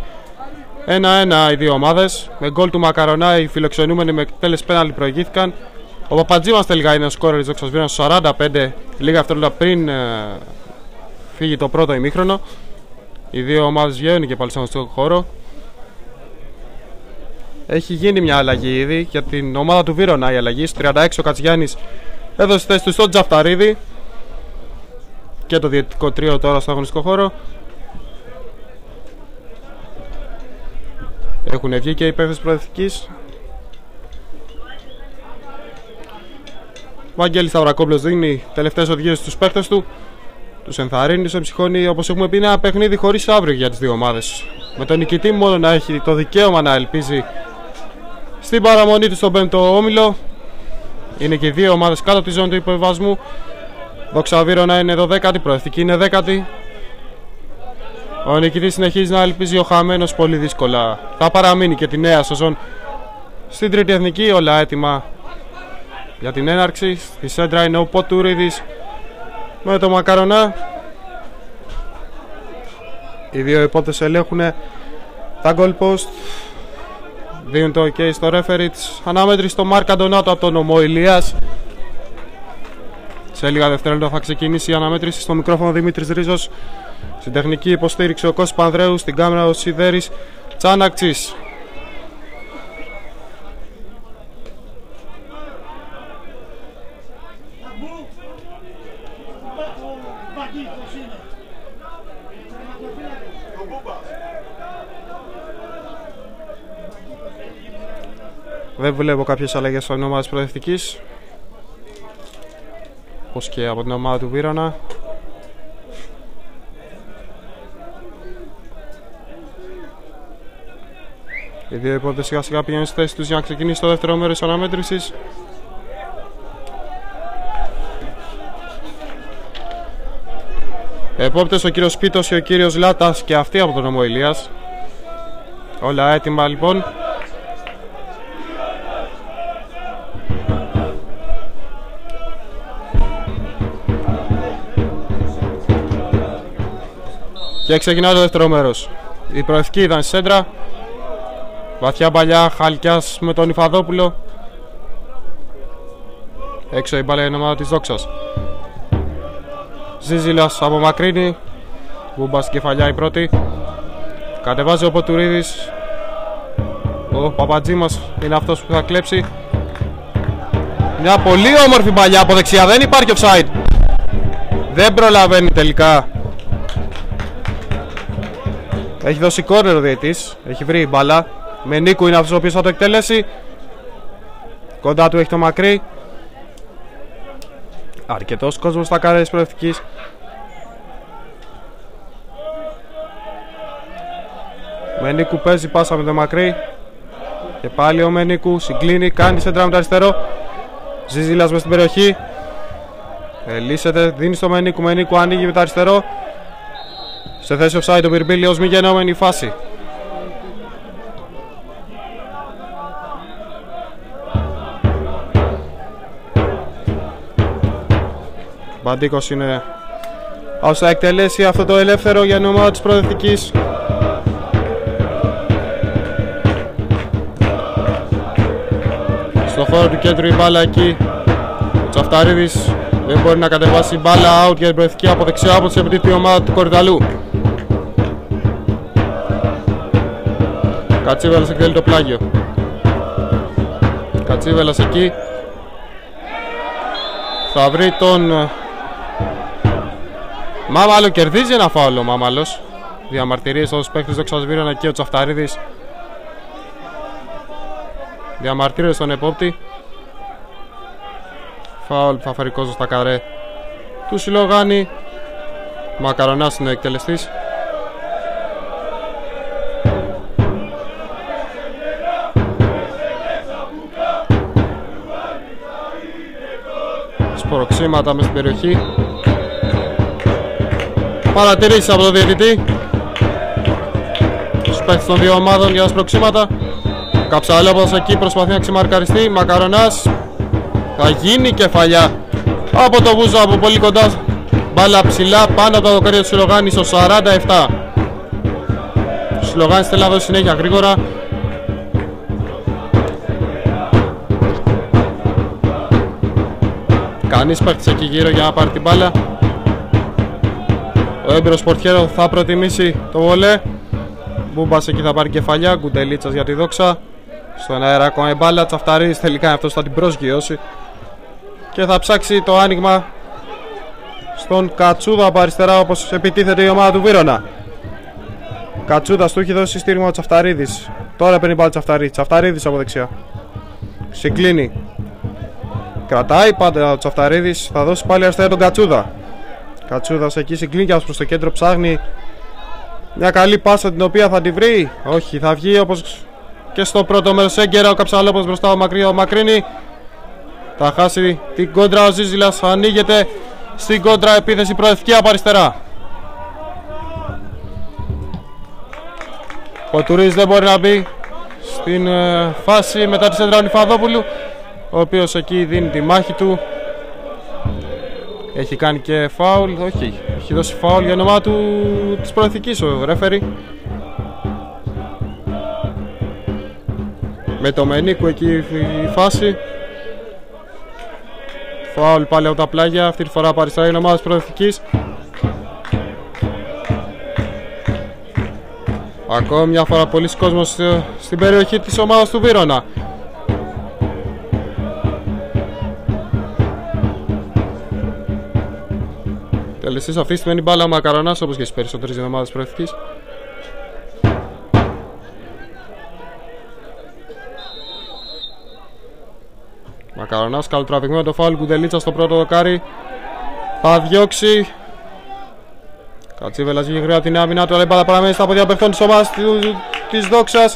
1-1 οι δύο ομάδες. Με γκολ του Μακαρονά οι φιλοξενούμενοι με εκτέλεση πέναλτι προηγήθηκαν. Ο Παπατζήμας τελικά είναι ο σκόρερ της Δόξας Βύρωνα στο 45, λίγα δευτερόλεπτα πριν φύγει το πρώτο ημίχρονο. Οι δύο ομάδες βγαίνουν και πάλι στον αγωνιστικό χώρο. Έχει γίνει μια αλλαγή ήδη για την ομάδα του Βύρωνα. Η αλλαγή στο 36 ο Κατσιάννης έδωσε θέση του στον Τζαφταρίδη και το διαιτητικό τρίο τώρα στο αγωνιστικό χώρο. Έχουν βγει και οι παίκτες της Προοδευτικής. Ο Βαγγέλης Σταυρακόπουλος δίνει τελευταίες οδηγίες στους παίκτες του. Τους ενθαρρύνει, τους εμψυχώνει, όπως έχουμε πει, ένα παιχνίδι χωρίς αύριο για τις δύο ομάδες. Με τον νικητή μόνο να έχει το δικαίωμα να ελπίζει στην παραμονή του στον 5ο όμιλο. Είναι και οι δύο ομάδες κάτω από τη ζώνη του υποβιβασμού. Δόξα Βύρωνα είναι 12η, Προοδευτική είναι 10η. Ο νικητής συνεχίζει να ελπίζει, ο χαμένος πολύ δύσκολα θα παραμείνει και τη νέα σεζόν στην τρίτη εθνική. Όλα έτοιμα για την έναρξη. Στη σέντρα είναι ο Ποτουρίδης με το Μακαρονά. Οι δύο υπότες ελέγχουν τα goal post. Δίνουν το ok στο referee. Ανάμετρηση στο Μάρκ Αντωνάτο από τον Ομό Ηλίας. Σε λίγα δευτερόλεπτα θα ξεκινήσει η αναμέτρηση. Στο μικρόφωνο Δημήτρης Ρίζος. Στην τεχνική υποστήριξη ο Κώστας Πανδρέου. Στην κάμερα ο Σιδέρης Τσάνακτσης. Δεν βλέπω κάποιες αλλαγές στην ομάδα της Προοδευτικής, όπως και από την ομάδα του Βύρωνα. Οι δύο υπότες σιγά σιγά πηγαίνουν στη θέση τους για να ξεκινήσει το δεύτερο μέρος της αναμέτρησης. Επόπτες ο κύριος Σπίτος και ο κύριος Λάτας και αυτοί από τον νομό Ηλίας. Όλα έτοιμα λοιπόν. Και ξεκινάει το δεύτερο μέρος. Η προευκή ήταν στη σέντρα. Βαθιά παλιά, Χαλκιάς με τον Ιφαδόπουλο. Έξω η μπάλα είναι ομάδα της Δόξας. Ζίζηλας απομακρύνει. Μπούμπα στην κεφαλιά η πρώτη. Κατεβάζει ο Ποτουρίδης. Ο Παπατζήμας είναι αυτός που θα κλέψει. Μια πολύ όμορφη παλιά από δεξιά. Δεν υπάρχει offside. Δεν προλαβαίνει τελικά. Έχει δώσει κόρνερ ο διαιτής. Έχει βρει η μπάλα. Με Νίκου είναι αυτός ο οποίος θα το εκτελέσει. Κοντά του έχει το μακρύ. Αρκετός κόσμος στα καρέ της προευτικής. Μενίκου παίζει πάσα με το μακρύ. Και πάλι ο Μενίκου συγκλίνει, κάνει σέντρα με το αριστερό. Ζιζίλας μες στην περιοχή. Ελίσσεται, δίνει στο Μενίκου. Μενίκου ανοίγει με το αριστερό. Σε θέση offside ο Μπιρμπίλιος, μη γεννόμενη φάση. Μπαντίκος είναι όσο θα εκτελέσει αυτό το ελεύθερο για την ομάδα της προοδευτικής. Στο χώρο του κέντρου η μπάλα εκεί. Ο Τσαφταρίδης δεν μπορεί να κατεβάσει μπάλα, out για την προοδευτική από δεξιά από την επιτύπη ομάδα του Κορυδαλού. Κατσίβελας εκτελεί το πλάγιο. Κατσίβελας εκεί. Θα βρει τον Μάμαλο, κερδίζει ένα φάουλ ο Μάμαλος. Διαμαρτυρίες στους παίκτες Δόξας Βύρωνα και ο Τσαφταρίδης. Διαμαρτύρες στον επόπτη. Φάουλ που θα φέρει κόσμο στα καρέ του Σιλογάνη. Μακαρονάς είναι ο εκτελεστής. Σπροξήματα μες στην περιοχή. Παρατηρήσεις από το διαιτητή. Τους παίκτες των δύο ομάδων για τα σπροξήματα. Καψαλόποδος εκεί προσπαθεί να ξεμαρκαριστεί. Μακαρονάς. Θα γίνει κεφαλιά από το Βούζο από πολύ κοντά. Μπάλα ψηλά πάνω από το δοκάρι του Σιλογάνη στο 47. Ο Σιλογάνης θέλει να δώσει συνέχεια γρήγορα. Κανείς παίκτης εκεί γύρω για να πάρει την μπάλα. Ο έμπειρος πορτιέρο θα προτιμήσει το βολέ. Μπούμπας εκεί θα πάρει κεφαλιά. Γκουντελίτσας για τη Δόξα. Στον αέρα ακόμα η μπάλα. Τσαφταρίδης τελικά αυτός θα την προσγειώσει. Και θα ψάξει το άνοιγμα στον Κατσούδα από αριστερά, όπως επιτίθεται η ομάδα του Βύρωνα. Κατσούδας του έχει δώσει στήριγμα ο Τσαφταρίδης. Τώρα παίρνει πάλι Τσαφταρίδης. Τσαφταρίδης από δεξιά. Συγκλίνει. Κρατάει πάντα ο Τσαφταρίδης. Θα δώσει πάλι αριστερά τον Κατσούδα. Κατσούδας εκεί συγκλίνει και προς το κέντρο ψάχνει μια καλή πάσα την οποία θα τη βρει. Όχι, θα βγει όπως και στο πρώτο μέρος έγκαιρα. Ο Καψαλόπος μπροστά ο Μακρύνη. Θα χάσει την κόντρα ο Ζίζηλας. Ανοίγεται στην κόντρα επίθεση προοδευτική από αριστερά. Ο Τουρής δεν μπορεί να μπει στην φάση μετά τη σέντρα Νιφαδόπουλου, ο οποίος εκεί δίνει τη μάχη του. Έχει κάνει και φάουλ. Όχι, έχει δώσει φάουλ για ομάδα του της προοδευτικής ο ρέφερι. Με το Μενίκου εκεί η φάση. Φάουλ πάλι από τα πλάγια. Αυτή τη φορά από αριστερά είναι ομάδα της προοδευτικής. Ακόμη μια φορά πολλοί κόσμος στην περιοχή της ομάδας του Βύρωνα. Τελεστής αυτή τη στιγμή μπάλα ο Μακαρονάς, όπως και στις περισσότερες ομάδες της προοδευτικής. Μακαρονάς καλοτραβηγμένο το φάουλ. Γκουντελίτσα στο πρώτο δοκάρι. Θα διώξει. Κατσίβελας βγήκε γρήγορα την άμυνα του, αλλά η μπάλα παραμένει στα πόδια παιχτών της ομάδας της Δόξας.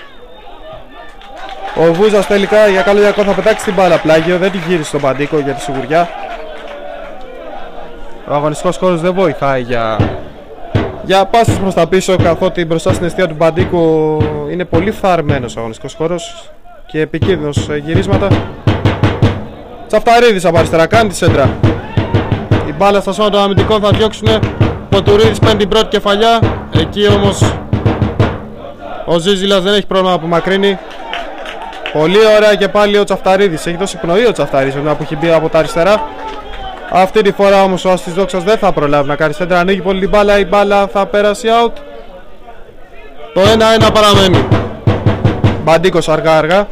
Ο Βούζας τελικά για καλό ιακό θα πετάξει την μπάλα πλάγιο. Δεν τη γύρισε στον Παντίκο για τη σιγουριά. Ο αγωνιστικός χώρος δεν βοηθάει για πάσεις προς τα πίσω, καθότι μπροστά στην αιστεία του Μπαντίκου είναι πολύ φθαρμένος ο αγωνιστικός χώρος και επικίνδυνος γυρίσματα. Τσαφταρίδης από αριστερά, κάνει τη σέντρα. Η μπάλα στα σώματα των αμυντικών θα διώξουνε. Ποτουρίδης παίρνει την πρώτη κεφαλιά. Εκεί όμως ο Ζίζηλας δεν έχει πρόβλημα που μακρύνει. Πολύ ωραία και πάλι ο Τσαφταρίδης. Έχει δώσει πνοή ο Τσαφταρίδης που έχει μπει από τα αριστερά. Αυτή τη φορά όμως ο Αστής Δόξας δεν θα προλάβει να κάνει σέντρα. Ανοίγει πολύ την μπάλα. Η μπάλα θα πέρασει out. Το 1-1 παραμένει. Μπαντίκος αργά.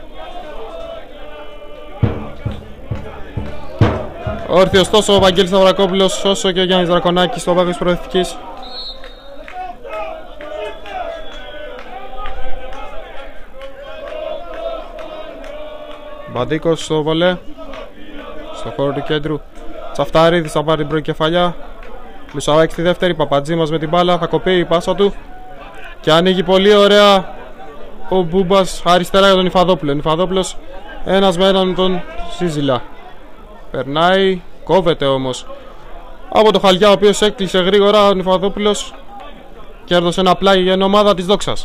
Όρθιος τόσο ο Βαγγέλης Σταυρακόπουλος όσο και ο Γιάννης Δρακονάκης στο βάθος προοδευτικής. Μπαντίκος στο βολέ, στο χώρο του κέντρου. Τσαφταρίδης θα πάρει την πρώτη κεφαλιά. Λουσαβάκης στη δεύτερη, Παπατζήμας με την μπάλα, θα κοπεί η πάσα του και ανοίγει πολύ ωραία ο Μπούμπας αριστερά για τον Ιφαδόπουλο. Ο Ιφαδόπουλος ένας με έναν τον Ζίζηλα. Περνάει, κόβεται όμως από το Χαλιά, ο οποίος έκλεισε γρήγορα. Ο Νιφαδόπουλος κέρδωσε ένα πλάγι για την ομάδα της Δόξας.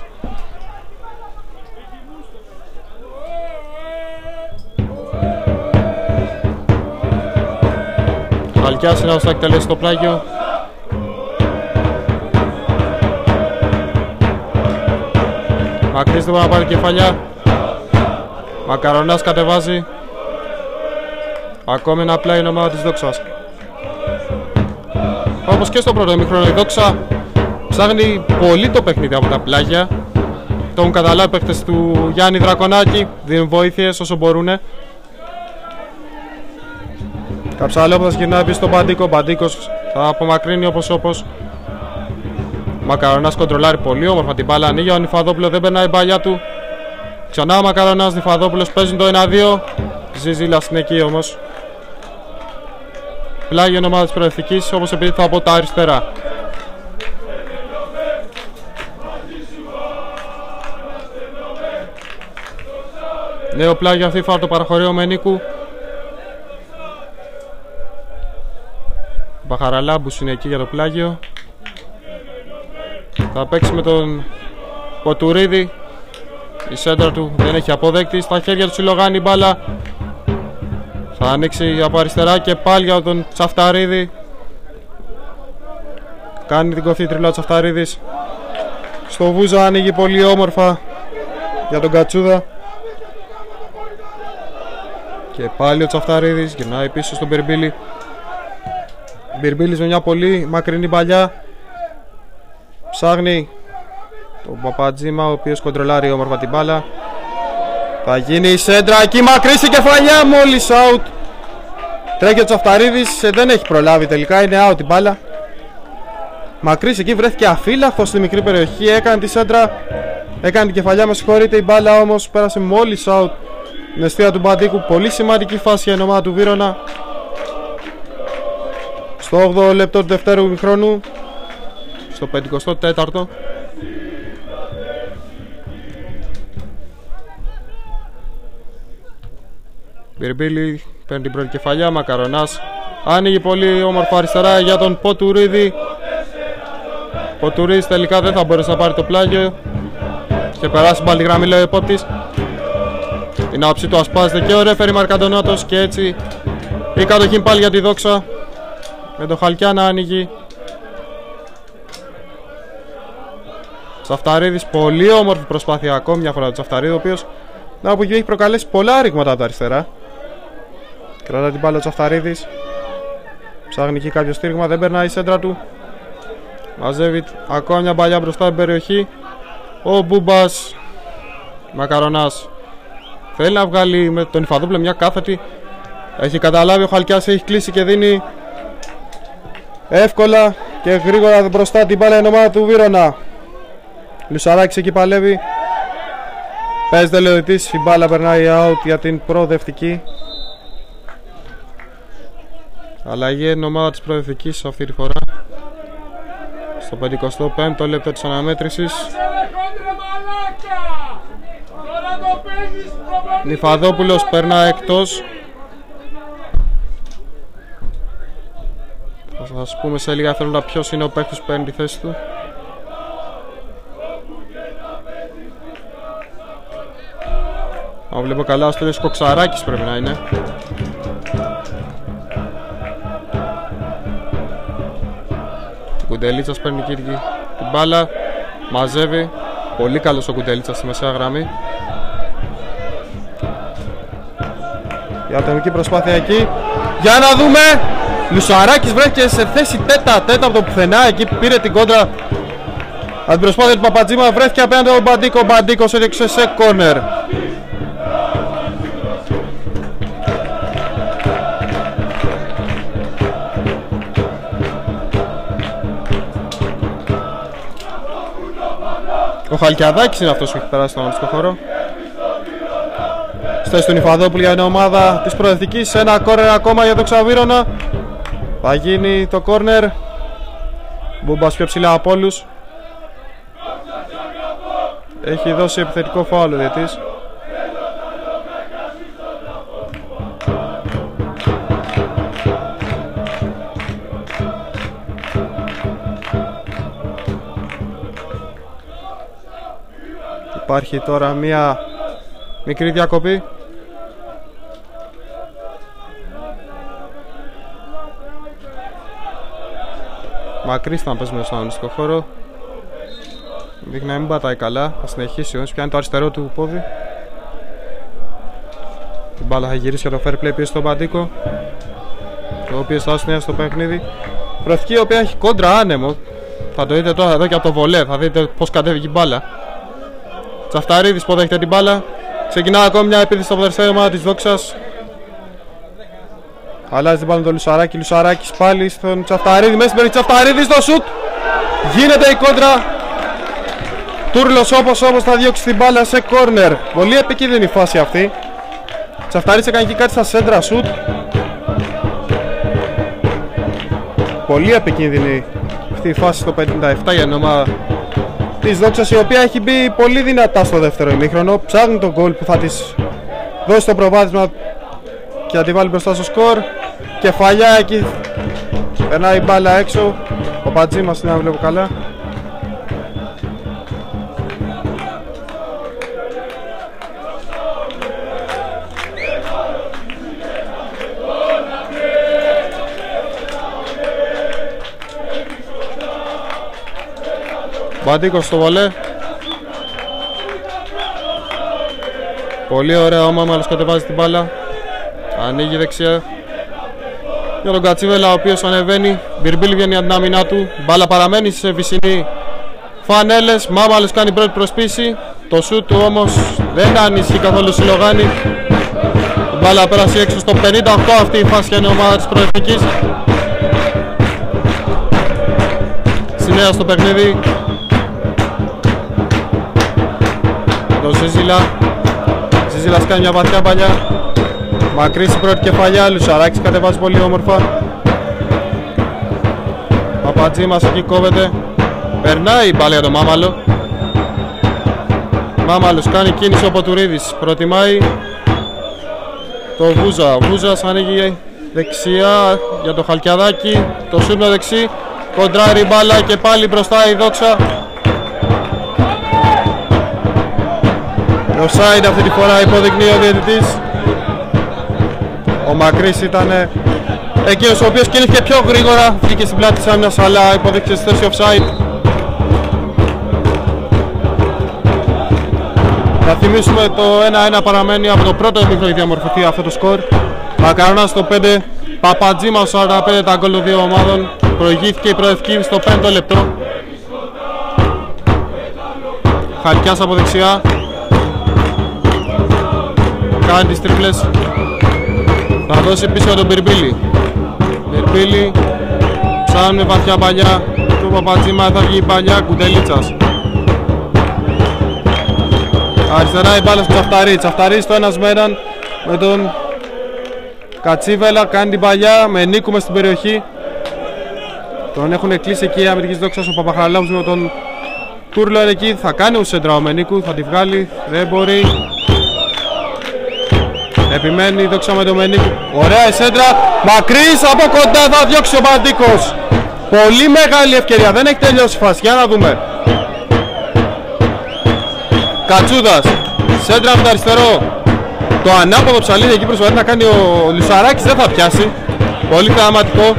Χαλκιάς είναι όσο θα εκτελέσει το πλάγιο. Μακρύς δεν μπορεί να πάρει κεφαλιά. Μακαρονάς κατεβάζει. Ακόμη ένα πλάγιο η ομάδα της Δόξας. Όπως και στο πρώτο ημίχρονο η Δόξα ψάχνει πολύ το παιχνίδι από τα πλάγια. Το έχουν καταλάβει παίκτες του Γιάννη Δρακονάκη. Δίνουν βοήθειες όσο μπορούν. Καψαλόπουλος γυρνάει πίσω στον Μπαντίκο. Μπαντίκος θα απομακρύνει όπως. Μακαρονάς κοντρολάρει πολύ όμορφα την μπάλα. Ανοίγει ο Νιφαδόπουλο, δεν περνάει η μπαλιά του. Ξανά ο Μακαρονάς, Νιφαδόπουλος παίζουν το 1-2. Ζίζηλα στην εκεί όμως. Πλάγιο ομάδα της προοδευτικής, όπως επειδή θα από τα αριστερά. Νέο πλάγιο αυτή φορά το παραχωρεί ο Μενίκου. Ο Μπαχαραλάμπους είναι εκεί για το πλάγιο. Θα παίξει με τον Ποτουρίδη. Η σέντρα του δεν έχει αποδέκτη. Στα χέρια του Σιλογάνη μπάλα. Θα ανοίξει από αριστερά και πάλι για τον Τσαφταρίδη. Κάνει την κοφή τριλά ο Τσαφταρίδης. Στο Βούζα ανοίγει πολύ όμορφα για τον Κατσούδα. Και πάλι ο Τσαφταρίδης γυρνάει πίσω στον Μπιρμπίλη. Μπιρμπίλης με μια πολύ μακρινή παλιά. Ψάχνει τον Παπατζήμα, ο οποίος κοντρολάρει όμορφα την μπάλα. Θα γίνει η σέντρα, εκεί μακρύς η κεφαλιά, μόλις out. Τρέχει ο Τσαφταρίδης, δεν έχει προλάβει τελικά, είναι out η μπάλα. Μακρύς εκεί βρέθηκε αφύλαχος στη μικρή περιοχή, έκανε τη σέντρα, έκανε την κεφαλιά, με συγχωρείτε, η μπάλα όμως πέρασε μόλις out. Την αιστεία του Μπαντίκου, πολύ σημαντική φάση για την ομάδα του Βύρωνα. Στο 8ο λεπτό του δευτέρου ημιχρόνου, στο 54ο. Μπιρμπίλη παίρνει την πρώτη κεφαλιά, Μακαρονάς άνοιγε πολύ όμορφα αριστερά για τον Ποτουρίδη. Ποτουρίδης τελικά δεν θα μπορέσει να πάρει το πλάγιο και περάσει μπάλη γραμμή, λέει ο επόπτης. Την άποψη του ασπάζεται και ο ρέφερη Μαρκαντονάτος και έτσι η κατοχή πάλι για τη Δόξα με το Χαλκιά να ανοίγει. Τσαφταρίδης, πολύ όμορφη προσπάθεια ακόμη μια φορά του Τσαφταρίδη, ο οποίος από εκεί έχει προκαλέσει πολλά ρήγματα από τα αριστερά. Κρατά την μπάλα ο Τσαφταρίδης. Ψάχνει εκεί κάποιο στήριγμα, δεν περνάει η σέντρα του. Μαζεύει ακόμα μια μπαλιά μπροστά στην περιοχή. Ο Μπούμπας. Μακαρονάς θέλει να βγάλει με τον Ιφαδόπουλο μια κάθετη. Έχει καταλάβει ο Χαλκιάς, έχει κλείσει και δίνει εύκολα και γρήγορα μπροστά την μπάλα η ομάδα του Βύρωνα. Λουσαράκης εκεί παλεύει. Παίζεται λεωδητής, η μπάλα περνάει out για την προοδευτική. Αλλαγή είναι ομάδα της προοδευτικής αυτή τη φορά. Στο 55ο λεπτό της αναμέτρησης. Νιφαδόπουλος περνά εκτός. Θα Θα σας πούμε σε λίγα δευτερόλεπτα ποιος είναι ο παίκτης που παίρνει τη θέση του. Αν βλέπω καλά, ο Στέλιος Κοξαράκης πρέπει να είναι. Κουντελίτσας παίρνει Κύρκη την μπάλα, μαζεύει. Πολύ καλός ο Κουντελίτσας στη μεσαία γραμμή. Η ατομική προσπάθεια εκεί. Για να δούμε. Λουσαράκης βρέθηκε σε θέση τέτα από το πουθενά. Εκεί πήρε την κόντρα. Από την προσπάθεια του Παπατζήμα βρέθηκε απέναντι από τον Μπαντίκο. Ο Μπαντίκος έδειξε σε κόρνερ. Ο Χαλκιαδάκης είναι αυτός που έχει περάσει στον αγωνιστικό χώρο. Στέση του Νιφαδόπουλου για την ομάδα της προοδευτικής. Ένα κόρνερ ακόμα για το Ξαβίρωνα. Θα γίνει το κόρνερ. Μπούμπας πιο ψηλά από όλους. Έχει δώσει επιθετικό φάουλ ο διαιτής. Υπάρχει τώρα μία μικρή διακοπή. Μακρύς να παίζουμε στον αγωνιστικό χώρο. Δείχνει να μην πατάει καλά. Θα συνεχίσει όμως. Πιάνει το αριστερό του πόδι. Την μπάλα θα γυρίσει για το fair play πίσω στον Παντίκο, ο οποίος θα δώσει νέα στο παιχνίδι. Προθήκη η οποία έχει κόντρα άνεμο. Θα το δείτε τώρα εδώ και από το βολέ. Θα δείτε πως κατέβηκε η μπάλα. Τσαφταρίδης που δέχεται την μπάλα. Ξεκινά ακόμη μια επίθεση στο ποδοσφαίρημα της Δόξας. Αλλάζει την μπάλα με τον Λουσαράκη. Λουσαράκης πάλι στον Τσαφταρίδη. Μέσα στην περιοχή Τσαφταρίδης στο σουτ. Γίνεται η κόντρα. Τούρλος όπως θα διώξει την μπάλα σε κόρνερ. Πολύ επικίνδυνη φάση αυτή. Τσαφταρίδης έκανε και κάτι στα σέντρα σουτ. Πολύ επικίνδυνη αυτή η φάση στο 57 για την ομάδα της Δόξας, η οποία έχει μπει πολύ δυνατά στο δεύτερο ημίχρονο. Ψάχνει τον γκολ που θα της δώσει το προβάδισμα και θα τη βάλει μπροστά στο σκορ. Κεφαλιά εκεί. Περνάει η μπάλα έξω. Ο Πατζήμας είναι, αν βλέπω καλά. Μπαντίκος στο βολέ. Πολύ ωραία, ο Μάμαλος κατεβάζει την μπάλα. Ανοίγει δεξιά για τον Κατσίβελα, ο οποίος ανεβαίνει. Μπιρμπίλ βγαίνει από την άμυνά του. Μπάλα παραμένει σε βυσσινή φανέλες. Μάμαλος κάνει πρώτη προσπίση. Το σούτ του όμως δεν ανησυχεί καθόλου Σιλογάνη. Η μπάλα πέρασε έξω στο 58 αυτή η φάση για την ομάδα της προοδευτικής. Συνέα στο παιχνίδι. Το Ζίζιλα. Ζίζιλας κάνει μια βαθιά παλιά. Μακρύς η πρώτη κεφαλιά. Λουσαράκης κατεβάζει πολύ όμορφα. Παπατζήμας εκεί κόβεται. Περνάει η μπάλα για τον Μάμαλο. Μάμαλος κάνει κίνηση ο Ποτουρίδης. Προτιμάει το Βούζα. Ο Βούζας ανοίγει δεξιά για το Χαλκιαδάκι. Το σούρνο δεξί. Κοντράρει η μπάλα και πάλι μπροστά η Δόξα. Offside αυτή τη φορά υποδεικνύει ο διαιτητής. Ο Μακρύς ήταν εκείνος ο οποίος κινήθηκε πιο γρήγορα. Βγήκε στην πλάτη της άμυνας, αλλά υποδείχθηκε στη θέση offside. Θα θυμίσουμε το 1-1 παραμένει από το πρώτο ημίχρονο για διαμορφωθεί αυτό το σκορ. Μακαρονάς στο 5, Παπατζήμα στο 45, τα γκολ των δύο ομάδων. Προηγήθηκε η προοδευτική στο 5ο λεπτό. Χαλκιάς από δεξιά. Κάνει τις τρίπλες. Θα δώσει πίσω για τον Μπιρμπίλη. Μπιρμπίλη. Ψάχνει βαθιά παλιά. Του Παπατζήμα θα βγει η παλιά. Κουντελίτσας. Αριστερά η μπάλα στο Τσαφταρί. Τσαφταρί στο ένας με έναν με τον Κατσίβελα. Κάνει την παλιά με Νίκου μες στην περιοχή. Τον έχουν κλείσει εκεί οι αμυντικής Δόξας. Ο Παπαχαλάμπους με τον Τούρλο είναι εκεί. Θα κάνει ουσέντρα ο Μενίκου. Θα τη βγάλει. Δεν μπορεί. Επιμένει η Δόξα με τον Μενίκου. Ωραία η σέντρα. Μακρύς από κοντά θα διώξει ο Μπαντίκος. Πολύ μεγάλη ευκαιρία, δεν έχει τελειώσει η φάση, για να δούμε. Κατσούδας, σέντρα από το αριστερό. Το ανάποδο ψαλίδι εκεί προσπαθεί να κάνει ο Λουσαράκης, δεν θα πιάσει. Πολύ θεαματικό.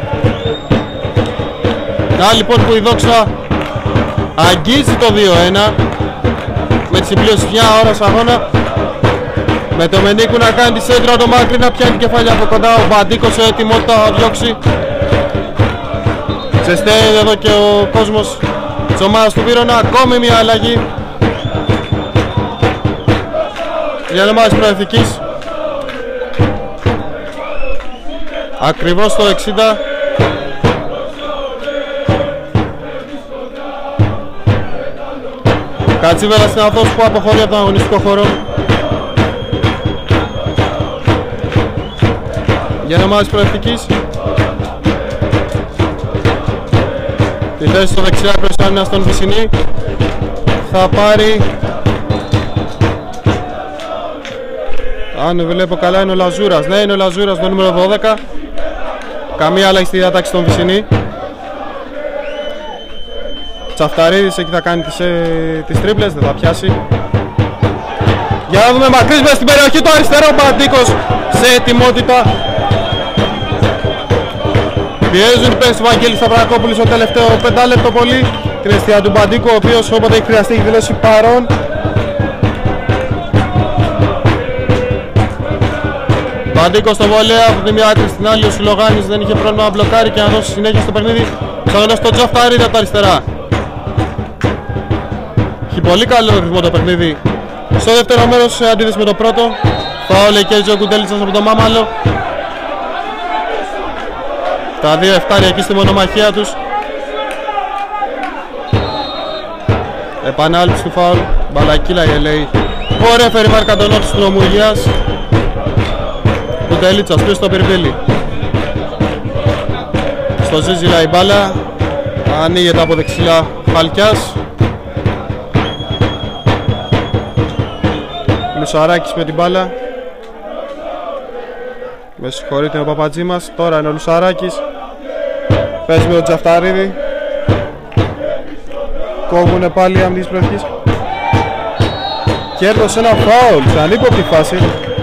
Να λοιπόν που η Δόξα αγγίζει το 2-1 με τη συμπλήρωση μια ώρας αγώνα. Με το Μενίκου να κάνει τη σέντρα, το Μάκρη να πιάνει κεφάλια από κοντά. Ο Μπαντίκος σε ετοιμότητα θα διώξει. Ζεσταίνει εδώ και ο κόσμος της ομάδας του Βύρωνα. Ακόμη μια αλλαγή για την ομάδα της Προοδευτικής. Ακριβώς το 60. Κατσίβελας είναι αυτός που αποχωρεί από τον αγωνιστικό χώρο. Για την ομάδα της Προοδευτικής. Τη θέση στο δεξιά προς στον Βυσσινή θα πάρει, αν βλέπω καλά είναι ο Λαζούρας. Ναι, είναι ο Λαζούρας, το νούμερο 12. Καμία άλλαγη στη διάταξη των Βυσσινή. Τσαφταρίδης εκεί θα κάνει τις τρίπλες, δεν θα πιάσει. Για να δούμε, Μακρύς μες στην περιοχή, το αριστερό, Μπαντίκος σε ετοιμότητα. Πιέζουν πες του Βαγγέλη Σταυρακόπουλου στο τελευταίο 5 λεπτό πολύ. Την αιστεία του Μπαντίκου, ο οποίος όποτε έχει χρειαστεί έχει δηλώσει παρόν. Μπαντίκος στο βολέα, από τη μία άκρη στην άλλη ο Σιλογάνης δεν είχε πρόβλημα να μπλοκάρει και να δώσει συνέχεια στο παιχνίδι. Ξαναδώνει στο Τζαφταρίδη από τα αριστερά. Έχει πολύ καλό ρυθμό το παιχνίδι. Στο δεύτερο μέρος σε αντίθεση με το πρώτο. Φάουλ εκεί ο Κουντέλιτσας από το Μάμαλο. Τα δύο εφτάρια εκεί στη μονομαχία τους. Επανάληψη του φάουλ. Μπαλακίλα η LA. Ο ρέφερι μάρκα τον όρθος του Ομουργίας. Κουντέλιτσας πίσω στο Πυρβίλι. Στο Ζίζιλα η μπάλα. Ανοίγεται από δεξιά Φαλκιάς. Λουσαράκης με την μπάλα. Με συγχωρείτε ο Παπατζήμας. Τώρα είναι ο Λουσαράκης. Παίζει με τον Τζαφταρίδη. Κόβουνε πάλι οι αμυντικές περιοχές. Κέρδωσε ένα φάουλ σε ανύποπτη φάση.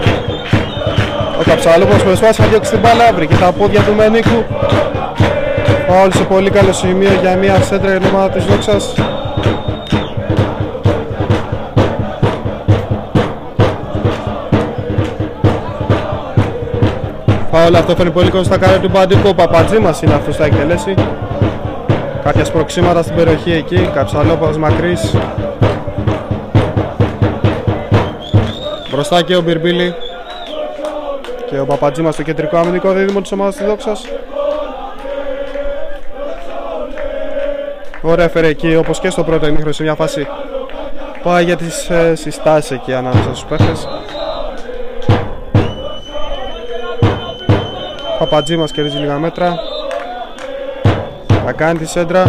Ο Καψάλοπος προσπάθησε να διώξει την μπάλα. Βρήκε τα πόδια του Μενίκου. Φάουλ σε πολύ καλό σημείο για μια σέντρα για την ομάδα της Δόξας. Φάουλ αυτό φέρνει πολύ κόσμο στα καρέ του Μπαντίκου. Ο Παπατζήμας είναι αυτός που θα εκτελέσει. Κάποια σπροξήματα στην περιοχή εκεί. Καψαλόπας, Μακρύς. Μπροστά και ο Μπιρμπίλη και ο Παπατζήμας στο κεντρικό αμυντικό δίδυμο της ομάδας της Δόξας. Ο ρέφερ εκεί, όπως και στο πρώτο ημίχρονο, σε μια φάση πάει για τις συστάσεις εκεί ανάμεσα στους παίχτες. Παπατζήμας κερδίζει λίγα μέτρα. Θα κάνει τη σέντρα.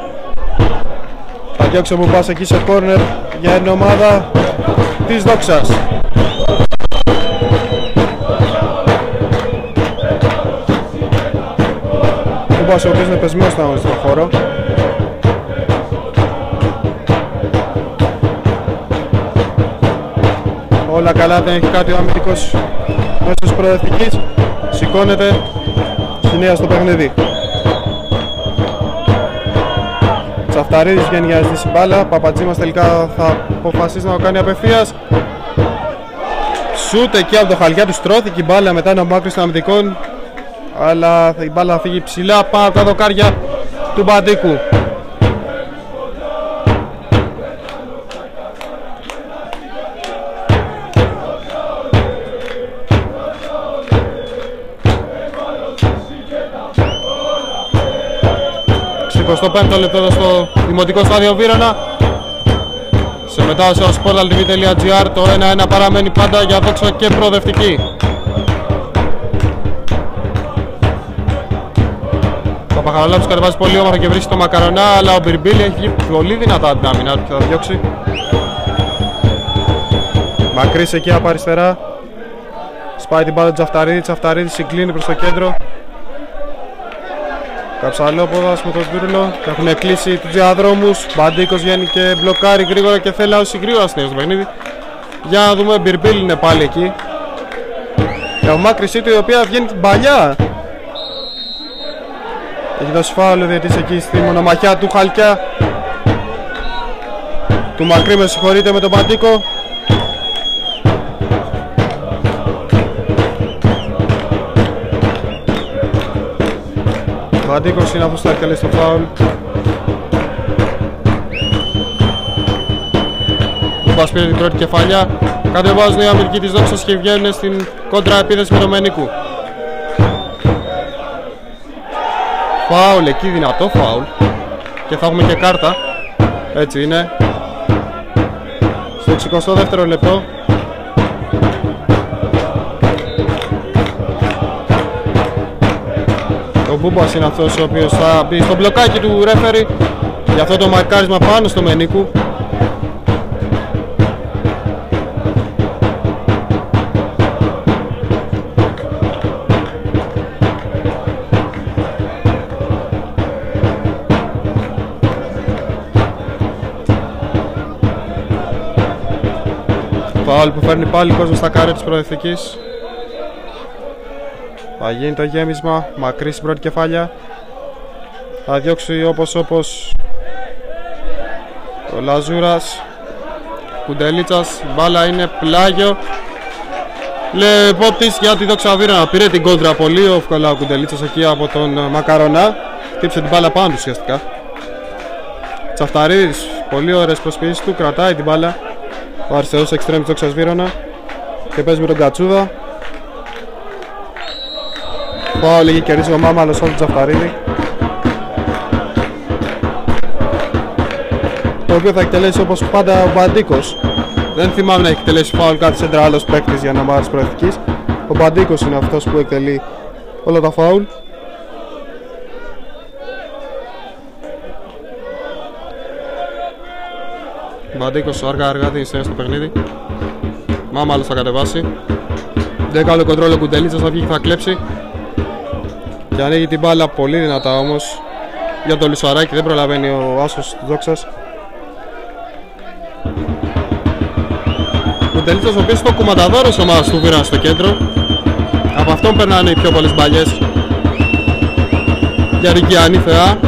Θα διώξει ο Μπουμπάς εκεί σε κόρνερ για την ομάδα της Δόξας. Μπουμπάς ο οποίος είναι πεσμένος στον αγωνιστικό χώρο. Όλα καλά, δεν έχει κάτι ο αμυντικός μέσω της Προοδευτικής. Σηκώνεται στη νέα στο παιχνίδι. Τσαφταρίδης βγαίνει για να ζητήσει μπάλα. Παπατζήμας τελικά θα αποφασίσει να το κάνει απευθείας. Σούτ εκεί από το χαλιά του στρώθηκε η μπάλα μετά ένα μάκρυ των αμυντικών. Αλλά η μπάλα θα φύγει ψηλά πάνω από τα δοκάρια του Μπαντίκου. Στο 5ο λεπτό εδώ στο Δημοτικό Στάδιο Βύρωνα. Σε μετάδοση από sportaltv.gr. Το 1-1 παραμένει πάντα για Δόξα και Προοδευτική. Ο Παπαχαραλάπης κατεβάζει πολύ όμορφα και βρίσκει το Μακαρονά, αλλά ο Μπιρμπίλη έχει βγει πολύ δυνατά την άμυνα και θα διώξει. Μακρύς εκεί από αριστερά. Σπάει την μπάλα του Τζαφταρίδη. Τζαφταρίδη συγκλίνει προς το κέντρο. Καψαλόποδας με τον Τούρλο. Έχουν κλείσει τους διαδρόμους. Μπαντίκος βγαίνει και μπλοκάρει γρήγορα και θέλει άωση γρήγορα στο παιχνίδι. Για να δούμε, Μπιρμπίλ είναι πάλι εκεί. Η απομάκρυσή του, η οποία βγαίνει την παλιά. Έχει δώσει φάουλ ο διαιτητής εκεί στη μονομαχιά του Χαλκιά. Του Μακρύ, με συγχωρείτε, με τον Μπαντίκο. Ο Μπαντίκος είναι αυτός που θα εκτελέσει το φάουλ. Μπούμπας πήρε την πρώτη κεφαλιά. Κατεβάζουν οι αμυντικοί της Δόξας και βγαίνουν στην κόντρα επίθεση με τον Μενίκου. Φάουλ εκεί, δυνατό φάουλ. Και θα έχουμε και κάρτα. Έτσι είναι. Στο 62ο λεπτό. Ο Μπούμπας είναι αυτός ο οποίος θα μπει στο μπλοκάκι του ρέφερι για αυτό το μαρκάρισμα πάνω στο Μενίκου. Φάουλ που φέρνει πάλι κόσμο στα κάρια της προοδευτικής. Θα γίνει το γέμισμα, Μακρύ στην πρώτη κεφάλια. Θα διώξει όπως ο Λαζούρας. Κουντελίτσας, μπάλα είναι πλάγιο. Λεπόπτης για τη Δόξα Βύρωνα. Πήρε την κόντρα πολύ εύκολα ο Κουντελίτσας εκεί από τον Μακαρονά. Χτύπησε την μπάλα πάνω του ουσιαστικά. Τσαφταρίδης, πολύ ωραίες προσποιήσεις του, κρατάει την μπάλα. Ο αριστερός εξτρέμ της Δόξας Βύρωνα και παίζει με τον Κατσούδα. Πάω λίγη, κερδίζει ο Μάμαλος από τον Τσαφταρίδη, το οποίο θα εκτελέσει όπως πάντα ο Μπαντίκος. Δεν θυμάμαι να έχει εκτελέσει φάουλ κάτι σέντρα άλλος παίκτης για να μάθει προοδευτικής. Ο Μπαντίκος είναι αυτός που εκτελεί όλα τα φάουλ. Μπαντίκος αργά δίνει στο παιχνίδι. Μάμαλος θα κατεβάσει. Δεν κάνει κοντρόλ ο Κουντελίτσας, θα βγει και θα κλέψει. Και ανοίγει την μπάλα πολύ δυνατά όμως για το Λουσαράκι, δεν προλαβαίνει ο άσος της Δόξας. Κουντελίτσας ο οποίος είναι ο κουματαδόρος ομάδας του Βύρωνα στο κέντρο. Από αυτόν περνάνε οι πιο πολλές μπαλιές για Ρικιανή θεά.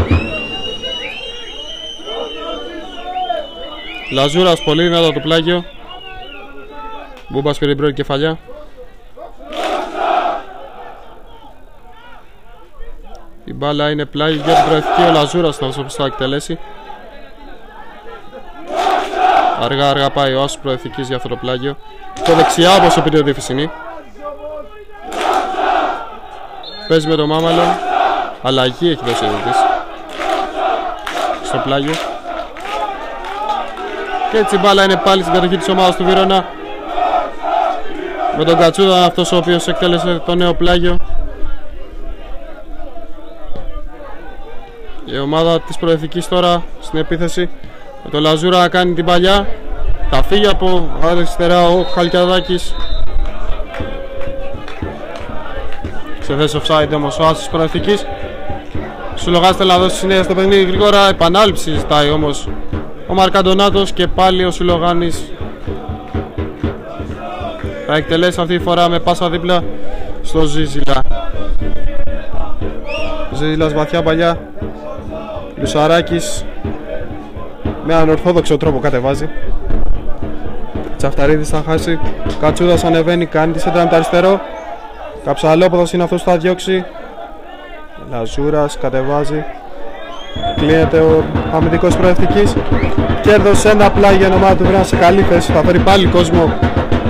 Λαζούρας πολύ δυνατά το πλάγιο. Μπούμπας πήρε την πρώτη κεφαλιά. Η μπάλα είναι πλάγιο για την προοδευτική. Ο Λαζούρας θα θα εκτελέσει. Αργά πάει ο άσος προοδευτικής για αυτό το πλάγιο. Το δεξιά όπως ο πήρε ο Διεφυσινή. Παίζει με τον Μάμαλο. Αλλαγή έχει δώσει ο διαιτητής στο πλάγιο. Και έτσι η μπάλα είναι πάλι στην κατοχή της ομάδας του Βύρωνα. Με τον Κατσούδα, αυτός ο οποίος εκτέλεσε το νέο πλάγιο. Η ομάδα της προοδευτικής τώρα στην επίθεση. Με τον Λαζούρα να κάνει την παλιά. Θα φύγει από αριστερά ο Χαλκιαδάκης. Σε θέση offside όμως ο άσος της προοδευτικής. Σουλογάς θέλει να δώσει συνέχεια στο παιχνίδι γρήγορα. Επανάληψη ζητάει όμως ο Μαρκαντονάτος και πάλι ο Σουλογάνης θα εκτελέσει αυτή τη φορά με πάσα δίπλα στο Ζίζηλα. Ζίζηλας βαθιά παλιά. Λουσαράκης με ανορθόδοξο τρόπο κατεβάζει. Τσαφταρίδης θα χάσει. Κατσούδας ανεβαίνει, κάνει τη σέντρα με το αριστερό. Καψαλόποδος είναι αυτός που θα διώξει. Λαζούρας κατεβάζει. Κλείνεται ο αμυντικός προοδευτικής. Κέρδος ένα πλάγιο για ομάδα του Βύρωνα σε καλή θέση. Θα φέρει πάλι κόσμο.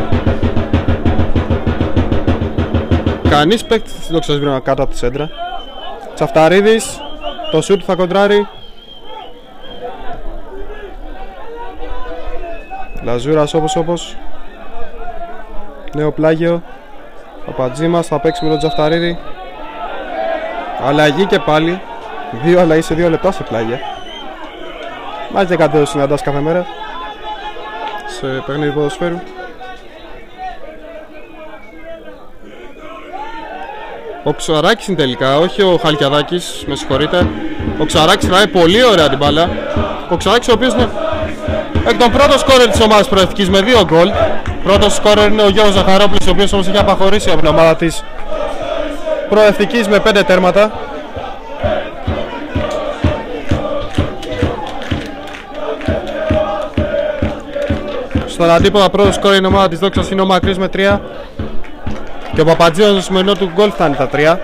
Κανείς παίκτης της Δόξας Βύρωνα κάτω από τη σέντρα. Τσαφταρίδης. Το σουτ θα κοντράρει. Λαζούρας όπως. Νέο πλάγιο. Ο Πατζήμας θα παίξει με τον Τσαφταρίδη. Αλλαγή και πάλι. Δύο αλλαγή σε 2 λεπτά σε πλάγια. Μάλιστα κάτι το συναντάς κάθε μέρα σε παιχνίδι ποδοσφαίρου. Ο Ξαράκης είναι τελικά, όχι ο Χαλκιαδάκης, με συγχωρείτε. Ο Ξαράκης τραβάει πολύ ωραία την μπάλα. Ο Ξαράκης ο οποίος είναι εκ των πρώτων σκόρερ της ομάδας Προευτικής με 2 γκολ. Πρώτος σκόρερ είναι ο Γιώργος Ζαχαρόπουλος, ο οποίος όμως έχει απαχωρήσει από την ομάδα της Προευτικής με 5 τέρματα. Στον αντίποδα πρώτος σκόρερ είναι η ομάδα της Δόξας, είναι ο Μακρύς με 3. Και ο Παπατζίδας στο σημερινό του γκολ φτάνει τα 3.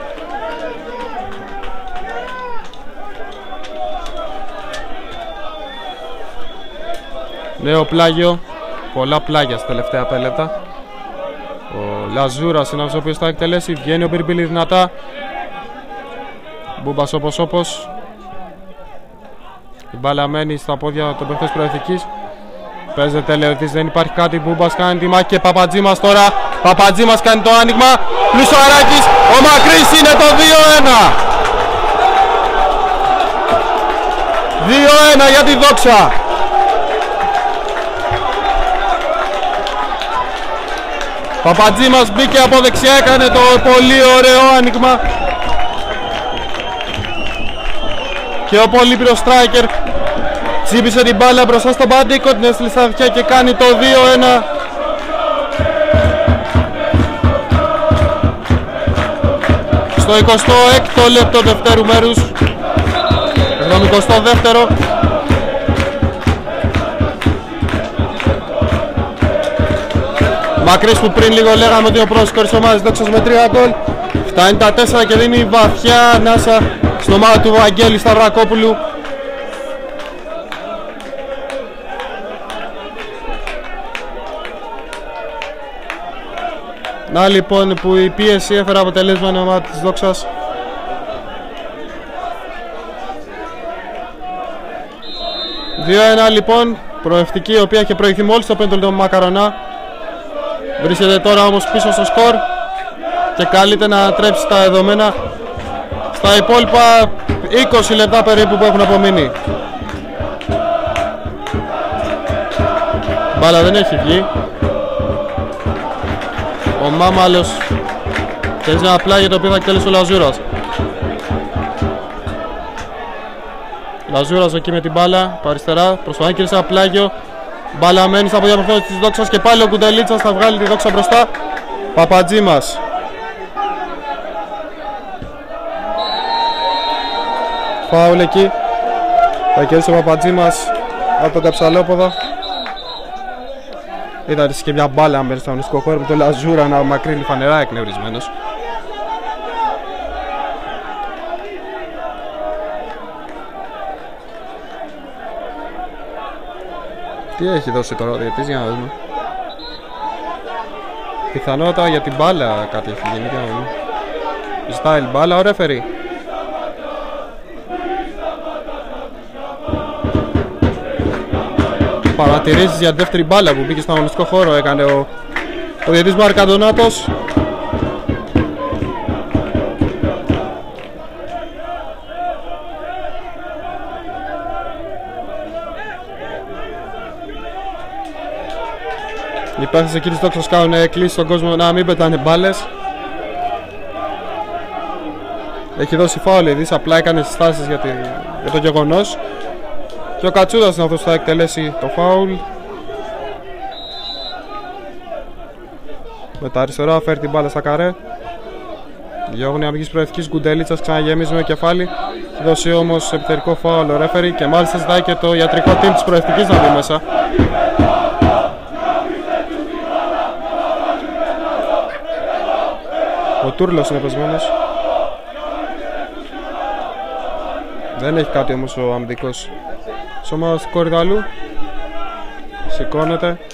Νέο πλάγιο, πολλά πλάγια στα τελευταία 5 λεπτά. Ο Λαζούρας είναι αυτός ο οποίος θα εκτελέσει. Βγαίνει ο Μπιρμπίλη δυνατά. Μπούμπας όπως. Η μπάλα μένει στα πόδια των παιχτών της Προευτικής. Παίζεται Λεωτής, δεν υπάρχει κάτι. Μπούμπας κάνει τη μάχη και Παπατζήμας τώρα. Παπατζήμας κάνει το άνοιγμα. Πλουσαράκης, ο Μακρύς είναι το 2-1. 2-1 για τη Δόξα. Παπατζήμας μπήκε από δεξιά, έκανε το πολύ ωραίο άνοιγμα. Και ο Πολύπυρος Στράικερ τσίπησε την μπάλα μπροστά στον Παντίκο, την έστειλε στα αυτιά και κάνει το 2-1. Στο 26ο λεπτό δευτέρου μέρους, 72ο. Μακρύς που πριν λίγο λέγαμε ότι ο πρώτος σκόρερ της ομάδας Δόξας με 3 γκολ. Φτάνει τα 4 και δίνει βαθιά ανάσα στην ομάδα του Βαγγέλη Σταυρακόπουλου. Να λοιπόν που η πίεση έφερε αποτελέσμα η ομάδα της Δόξας. «2-1 λοιπόν, Προευτική, η οποία είχε προηγηθεί μόλις το 5 λεπτό με Μακαρονά. Βρίσκεται τώρα όμως πίσω στο σκορ και καλείται να τρέψει τα δεδομένα στα υπόλοιπα 20 λεπτά περίπου που έχουν απομείνει. Μπάλα δεν έχει βγει. Ο Μάμαλος παίζει ένα πλάγιο το οποίο θα εκτέλεσε ο Λαζούρας. Λαζούρας εκεί με την μπάλα από αριστερά, προσπαθεί να κερδίσει ένα πλάγιο. Μπάλα μένει στα πόδια της Δόξας και πάλι ο Κουντελίτσας θα βγάλει τη Δόξα μπροστά. Παπατζήμας. Φάουλ εκεί. Θα κερδίσει ο Παπατζήμας από τον Καψαλόποδο. Ήταν και μια μπάλα μέσα στο αγωνιστικό χώρο με τον Λαζούρα να μακρύνει φανερά εκνευρισμένος. Τι έχει δώσει τώρα ο διαιτητής, για να δούμε. Πιθανότατα για την μπάλα κάτι έχει γίνει, για να δούμε. Ζητάει μπάλα ο ρέφερι. Παρατηρήσεις για δεύτερη μπάλα που μπήκε στον αγωνιστικό χώρο έκανε ο διαιτητής Μαρκαντονάτος. Οι παίχτες εκεί της Δόξας κάνουν κλείσει στον κόσμο να μην πετάνε μπάλες. Έχει δώσει φάουλ, ειδής απλά έκανε συστάσεις για το γεγονός. Και ο Κατσούδας είναι αυτός που θα εκτελέσει το φάουλ. Με τα αριστερά φέρει την μπάλα στα καρέ. Διώγνει αμυγής Προευτικής, Γκουντελίτσας ξαναγεμίζει με κεφάλι. Έχει δώσει όμως επιθετικό φάουλ ο ρέφερι και μάλιστα ζητάει και το ιατρικό team της Προευτικής να μπει μέσα. Ο Τούρλος είναι πεσμένος. Δεν έχει κάτι όμως ο αμυντικός της ομάδας του Κορυδαλού. Σηκώνεται.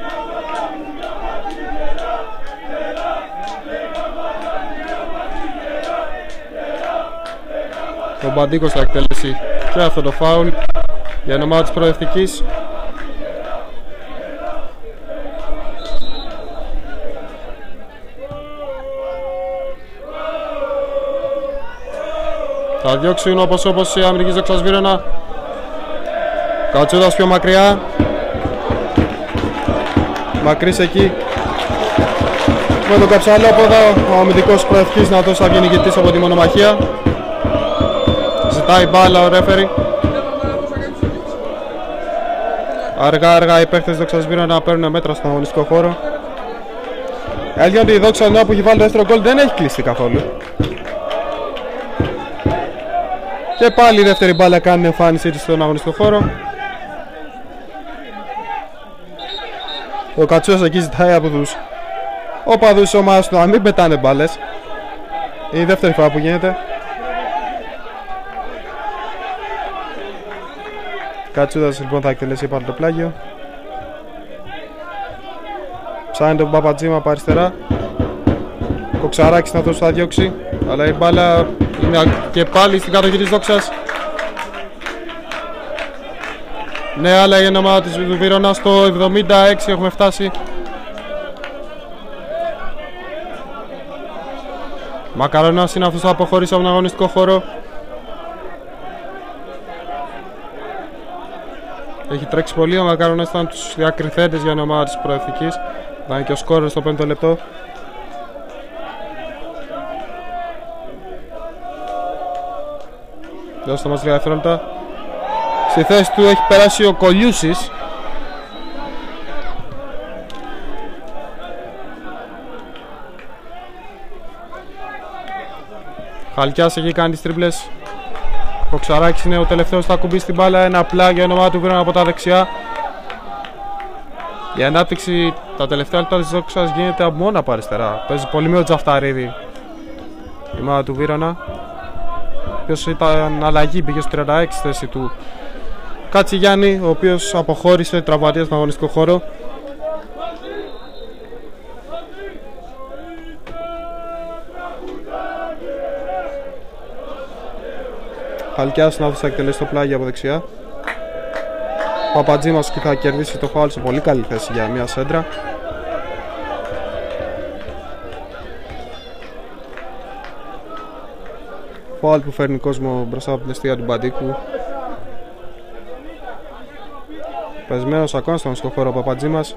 Ο Μπαντίκος θα εκτελέσει και αυτό το φάουλ για την ομάδα της Προευτικής. Θα διώξουν όπως η αμυντικής Δόξας Βύρωνα. Κατσούδας πιο μακριά. Μακρύς εκεί. με τον Καψαλόποδα, ο αμυντικός προευκής να δώσει αυγενικητής από τη μονομαχία. Ζητάει μπάλα ο ρέφερι. Αργά οι παίχτες Δόξας Βύρωνα να παίρνουν μέτρα στον αγωνιστικό χώρο. Έλεγε ότι η Δόξα Νέα που έχει βάλει το δεύτερο γκολ δεν έχει κλειστεί καθόλου. Και πάλι η δεύτερη μπάλα κάνει εμφάνισή της στον αγωνιστικό χώρο. Ο Κατσούας εκεί ζητάει από τους οπαδούς της ομάδας του να μην πετάνε μπάλες. Είναι η δεύτερη φορά που γίνεται. Κατσούδας λοιπόν θα εκτελέσει πάλι το πλάγιο. Ψάχνει τον Παπατζήμα από αριστερά. Κοξαράκης να αυτός θα διώξει, αλλά η μπάλα είναι και πάλι στην κατοχή της Δόξας. Ναι, αλλά η ομάδα της Βύρωνα στο 76 έχουμε φτάσει. Μακαρονάς είναι αυτός που θα αποχωρήσει από τον αγωνιστικό χώρο. Έχει τρέξει πολύ, ο Μακαρονάς ήταν τους διακριθέντες για την ομάδα της προεθνικής. Ήταν και ο σκόρερ στο 5ο λεπτό. Δώστε μας 3 δευτερόλεπτα. Στη θέση του έχει περάσει ο Κολιούσης. Χαλκιάς έχει κάνει τις τρίπλες. Ο Ξαράκης είναι ο τελευταίος, θα κουμπίσει την μπάλα. Ένα πλάγιο, η ομάδα του Βύρωνα από τα δεξιά. Η ανάπτυξη τα τελευταία λεπτά της Δόξας γίνεται μόνο από αριστερά. Παίζει πολύ με ο Τζαφταρίδη η ομάδα του Βύρωνα, ο οποίος ήταν αλλαγή, πήγε στο 36 στη θέση του Κατσιγιάννη, ο οποίος αποχώρησε τραυματίας στον αγωνιστικό χώρο. Χαλκιάς να θα εκτελέσει το πλάγι από δεξιά. Παπατζήμας και θα κερδίσει το φάουλ σε πολύ καλή θέση για μια σέντρα. Φάουλ που φέρνει κόσμο μπροστά από την αιστεία του Μπαντίκου. Πεσμένος ακόμα στον χώρο ο Παπατζήμας.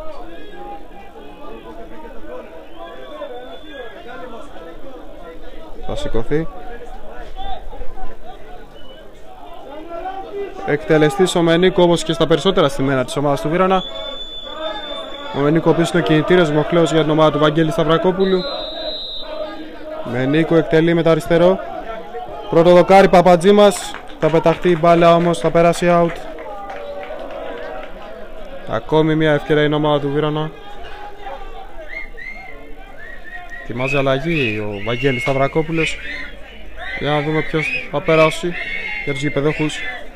Θα σηκωθεί. Εκτελεστής ο Μενίκο, όπως και στα περισσότερα στημένα της ομάδας του Βύρωνα. Ο Μενίκο, ο οποίος είναι ο κινητήριος μοχλέος για την ομάδα του Βαγγέλη Σταυρακόπουλου. Μενίκο εκτελεί με το αριστερό. Πρώτο δοκάρι Παπατζήμας. Θα πεταχτεί η μπάλα, όμως θα περάσει out. Ακόμη μια ευκαιρία η ομάδα του Βύρωνα. Ετοιμάζει αλλαγή ο Βαγγέλης Σταυρακόπουλος. Για να δούμε ποιος θα περάσει για τους γηπεδόχους.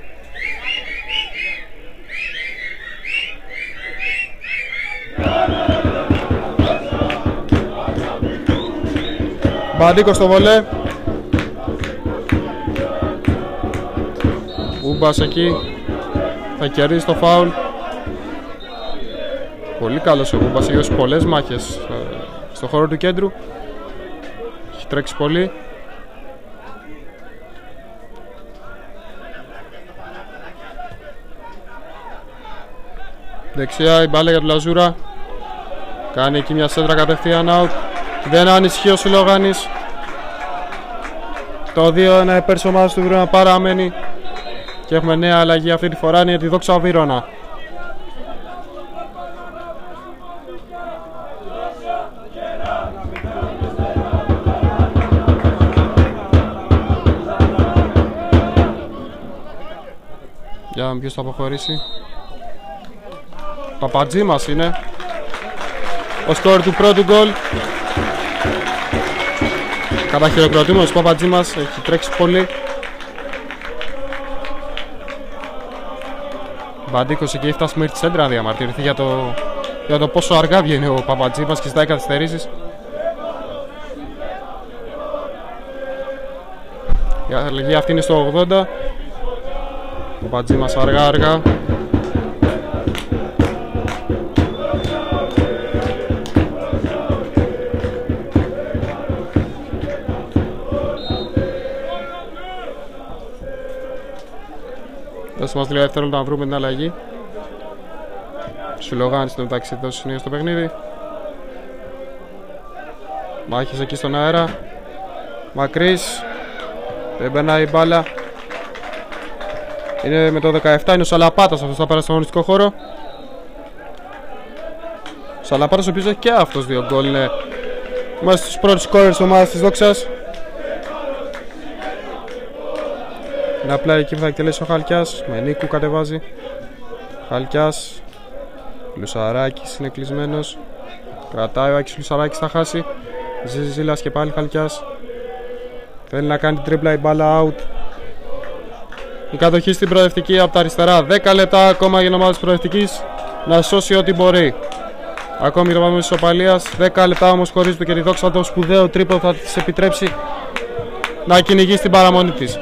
Μπαντίκο στο βολέ. Ούμπας εκεί. Θα κερδίσει το φάουλ. Πολύ καλός ο Ούμπας. Έχει δώσει πολλές μάχες στο χώρο του κέντρου. Έχει τρέξει πολύ. Δεξιά η μπάλα για τον Λαζούρα. Κάνει εκεί μια σέντρα κατευθείαν out. Δεν ανησυχεί ο Σιλόγανης. Το 2-1 υπέρ της ομάδας του Βύρωνα παραμένει. Και έχουμε νέα αλλαγή αυτή τη φορά, είναι για τη Δόξα Βύρωνα. Για να δούμε ποιος θα αποχωρήσει. Παπατζήμας είναι ο σκόρ του πρώτου γκολ. Καταχειροκροτούμενος ο Παπατζήμας, έχει τρέξει πολύ. Μπαντίκος εκεί έφτασε μέχρι τη σέντρα να διαμαρτυρηθεί για το πόσο αργά βγαίνει ο Παπατζήμας και ζητάει καθυστερήσεις. Η αλλαγή αυτή είναι στο 80. Ο Παπατζήμας αργά. Δώστε μας 3 δευτερόλεπτα να βρούμε την αλλαγή. Σουλογάνης είναι μεταξύ δώσει συνέχεια στο παιχνίδι. Μάχης εκεί στον αέρα. Μακρύς. Δεν περνάει η μπάλα. Είναι με το 17, είναι ο Σαλαπάτας, αυτός θα πέρασε στον αγωνιστικό χώρο. Ο Σαλαπάτας ο οποίος έχει και αυτός 2 γκολ. Είναι μέσα στους πρώτους σκόρερς της ομάδας της Δόξας. Είναι απλά εκεί που θα εκτελέσει ο Χαλκιάς. Με Νίκου κατεβάζει. Χαλκιάς. Λουσαράκης είναι κλεισμένος. Κρατάει ο Άκης Λουσαράκης, θα χάσει. Ζήλας και πάλι Χαλκιάς. Θέλει να κάνει την τρίπλα, η μπάλα out. Η κατοχή στην προοδευτική από τα αριστερά. 10 λεπτά ακόμα για την ομάδα της προοδευτικής να σώσει ό,τι μπορεί. Ακόμη το πάμε της ισοπαλίας. 10 λεπτά όμως χωρίς το και τη Δόξα το σπουδαίο τρίπλο θα της επιτρέψει να κυνηγήσει την παραμονή της.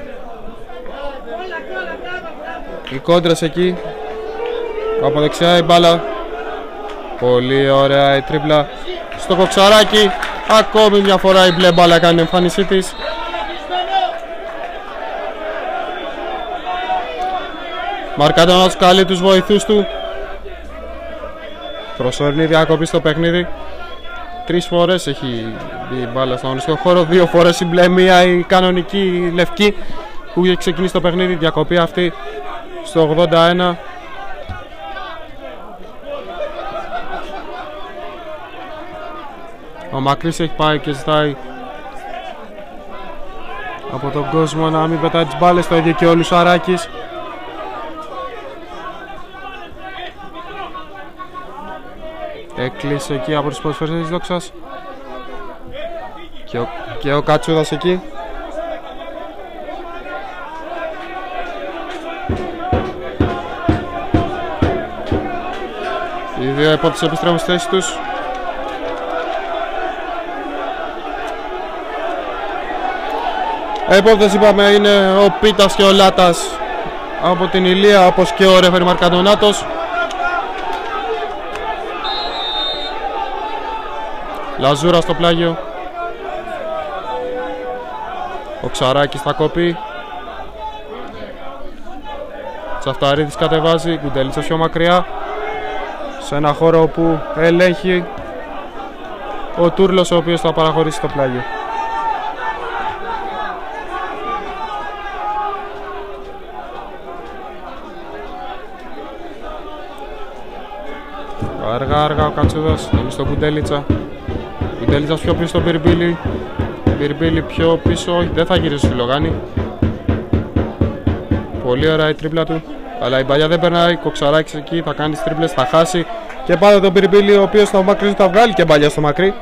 Οι κόντρες εκεί. Από δεξιά η μπάλα. Πολύ ωραία η τρίπλα στο Κοξαράκι. Ακόμη μια φορά η μπλε μπάλα κάνει εμφάνισή της. Μαρκαντώνας καλεί τους βοηθούς του. Προσωρινή διακοπή στο παιχνίδι. 3 φορές έχει μπει η μπάλα στον αγωνιστικό χώρο. 2 φορές η μπλε, μία η κανονική η λευκή που έχει ξεκινήσει το παιχνίδι. Διακοπή αυτή στο 81. Ο Μακρύς έχει πάει και ζητάει από τον κόσμο να μην πετάει τις μπάλες. Το ίδιο και ο Λουσαράκης. Έκλεισε εκεί από τις ποδοσφαιριστές της Δόξας. Και ο Κατσούδας εκεί. Οι δύο επόπτες επιστρέφουν στη θέση τους. Επόπτες είπαμε είναι ο Πίτας και ο Λάτας από την Ηλία, όπως και ο ρέφερη Μαρκαντονάτος. Λαζούρα στο πλάγιο. Ο Ξαράκης θα κοπεί. Τσαφταρίδης κατεβάζει. Κουντελίτσας πιο μακριά. Σε ένα χώρο όπου ελέγχει ο Τούρλος, ο οποίος θα παραχωρήσει το πλάγιο. Αργά ο Κατσούδας. Είναι στον Κουντελίτσα. Κουντελίτσας πιο πίσω στον Μπιρμπίλη. Μπιρμπίλη πιο πίσω. Όχι, δεν θα γυρίσει στο Λογάνι. Πολύ ωραία η τρίπλα του. Αλλά η παλιά δεν περνάει. Κοξαράκης εκεί θα κάνει τις τρίπλες, θα χάσει. Και πάντα τον Μπιρμπίλη, ο οποίος στο μακρύ θα βγάλει και παλιά στο μακρύ.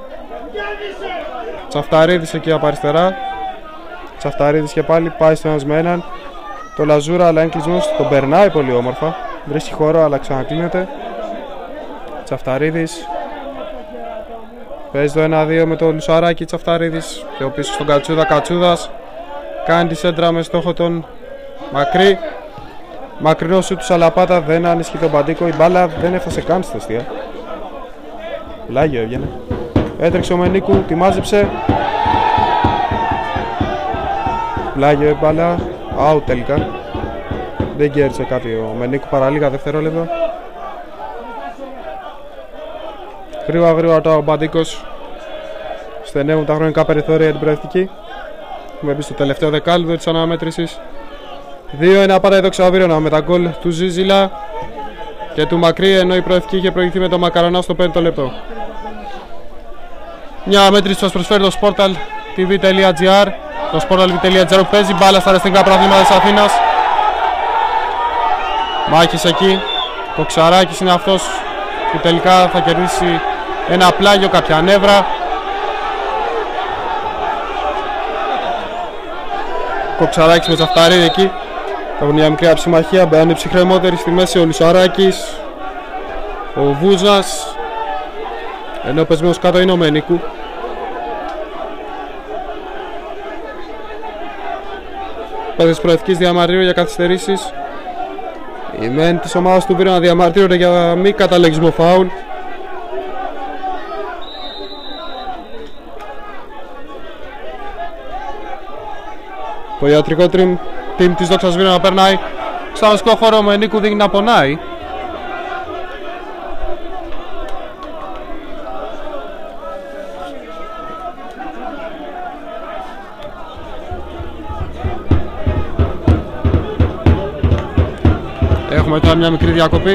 Τσαφταρίδης εκεί από αριστερά. Τσαφταρίδης και πάλι πάει στο ένας με έναν. Το Λαζούρα, αλλά είναι κλεισμένος. Τον περνάει πολύ όμορφα. Βρίσκει χώρο, αλλά ξανακλίνεται. Τσαφταρίδης. Παίζει το 1-2 με το Λουσαράκι. Τσαφταρίδης. Και ο πίσω στον Κατσούδα. Κατσούδας κάνει τη σέντρα με στόχο τον Μακρύ. Μακρινό σου του Σαλαπάτα, δεν ανισχύει τον Παντίκο. Η μπάλα δεν έφτασε καν στη θεστία. Λάγιο έβγαινε. Έτρεξε ο Μενίκου, τη μάζεψε. Πλάγιο η μπάλα. Out τελικά. Δεν κέρδισε κάτι ο Μενίκου παρά λίγα δευτερόλεπτα. Γρήγορα το Μπαντίκος. Στενεύουν τα χρονικά περιθώρια για την προοδευτική. Έχουμε μπει στο τελευταίο δεκάλεπτο της αναμέτρησης. 2-1 πάντα η Δόξα Αβύρωνα με τα γκολ του Ζίζηλα και του Μακρύ, ενώ η προοδευτική είχε προηγηθεί με τον Μακαρονά στο 5ο λεπτό. Μια μέτρηση που σας προσφέρει το Sportal TV.gr. Το Sportal.gr που παίζει μπάλα στα αριστερά πρωταθλήματα της Αθήνας. Μάχης εκεί. Ο Ξαράκης είναι αυτός που τελικά θα κερδίσει ένα πλάγιο, κάποια νεύρα. Κοξαράκης με Τσαφταρίδη εκεί. Έχουν μια μικρή αψημαχία, μπαίνουν ψυχρεμότεροι στη μέση ο Λουσαράκης, ο Βούζας, ενώ πεσμένος κάτω είναι ο Μενίκου. Παίκτες προοδευτικής διαμαρτύρονται για καθυστερήσεις. Οι μεν της ομάδας του Βύρωνα διαμαρτύρονται για μη καταλογισμό φάουλ. Το ιατρικό team της Δόξας Βύρωνα περνάει στο αγωνιστικό χώρο, ο Μενίκου δείχνει να πονάει. Έχουμε τώρα μια μικρή διακοπή.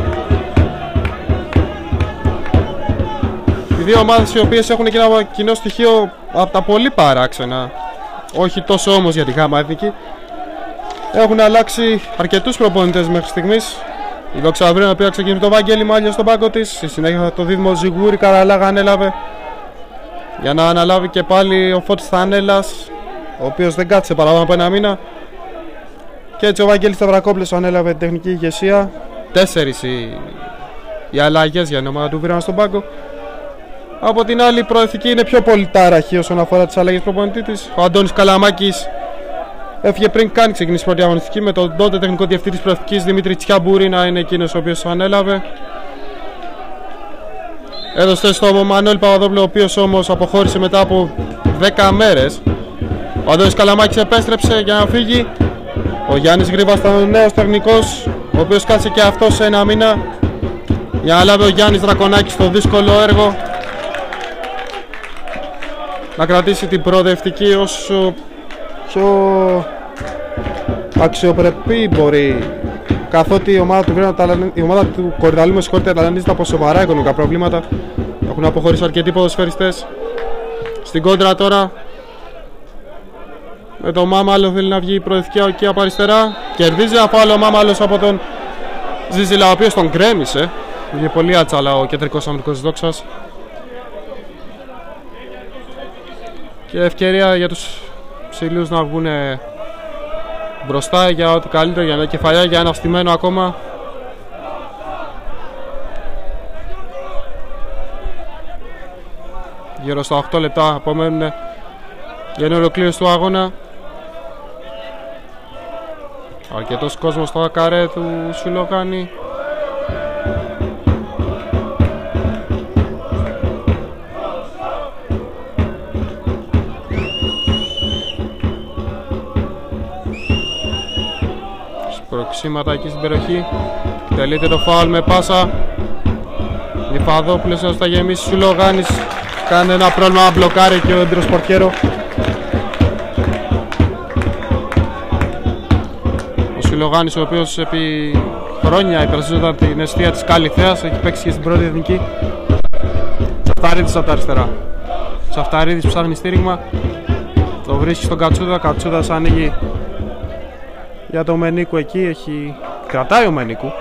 Οι δύο ομάδες οι οποίες έχουν και ένα κοινό στοιχείο από τα πολύ παράξενα, όχι τόσο όμως για τη Γάμα Εθνική, έχουν αλλάξει αρκετούς προπονητές μέχρι στιγμής. Η Δόξα Αυρίων, η οποία ξεκίνησε το Βαγγέλη Μάλιο στον πάγκο της, στη συνέχεια το δίδυμο Ζιγούρη Καραλάγα ανέλαβε, για να αναλάβει και πάλι ο Φώτης Θανέλας, ο οποίος δεν κάτσε παραπάνω από ένα μήνα, και έτσι ο Βαγγέλης Σταυρακόπουλος ανέλαβε την τεχνική ηγεσία. 4 οι αλλαγές για την ομάδα του Βίρονα στον πάγκο. Από την άλλη, η προεθνική είναι πιο πολύ τάραχη όσον αφορά τις αλλαγές προπονητή της. Ο Αντώνης Καλαμάκης έφυγε πριν καν ξεκινήσει η πρώτη αγωνιστική, με τον τότε τεχνικό διευθυντή της προεθνικής Δημήτρη Τσιαμπούρη να είναι εκείνος ο οποίος ανέλαβε. Έδωσε στο Μανώλη Παπαδόπουλο, ο οποίος όμως αποχώρησε μετά από 10 μέρες. Ο Αντώνης Καλαμάκης επέστρεψε για να φύγει. Ο Γιάννης Γρήβας ήταν ο νέος τεχνικός, ο οποίος κάτσε και αυτός σε ένα μήνα για να λάβει ο Γιάννης Δρακονάκης το δύσκολο έργο να κρατήσει την προοδευτική όσο πιο αξιοπρεπή μπορεί, καθότι η ομάδα του Κορυδαλού με συγχωρείτε ταλανίζεται από σοβαρά οικονομικά προβλήματα. Έχουν αποχωρήσει αρκετοί ποδοσφαιριστές. Στην κόντρα τώρα με τον Μάμαλο θέλει να βγει η προοδευτική εκεί από αριστερά. Κερδίζει ένα φάουλ ο Μάμαλος από τον Ζίζηλα, ο οποίος τον γκρέμισε. Βγήκε πολύ ατσάλα ο κεντρικός αμυντικός της Δόξας. Και ευκαιρία για τους ψηλούς να βγουν μπροστά για ό,τι καλύτερο, για μια κεφαλιά, για ένα στημένο ακόμα. Γύρω στα 8 λεπτά απομένουν για την ολοκλήρωση του αγώνα. Αρκετός κόσμος στο καρέ του Σουλογάνη. Προξήματα εκεί στην περιοχή. Τελείται το φάουλ με πάσα. Νιφαδόπουλος θα γεμίσει. Σουλογάνης κάνει ένα πρόβλημα να μπλοκάρει και ο έμπειρος πορτιέρο. Ο Σουλογάνης, ο οποίος επί χρόνια υπερασπίζονταν την αιστεία της Καλυθέας, έχει παίξει και στην πρώτη εθνική. Τσαφταρίδης από τα αριστερά. Τσαφταρίδης ψάχνει στήριγμα. Το βρίσκει στον Κατσούδα. Κατσούδας ανοίγει για το Μενίκου εκεί, κρατάει ο Μενίκου.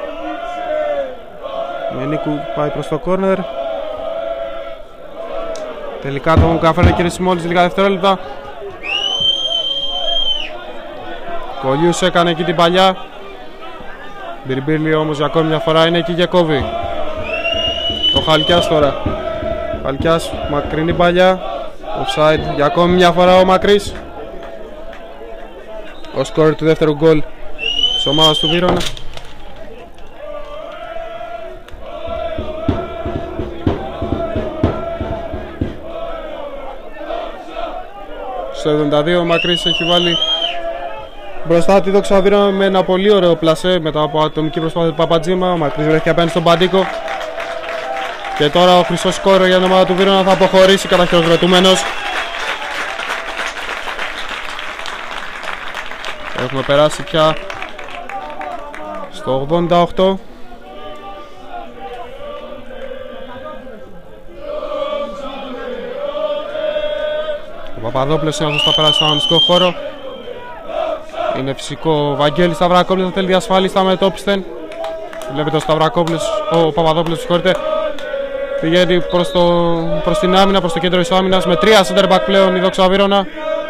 Μενίκου πάει προς το κόρνερ. Τελικά τον καταφέρνει κερδίσει μόλις λίγα δευτερόλεπτα. Κολλιούς έκανε εκεί την παλιά. Μπιρμπίλη όμως για ακόμη μια φορά είναι εκεί και κόβει. Ο Χαλκιάς τώρα. Χαλκιάς, μακρινή παλιά. Offside για ακόμη μια φορά ο Μακρύς. Ο σκόρ του δεύτερου γκολ της ομάδας του Βίρονα. Στο 72 ο Μακρύς έχει βάλει μπροστά τη Δόξα Βίρονα με ένα πολύ ωραίο πλασέ μετά από ατομική προσπάθεια του Παπατζήμα. Ο Μακρύς βρέθηκε απέναντι στον Παντίκο. Και τώρα ο χρυσός σκόρ για την ομάδα του Βίρονα θα αποχωρήσει καταχειροκροτούμενος. Έχουμε περάσει πια στο 88. Ο Παπαδόπουλος είναι αυτός που θα περάσει στον αγωνιστικό χώρο. Είναι φυσικό ο Βαγγέλης Σταυρακόπουλος, θα θέλει διασφάλιση στα μετώπιστεν. Βλέπετε ο Παπαδόπουλος συγχωρείτε, πηγαίνει προς την άμυνα, προς το κέντρο της άμυνας με 3 center back πλέον η Δόξα Βίρονα.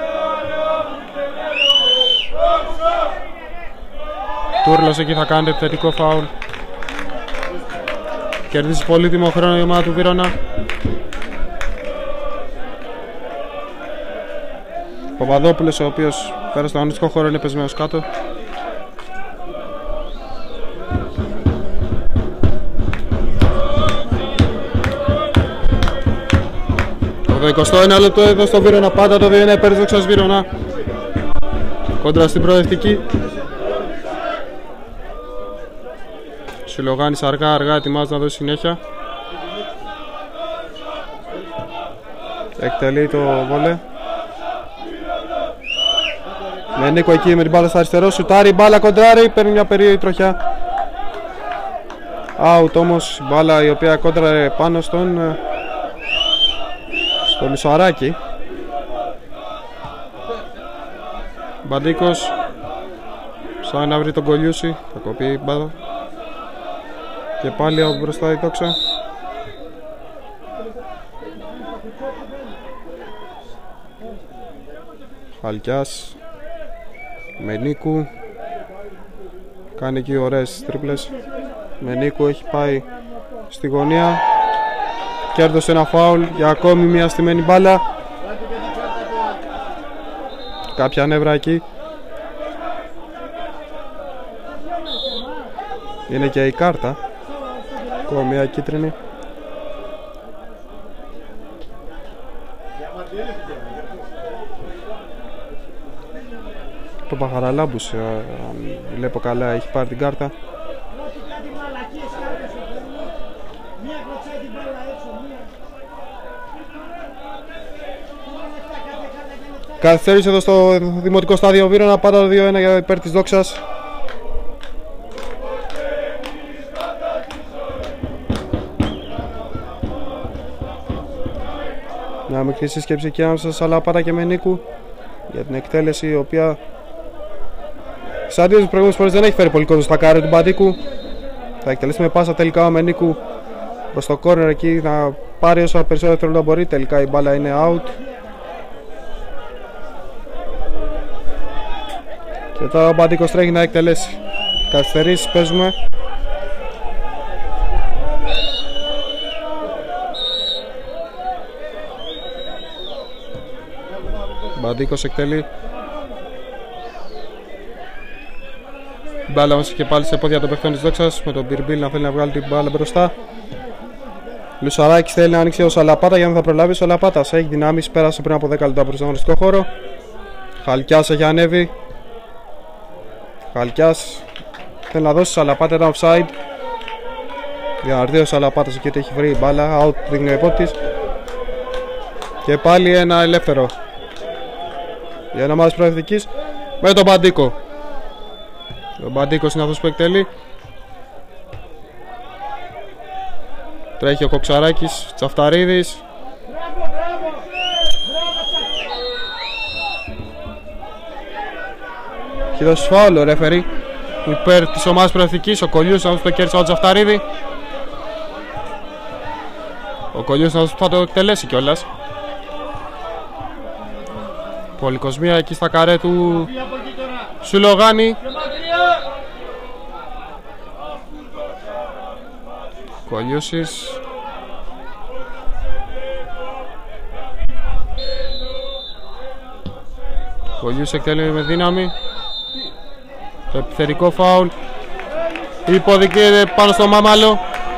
Τούρλος εκεί θα κάνει επιθετικό φάουλ. Κερδίζει πολύτιμο χρόνο η ομάδα του Βίρονα. Ο Παπαδόπουλος, ο οποίος πέρα στο αγωνιστικό χώρο, είναι πεσμένος κάτω. Το 21 λεπτό εδώ στο Βίρονα, πάντα το 2 είναι υπέρ της Δόξας Βίρονα. Κόντρα στην προοδευτική. Σουλογάνης αργά ετοιμάζει να δώσει συνέχεια. Εκτελεί το βόλε. Με Νίκο εκεί με την μπάλα στα αριστερό. Σουτάρει, μπάλα κοντράρει. Παίρνει μια περίεργη τροχιά Out όμως μπάλα η οποία κόντραρε πάνω στο Λουσαράκη. Μπαντίκος σαν να βρει τον Κολιούση, θα κοπεί η μπάλα και πάλι από μπροστά η Δόξα. Χαλκιάς Μενίκου κάνει εκεί ωραίες τρίπλες. Μενίκου έχει πάει στη γωνία, κέρδωσε ένα φάουλ για ακόμη μια στημένη μπάλα. Κάποια νεύρα εκεί. Είναι και η κάρτα, ακόμα μια κίτρινη. Το Παχαραλάμπους, αν βλέπω καλά, έχει πάρει την κάρτα. Καθυστέρησε εδώ στο δημοτικό στάδιο Βύρωνα, πάντα το 2-1 για υπέρ της Δόξας. Μια μικρή σύσκεψη και άμεσα Σαλαπάτα και Μενίκου για την εκτέλεση, η οποία σαν δύο προηγούμενες φορές δεν έχει φέρει πολύ κόσμο στα κάρια του Μπαντίκου. Θα εκτελέσει με πάσα τελικά ο Μενίκου προς το corner εκεί να πάρει όσο περισσότερο θέλω μπορεί. Τελικά η μπάλα είναι out. Και τώρα ο Μπαντίκος τρέχει να εκτελέσει. Καθυστερήσεις παίζουμε. Μπαντίκος εκτελεί. Μπάλα όμως και πάλι σε πόδια των παιχτών της Δόξας, με τον Μπιρμπίλ να θέλει να βγάλει την μπάλα μπροστά. Λουσαράκης θέλει να ανοίξει ο Σαλαπάτα για να θα προλάβει. Ο Σαλαπάτας έχει δυνάμεις, πέρασε πριν από 10 λεπτά προς τον αγωνιστικό χώρο. Χαλκιάς έχει ανέβει. Χαλκιάς θέλει να δώσει Σαλαπάτα ένα offside για να έρθει ο Σαλαπάτας εκεί ότι έχει βρει μπάλα. Out δείχνει ο υπότης. Και πάλι ένα ελεύθερο για ένα μάτς προοδευτικής με τον Μπαντίκο. Ο Μπαντίκος είναι αυτός που εκτελεί. Τρέχει ο Κοξαράκης, Τσαφταρίδης. Έχει δώσει φάουλ ο ρέφερι υπέρ της ομάδας προοδευτικής. Ο Κολιούς είναι αυτός που το κέρδισε ο Τσαφταρίδη. Ο Κολιούς είναι αυτός που θα το εκτελέσει κιόλας. Πολυκοσμία εκεί στα καρέ του Σουλογάνη. Κολιούσης. Κολιούσης εκτελεί με δύναμη. Το επιθετικό φάουλ. Υποδικείται πάνω στο Μάμαλο.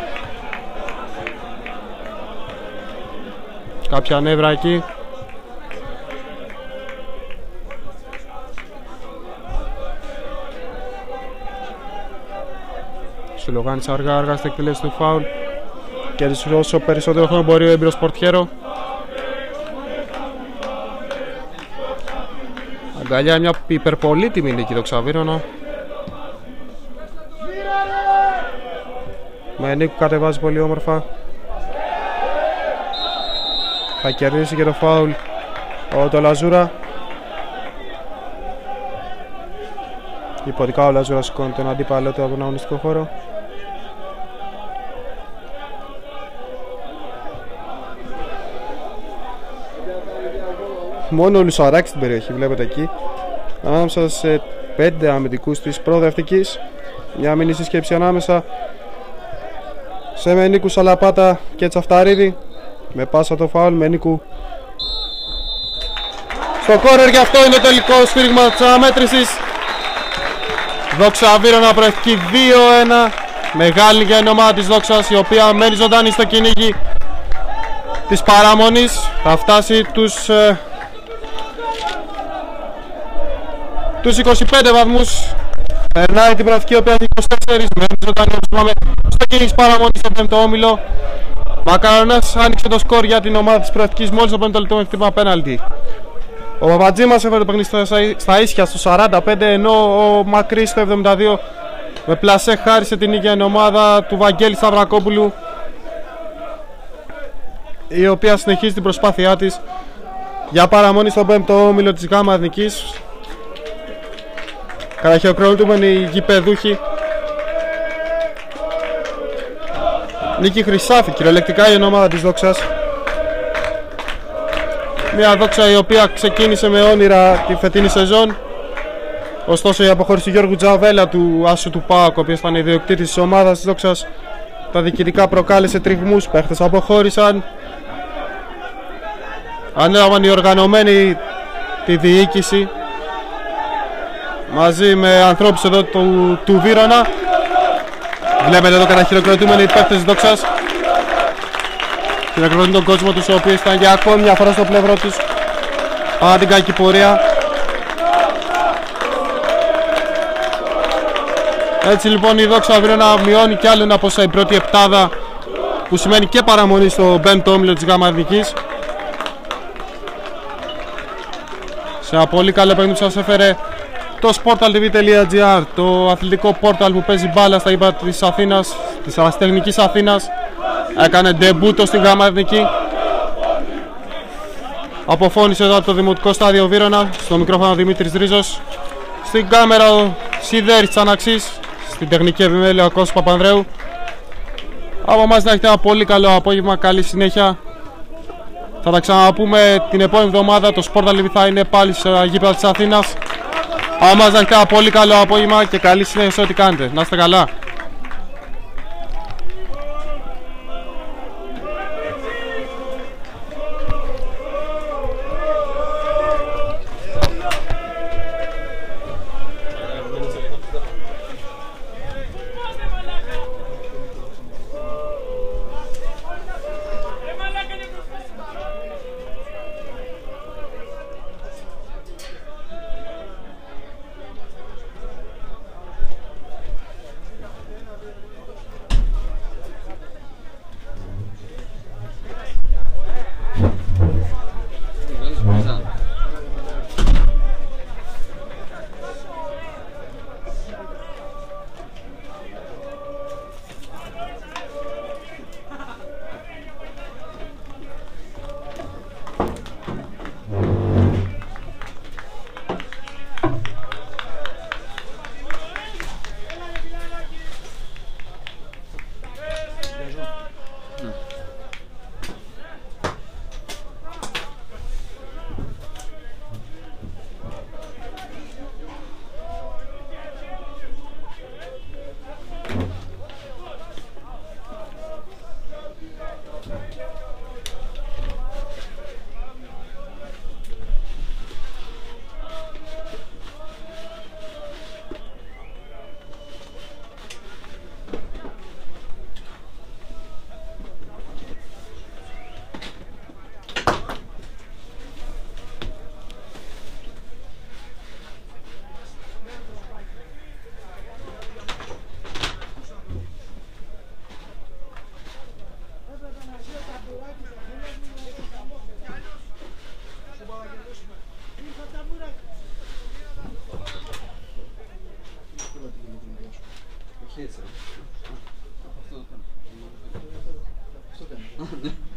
Κάποια νεύρα εκεί. Σουλογάνης αργά στην εκτελέση του φάουλ. Κέρδισε όσο περισσότερο χρόνο μπορεί ο έμπειρος πορτιέρο. Αγκαλιά μια υπερπολίτιμη νίκη το Ξαβύρωνα. Μενίκου κατεβάζει πολύ όμορφα. Θα κερδίσει και το φάουλ το Λαζούρα. Υποτικά ο Λαζούρα σηκώνει τον αντίπαλο του από τον αγωνιστικό χώρο. Μόνο ο Λουσαράκης στην περιοχή βλέπετε εκεί. Ανάμεσα σε 5 αμυντικούς της προοδευτικής. Μια μήνυ συσκέψη ανάμεσα σε Μενίκου, Σαλαπάτα και Τσαφταρίδη. Με πάσα το φάουλ Μενίκου στο κόρνερ, και αυτό είναι το τελικό σφύριγμα της αναμέτρησης. Δόξα Βύρωνα προοδευτική 2-1. Μεγάλη για την ομάδα της Δόξας, η οποία μένει ζωντανή στο κυνήγι της παραμονής. Θα φτάσει τους 25 βαθμούς. Περνάει την προοδευτική, η οποία έχει 24. Μένει ζωντανή, όπως είπαμε, στο κυνήγι της παραμονής στο 5ο όμιλο. Μακαρονάς άνοιξε το σκορ για την ομάδα της προοδευτικής μόλις το 5ο λεπτό με χτύπημα πέναλτι. Ο Παπατζήμας έφερε το παιχνίδι στα ίσια στο 45, ενώ ο Μακρύς στο 72 Με πλασέ χάρισε την νίκη ομάδα του Βαγγέλη Σταυρακόπουλου, η οποία συνεχίζει την προσπάθειά της για παραμονή στον 5ο όμιλο της ΓΑΜΑ Εθνικής. Καταχειροκροτούμενοι οι γηπεδούχοι. Νίκη Χρυσάφη κυριολεκτικά η ομάδα της Δόξας. Μια Δόξα η οποία ξεκίνησε με όνειρα τη φετινή σεζόν. Ωστόσο η αποχώρηση του Γιώργου Τζαβέλα, του άσου του ΠΑΟΚ, ο οποίος ήταν ιδιοκτήτης της ομάδας της Δόξας, τα διοικητικά προκάλεσε τριγμούς, παίχτες αποχώρησαν. Ανέλαβαν οι οργανωμένοι τη διοίκηση μαζί με ανθρώπους εδώ του Βύρωνα. Βλέπετε εδώ καταχειροκροτούμενοι οι παίκτες της Δόξας. Χειροκροτούν τον κόσμο τους, ο οποίος ήταν για ακόμη μια φορά στο πλευρό τους παρά την κακή πορεία. Έτσι λοιπόν η Δόξα Βύρωνα μειώνει κι άλλο ένα ποσά η πρώτη επτάδα, που σημαίνει και παραμονή στο 5ο όμιλο της ΓΑΜΑ Εθνικής. Σε ένα πολύ καλό παιχνίδι που σας έφερε το sportaltv.gr, το αθλητικό πόρταλ που παίζει μπάλα στα ύπα της Αθήνας, της Ερασιτεχνικής Αθήνας. Έκανε ντεμπούτο στη ΓΑΜΑ Εθνική. Αποφώνησε εδώ από το Δημοτικό Στάδιο Βύρωνα, στο μικρόφωνο Δημήτρης Ρίζος. Στην κάμερα ο Σιδέρης Τσαναξής, στην τεχνική επιμέλεια ο Κώστας Παπανδρέου. Από εμάς να έχετε ένα πολύ καλό απόγευμα, καλή συνέχεια. Θα τα ξαναπούμε την επόμενη εβδομάδα. Το Sport TV θα είναι πάλι στα γήπεδα της Αθήνας. Από εμάς να έχετε ένα πολύ καλό απόγευμα και καλή συνέχεια σε ό,τι κάνετε. Να είστε καλά. Αυτό το κάνω.